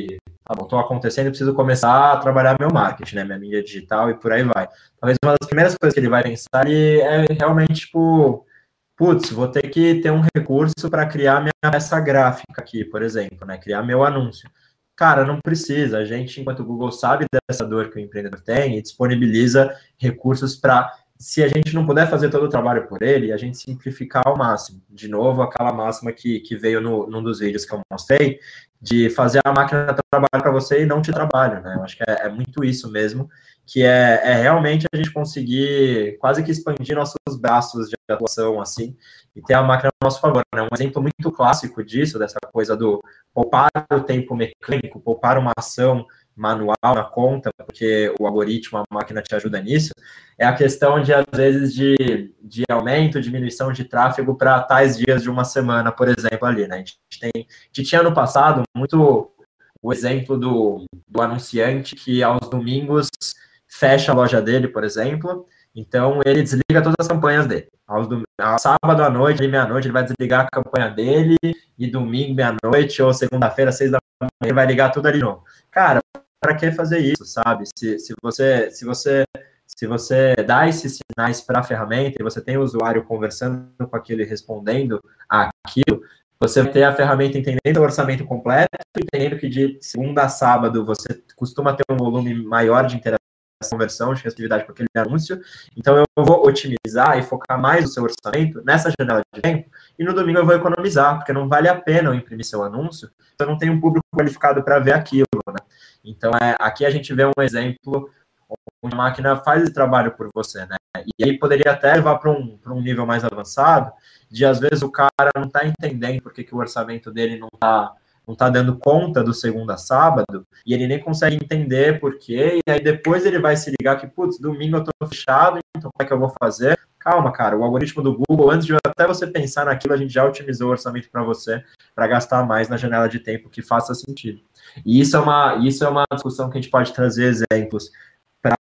tá bom, estou acontecendo, eu preciso começar a trabalhar meu marketing, né, minha mídia digital e por aí vai. Talvez uma das primeiras coisas que ele vai pensar ele é realmente, tipo, putz, vou ter que ter um recurso para criar minha peça gráfica aqui, por exemplo, né, criar meu anúncio. Cara, não precisa. A gente, enquanto o Google, sabe dessa dor que o empreendedor tem e disponibiliza recursos para, se a gente não puder fazer todo o trabalho por ele, a gente simplificar ao máximo. De novo, aquela máxima que, que veio no, num dos vídeos que eu mostrei, de fazer a máquina trabalhar para você e não te trabalho, né? Eu acho que é, é muito isso mesmo, que é, é realmente a gente conseguir quase que expandir nossos braços de atuação, assim, e ter a máquina a nosso favor, né? Um exemplo muito clássico disso, dessa coisa do poupar o tempo mecânico, poupar uma ação manual na conta, porque o algoritmo, a máquina te ajuda nisso, é a questão de, às vezes, de, de aumento, diminuição de tráfego para tais dias de uma semana, por exemplo, ali, né? A gente, tem, a gente tinha no passado muito o exemplo do, do anunciante que aos domingos fecha a loja dele, por exemplo, então ele desliga todas as campanhas dele. Aos dom... Ao sábado à noite, meia-noite, ele vai desligar a campanha dele, e domingo, meia-noite, ou segunda-feira, seis da manhã, ele vai ligar tudo ali de novo. Cara, para que fazer isso, sabe? Se, se, você, se, você, se você dá esses sinais para a ferramenta, e você tem o usuário conversando com aquilo e respondendo aquilo, você vai ter a ferramenta entendendo o orçamento completo, entendendo que de segunda a sábado você costuma ter um volume maior de interação, conversão, de receptividade com aquele anúncio, então eu vou otimizar e focar mais o seu orçamento nessa janela de tempo, e no domingo eu vou economizar, porque não vale a pena eu imprimir seu anúncio, eu não tenho um público qualificado para ver aquilo, né? Então, é, aqui a gente vê um exemplo onde a máquina faz esse trabalho por você, né? E aí poderia até levar para um, para um nível mais avançado, de às vezes o cara não está entendendo porque que o orçamento dele não está não tá dando conta do segundo a sábado, e ele nem consegue entender por quê, e aí depois ele vai se ligar que, putz, domingo eu tô fechado, então como é que eu vou fazer? Calma, cara, o algoritmo do Google, antes de até você pensar naquilo, a gente já otimizou o orçamento para você, para gastar mais na janela de tempo que faça sentido. E isso é uma, isso é uma discussão que a gente pode trazer exemplos para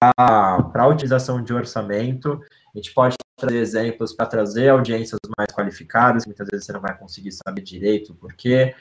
a utilização de orçamento, a gente pode trazer exemplos para trazer audiências mais qualificadas, muitas vezes você não vai conseguir saber direito o porquê.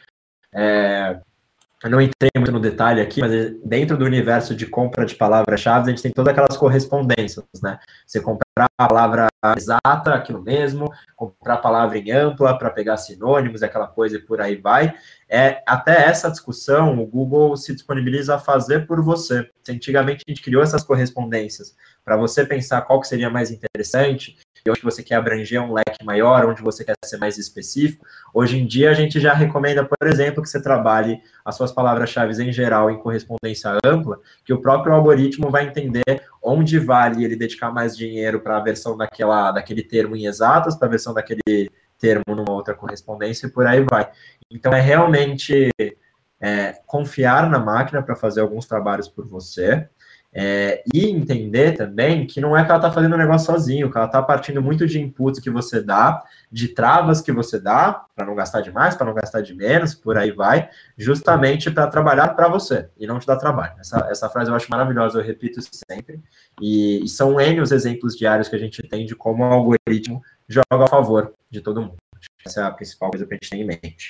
É, eu não entrei muito no detalhe aqui, mas dentro do universo de compra de palavras-chave, a gente tem todas aquelas correspondências, né? Você comprar a palavra exata, aquilo mesmo, comprar a palavra em ampla para pegar sinônimos, aquela coisa e por aí vai. É, até essa discussão, o Google se disponibiliza a fazer por você. Antigamente, a gente criou essas correspondências para você pensar qual que seria mais interessante, e onde você quer abranger um leque maior, onde você quer ser mais específico. Hoje em dia, a gente já recomenda, por exemplo, que você trabalhe as suas palavras-chave em geral em correspondência ampla, que o próprio algoritmo vai entender onde vale ele dedicar mais dinheiro para a versão daquela, daquele termo em exatas, para a versão daquele termo numa outra correspondência, e por aí vai. Então, é realmente é, confiar na máquina para fazer alguns trabalhos por você, É, e entender também que não é que ela está fazendo o negócio sozinho, que ela está partindo muito de inputs que você dá, de travas que você dá, para não gastar de mais, para não gastar de menos, por aí vai, justamente para trabalhar para você, e não te dar trabalho. Essa, essa frase eu acho maravilhosa, eu repito sempre, e, e são N os exemplos diários que a gente tem de como o algoritmo joga a favor de todo mundo. Essa é a principal coisa que a gente tem em mente.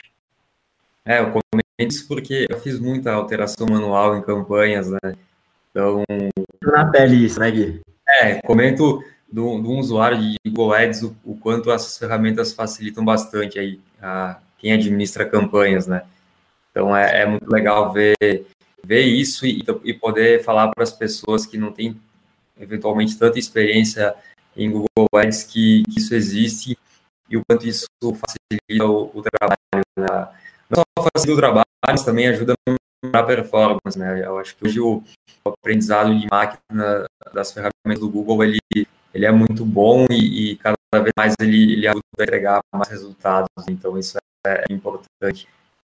É, eu comento isso porque eu fiz muita alteração manual em campanhas, né? Então, na pele isso, né, Gui? É, comento do, do usuário de Google Ads o, o quanto essas ferramentas facilitam bastante aí a quem administra campanhas, né? Então, é, é muito legal ver, ver isso e, e poder falar para as pessoas que não têm, eventualmente, tanta experiência em Google Ads que, que isso existe e o quanto isso facilita o, o trabalho, né? Não só facilita o trabalho, mas também ajuda a performance, né? Eu acho que hoje o, o aprendizado de máquina das ferramentas do Google, ele, ele é muito bom e, e cada vez mais ele, ele ajuda a entregar mais resultados, então isso é, é importante.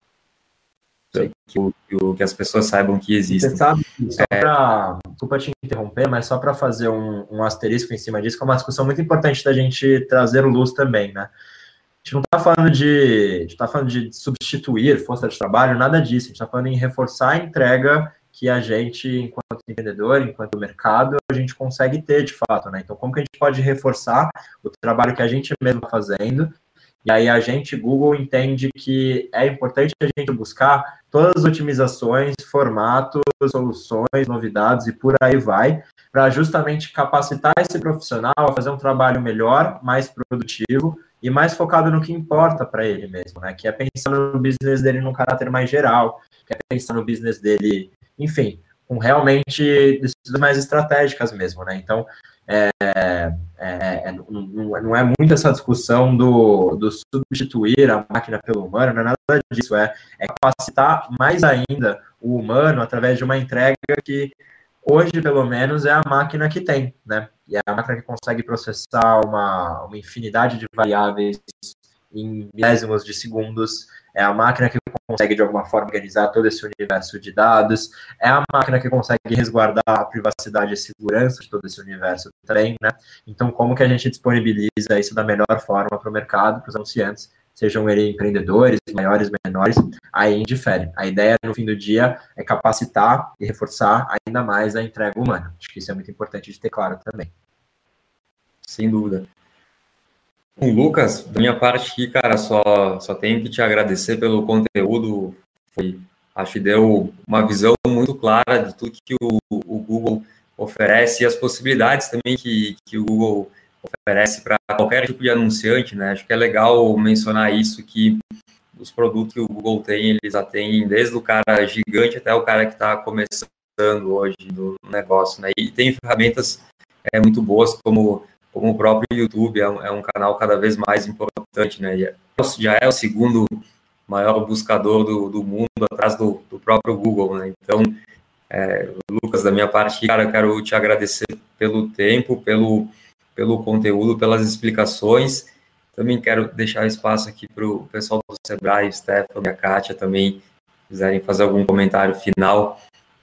Que, o, que as pessoas saibam que existe. Você sabe, só é... para, desculpa te interromper, mas só para fazer um, um asterisco em cima disso, que é uma discussão muito importante da gente trazer luz também, né? A gente não está falando de, a gente tá falando de substituir força de trabalho, nada disso. A gente está falando em reforçar a entrega que a gente, enquanto empreendedor, enquanto mercado, a gente consegue ter de fato, né? Então, como que a gente pode reforçar o trabalho que a gente mesmo está fazendo E aí a gente, Google, entende que é importante a gente buscar todas as otimizações, formatos, soluções, novidades e por aí vai, para justamente capacitar esse profissional a fazer um trabalho melhor, mais produtivo e mais focado no que importa para ele mesmo, né? Que é pensar no business dele num caráter mais geral, que é pensar no business dele, enfim, com realmente decisões mais estratégicas mesmo, né? Então, é, é, é, não, não é muito essa discussão do, do substituir a máquina pelo humano, não é nada disso, é, é capacitar mais ainda o humano através de uma entrega que hoje, pelo menos, é a máquina que tem, né? E é a máquina que consegue processar uma, uma infinidade de variáveis em milésimos de segundos, é a máquina que consegue, de alguma forma, organizar todo esse universo de dados, é a máquina que consegue resguardar a privacidade e segurança de todo esse universo também, né? Então, como que a gente disponibiliza isso da melhor forma para o mercado, para os anunciantes, sejam eles empreendedores, maiores, menores, aí indifere. A ideia, no fim do dia, é capacitar e reforçar ainda mais a entrega humana. Acho que isso é muito importante de ter claro também. Sem dúvida. Bom, Lucas, da minha parte aqui, cara, só, só tenho que te agradecer pelo conteúdo. Foi, acho que deu uma visão muito clara de tudo que o, o Google oferece e as possibilidades também que, que o Google oferece para qualquer tipo de anunciante, né? Acho que é legal mencionar isso, que os produtos que o Google tem, eles atendem desde o cara gigante até o cara que está começando hoje no negócio, né? E tem ferramentas é, muito boas, como, como o próprio YouTube, é um, é um canal cada vez mais importante, né? E já é o segundo maior buscador do, do mundo, atrás do, do próprio Google, né? Então, é, Lucas, da minha parte, cara, eu quero te agradecer pelo tempo, pelo pelo conteúdo, pelas explicações. Também quero deixar espaço aqui para o pessoal do Sebrae, o Stefano e a Kátia também quiserem fazer algum comentário final.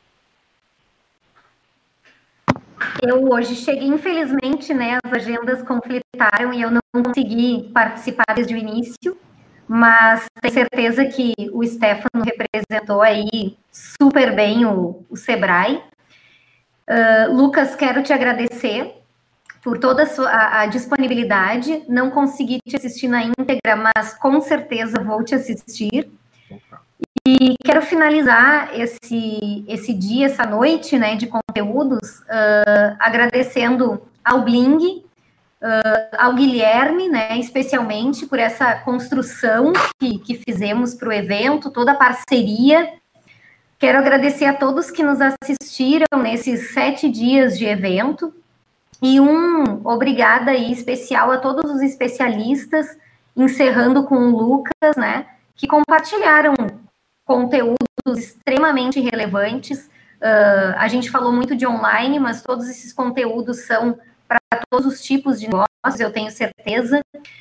Eu hoje cheguei, infelizmente, né, as agendas conflitaram e eu não consegui participar desde o início, mas tenho certeza que o Stefano representou aí super bem o, o Sebrae. Uh, Lucas, quero te agradecer por toda a, sua, a, a disponibilidade. Não consegui te assistir na íntegra, mas com certeza vou te assistir. E quero finalizar esse, esse dia, essa noite, né, de conteúdos, uh, agradecendo ao Bling, uh, ao Guilherme, né, especialmente por essa construção que, que fizemos para o evento, toda a parceria. Quero agradecer a todos que nos assistiram nesses sete dias de evento. E um obrigada aí especial a todos os especialistas, encerrando com o Lucas, né, que compartilharam conteúdos extremamente relevantes. Uh, a gente falou muito de online, mas todos esses conteúdos são para todos os tipos de negócios, eu tenho certeza.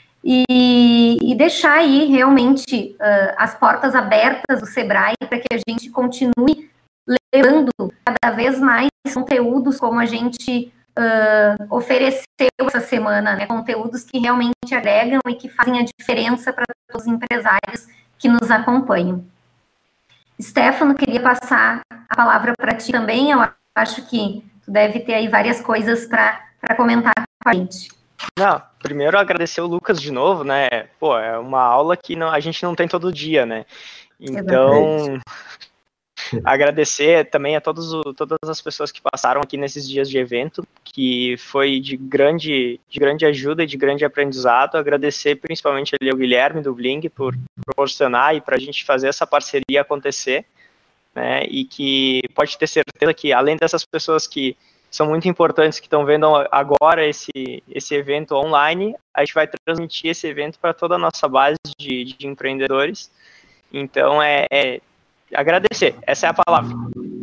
E, e deixar aí realmente uh, as portas abertas do Sebrae para que a gente continue levando cada vez mais conteúdos como a gente Uh, ofereceu essa semana, né, conteúdos que realmente agregam e que fazem a diferença para todos os empresários que nos acompanham. Stefano, queria passar a palavra para ti também. Eu acho que tu deve ter aí várias coisas para comentar com a gente. Não, primeiro agradecer o Lucas de novo, né? Pô, é uma aula que não, a gente não tem todo dia, né? Então, agradecer também a todos o, todas as pessoas que passaram aqui nesses dias de evento, que foi de grande, de grande ajuda e de grande aprendizado. Agradecer principalmente ali ao Guilherme do Bling por proporcionar e para a gente fazer essa parceria acontecer, né? E que pode ter certeza que, além dessas pessoas que são muito importantes, que estão vendo agora esse, esse evento online, a gente vai transmitir esse evento para toda a nossa base de, de empreendedores. Então, é, é agradecer, essa é a palavra.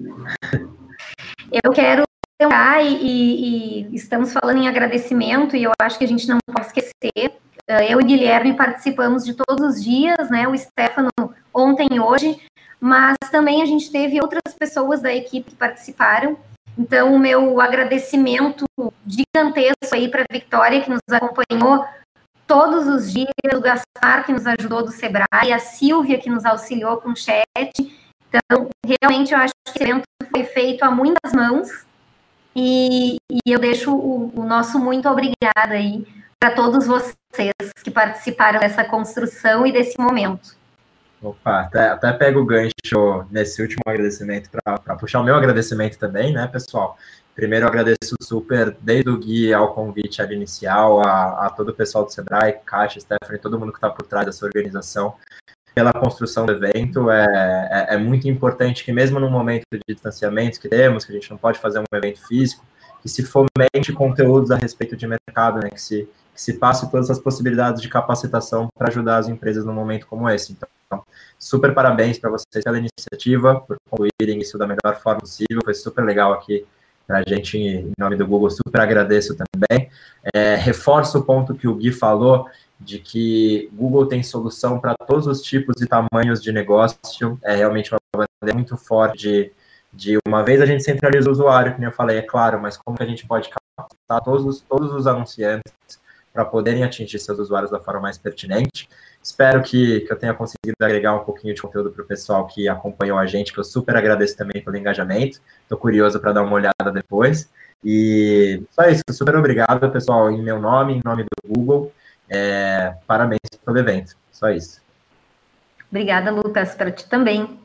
Eu quero lembrar, e, e, e estamos falando em agradecimento, e eu acho que a gente não pode esquecer, eu e Guilherme participamos de todos os dias, né, o Stefano ontem e hoje, mas também a gente teve outras pessoas da equipe que participaram. Então, o meu agradecimento gigantesco aí para a Victoria, que nos acompanhou todos os dias, o Gaspar, que nos ajudou do Sebrae, a Silvia, que nos auxiliou com o chat. Então, realmente, eu acho que esse evento foi feito a muitas mãos, e, e eu deixo o, o nosso muito obrigada aí para todos vocês que participaram dessa construção e desse momento. Opa, até, até pego o gancho nesse último agradecimento para puxar o meu agradecimento também, né, pessoal? Primeiro, eu agradeço super, desde o Gui ao convite ali inicial, a, a todo o pessoal do Sebrae, Caixa, Stephanie, todo mundo que está por trás dessa organização, pela construção do evento. É, é, é muito importante que, mesmo no momento de distanciamento que temos, que a gente não pode fazer um evento físico, que se fomente conteúdos a respeito de mercado, né, que se, que se passe todas as possibilidades de capacitação para ajudar as empresas num momento como esse. Então, super parabéns para vocês pela iniciativa, por concluírem isso da melhor forma possível, foi super legal aqui para a gente, em nome do Google, super agradeço também. É, reforço o ponto que o Gui falou, de que Google tem solução para todos os tipos e tamanhos de negócio, é realmente uma bandeira muito forte de, de uma vez a gente centraliza o usuário, como eu falei, é claro, mas como que a gente pode capacitar todos os, todos os anunciantes para poderem atingir seus usuários da forma mais pertinente. Espero que, que eu tenha conseguido agregar um pouquinho de conteúdo para o pessoal que acompanhou a gente, que eu super agradeço também pelo engajamento. Estou curioso para dar uma olhada depois. E só isso, super obrigado, pessoal, em meu nome, em nome do Google. É, parabéns pelo evento, só isso. Obrigada, Lucas, para ti também.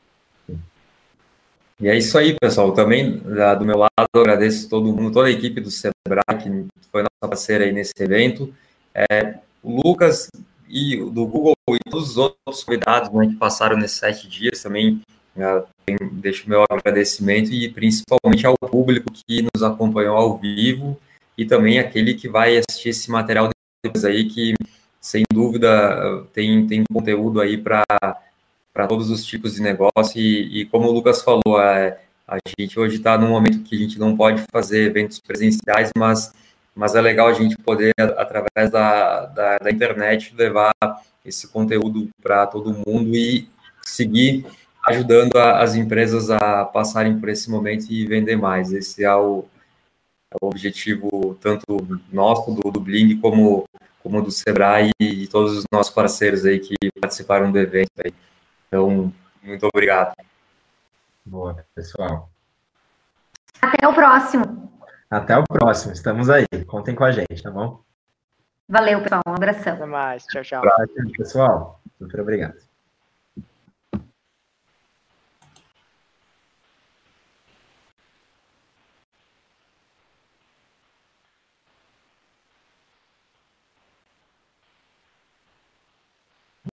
E é isso aí, pessoal. Também, do meu lado, eu agradeço todo mundo, toda a equipe do Sebrae, que foi nossa parceira aí nesse evento. É, o Lucas e do Google e todos os outros convidados, né, que passaram nesses sete dias também, uh, deixo o meu agradecimento, e principalmente ao público que nos acompanhou ao vivo e também aquele que vai assistir esse material depois aí, que sem dúvida tem, tem conteúdo aí para para todos os tipos de negócio. E, e como o Lucas falou, a, a gente hoje está num momento que a gente não pode fazer eventos presenciais, mas mas é legal a gente poder, através da, da, da internet, levar esse conteúdo para todo mundo e seguir ajudando a, as empresas a passarem por esse momento e vender mais. Esse é o, é o objetivo tanto nosso, do, do Bling, como, como do Sebrae e todos os nossos parceiros aí que participaram do evento aí. Então, muito obrigado. Boa, pessoal. Até o próximo. Até o próximo, estamos aí. Contem com a gente, tá bom? Valeu, pessoal. Um abração. Até mais. Tchau, tchau. Abraço, pessoal. Super obrigado.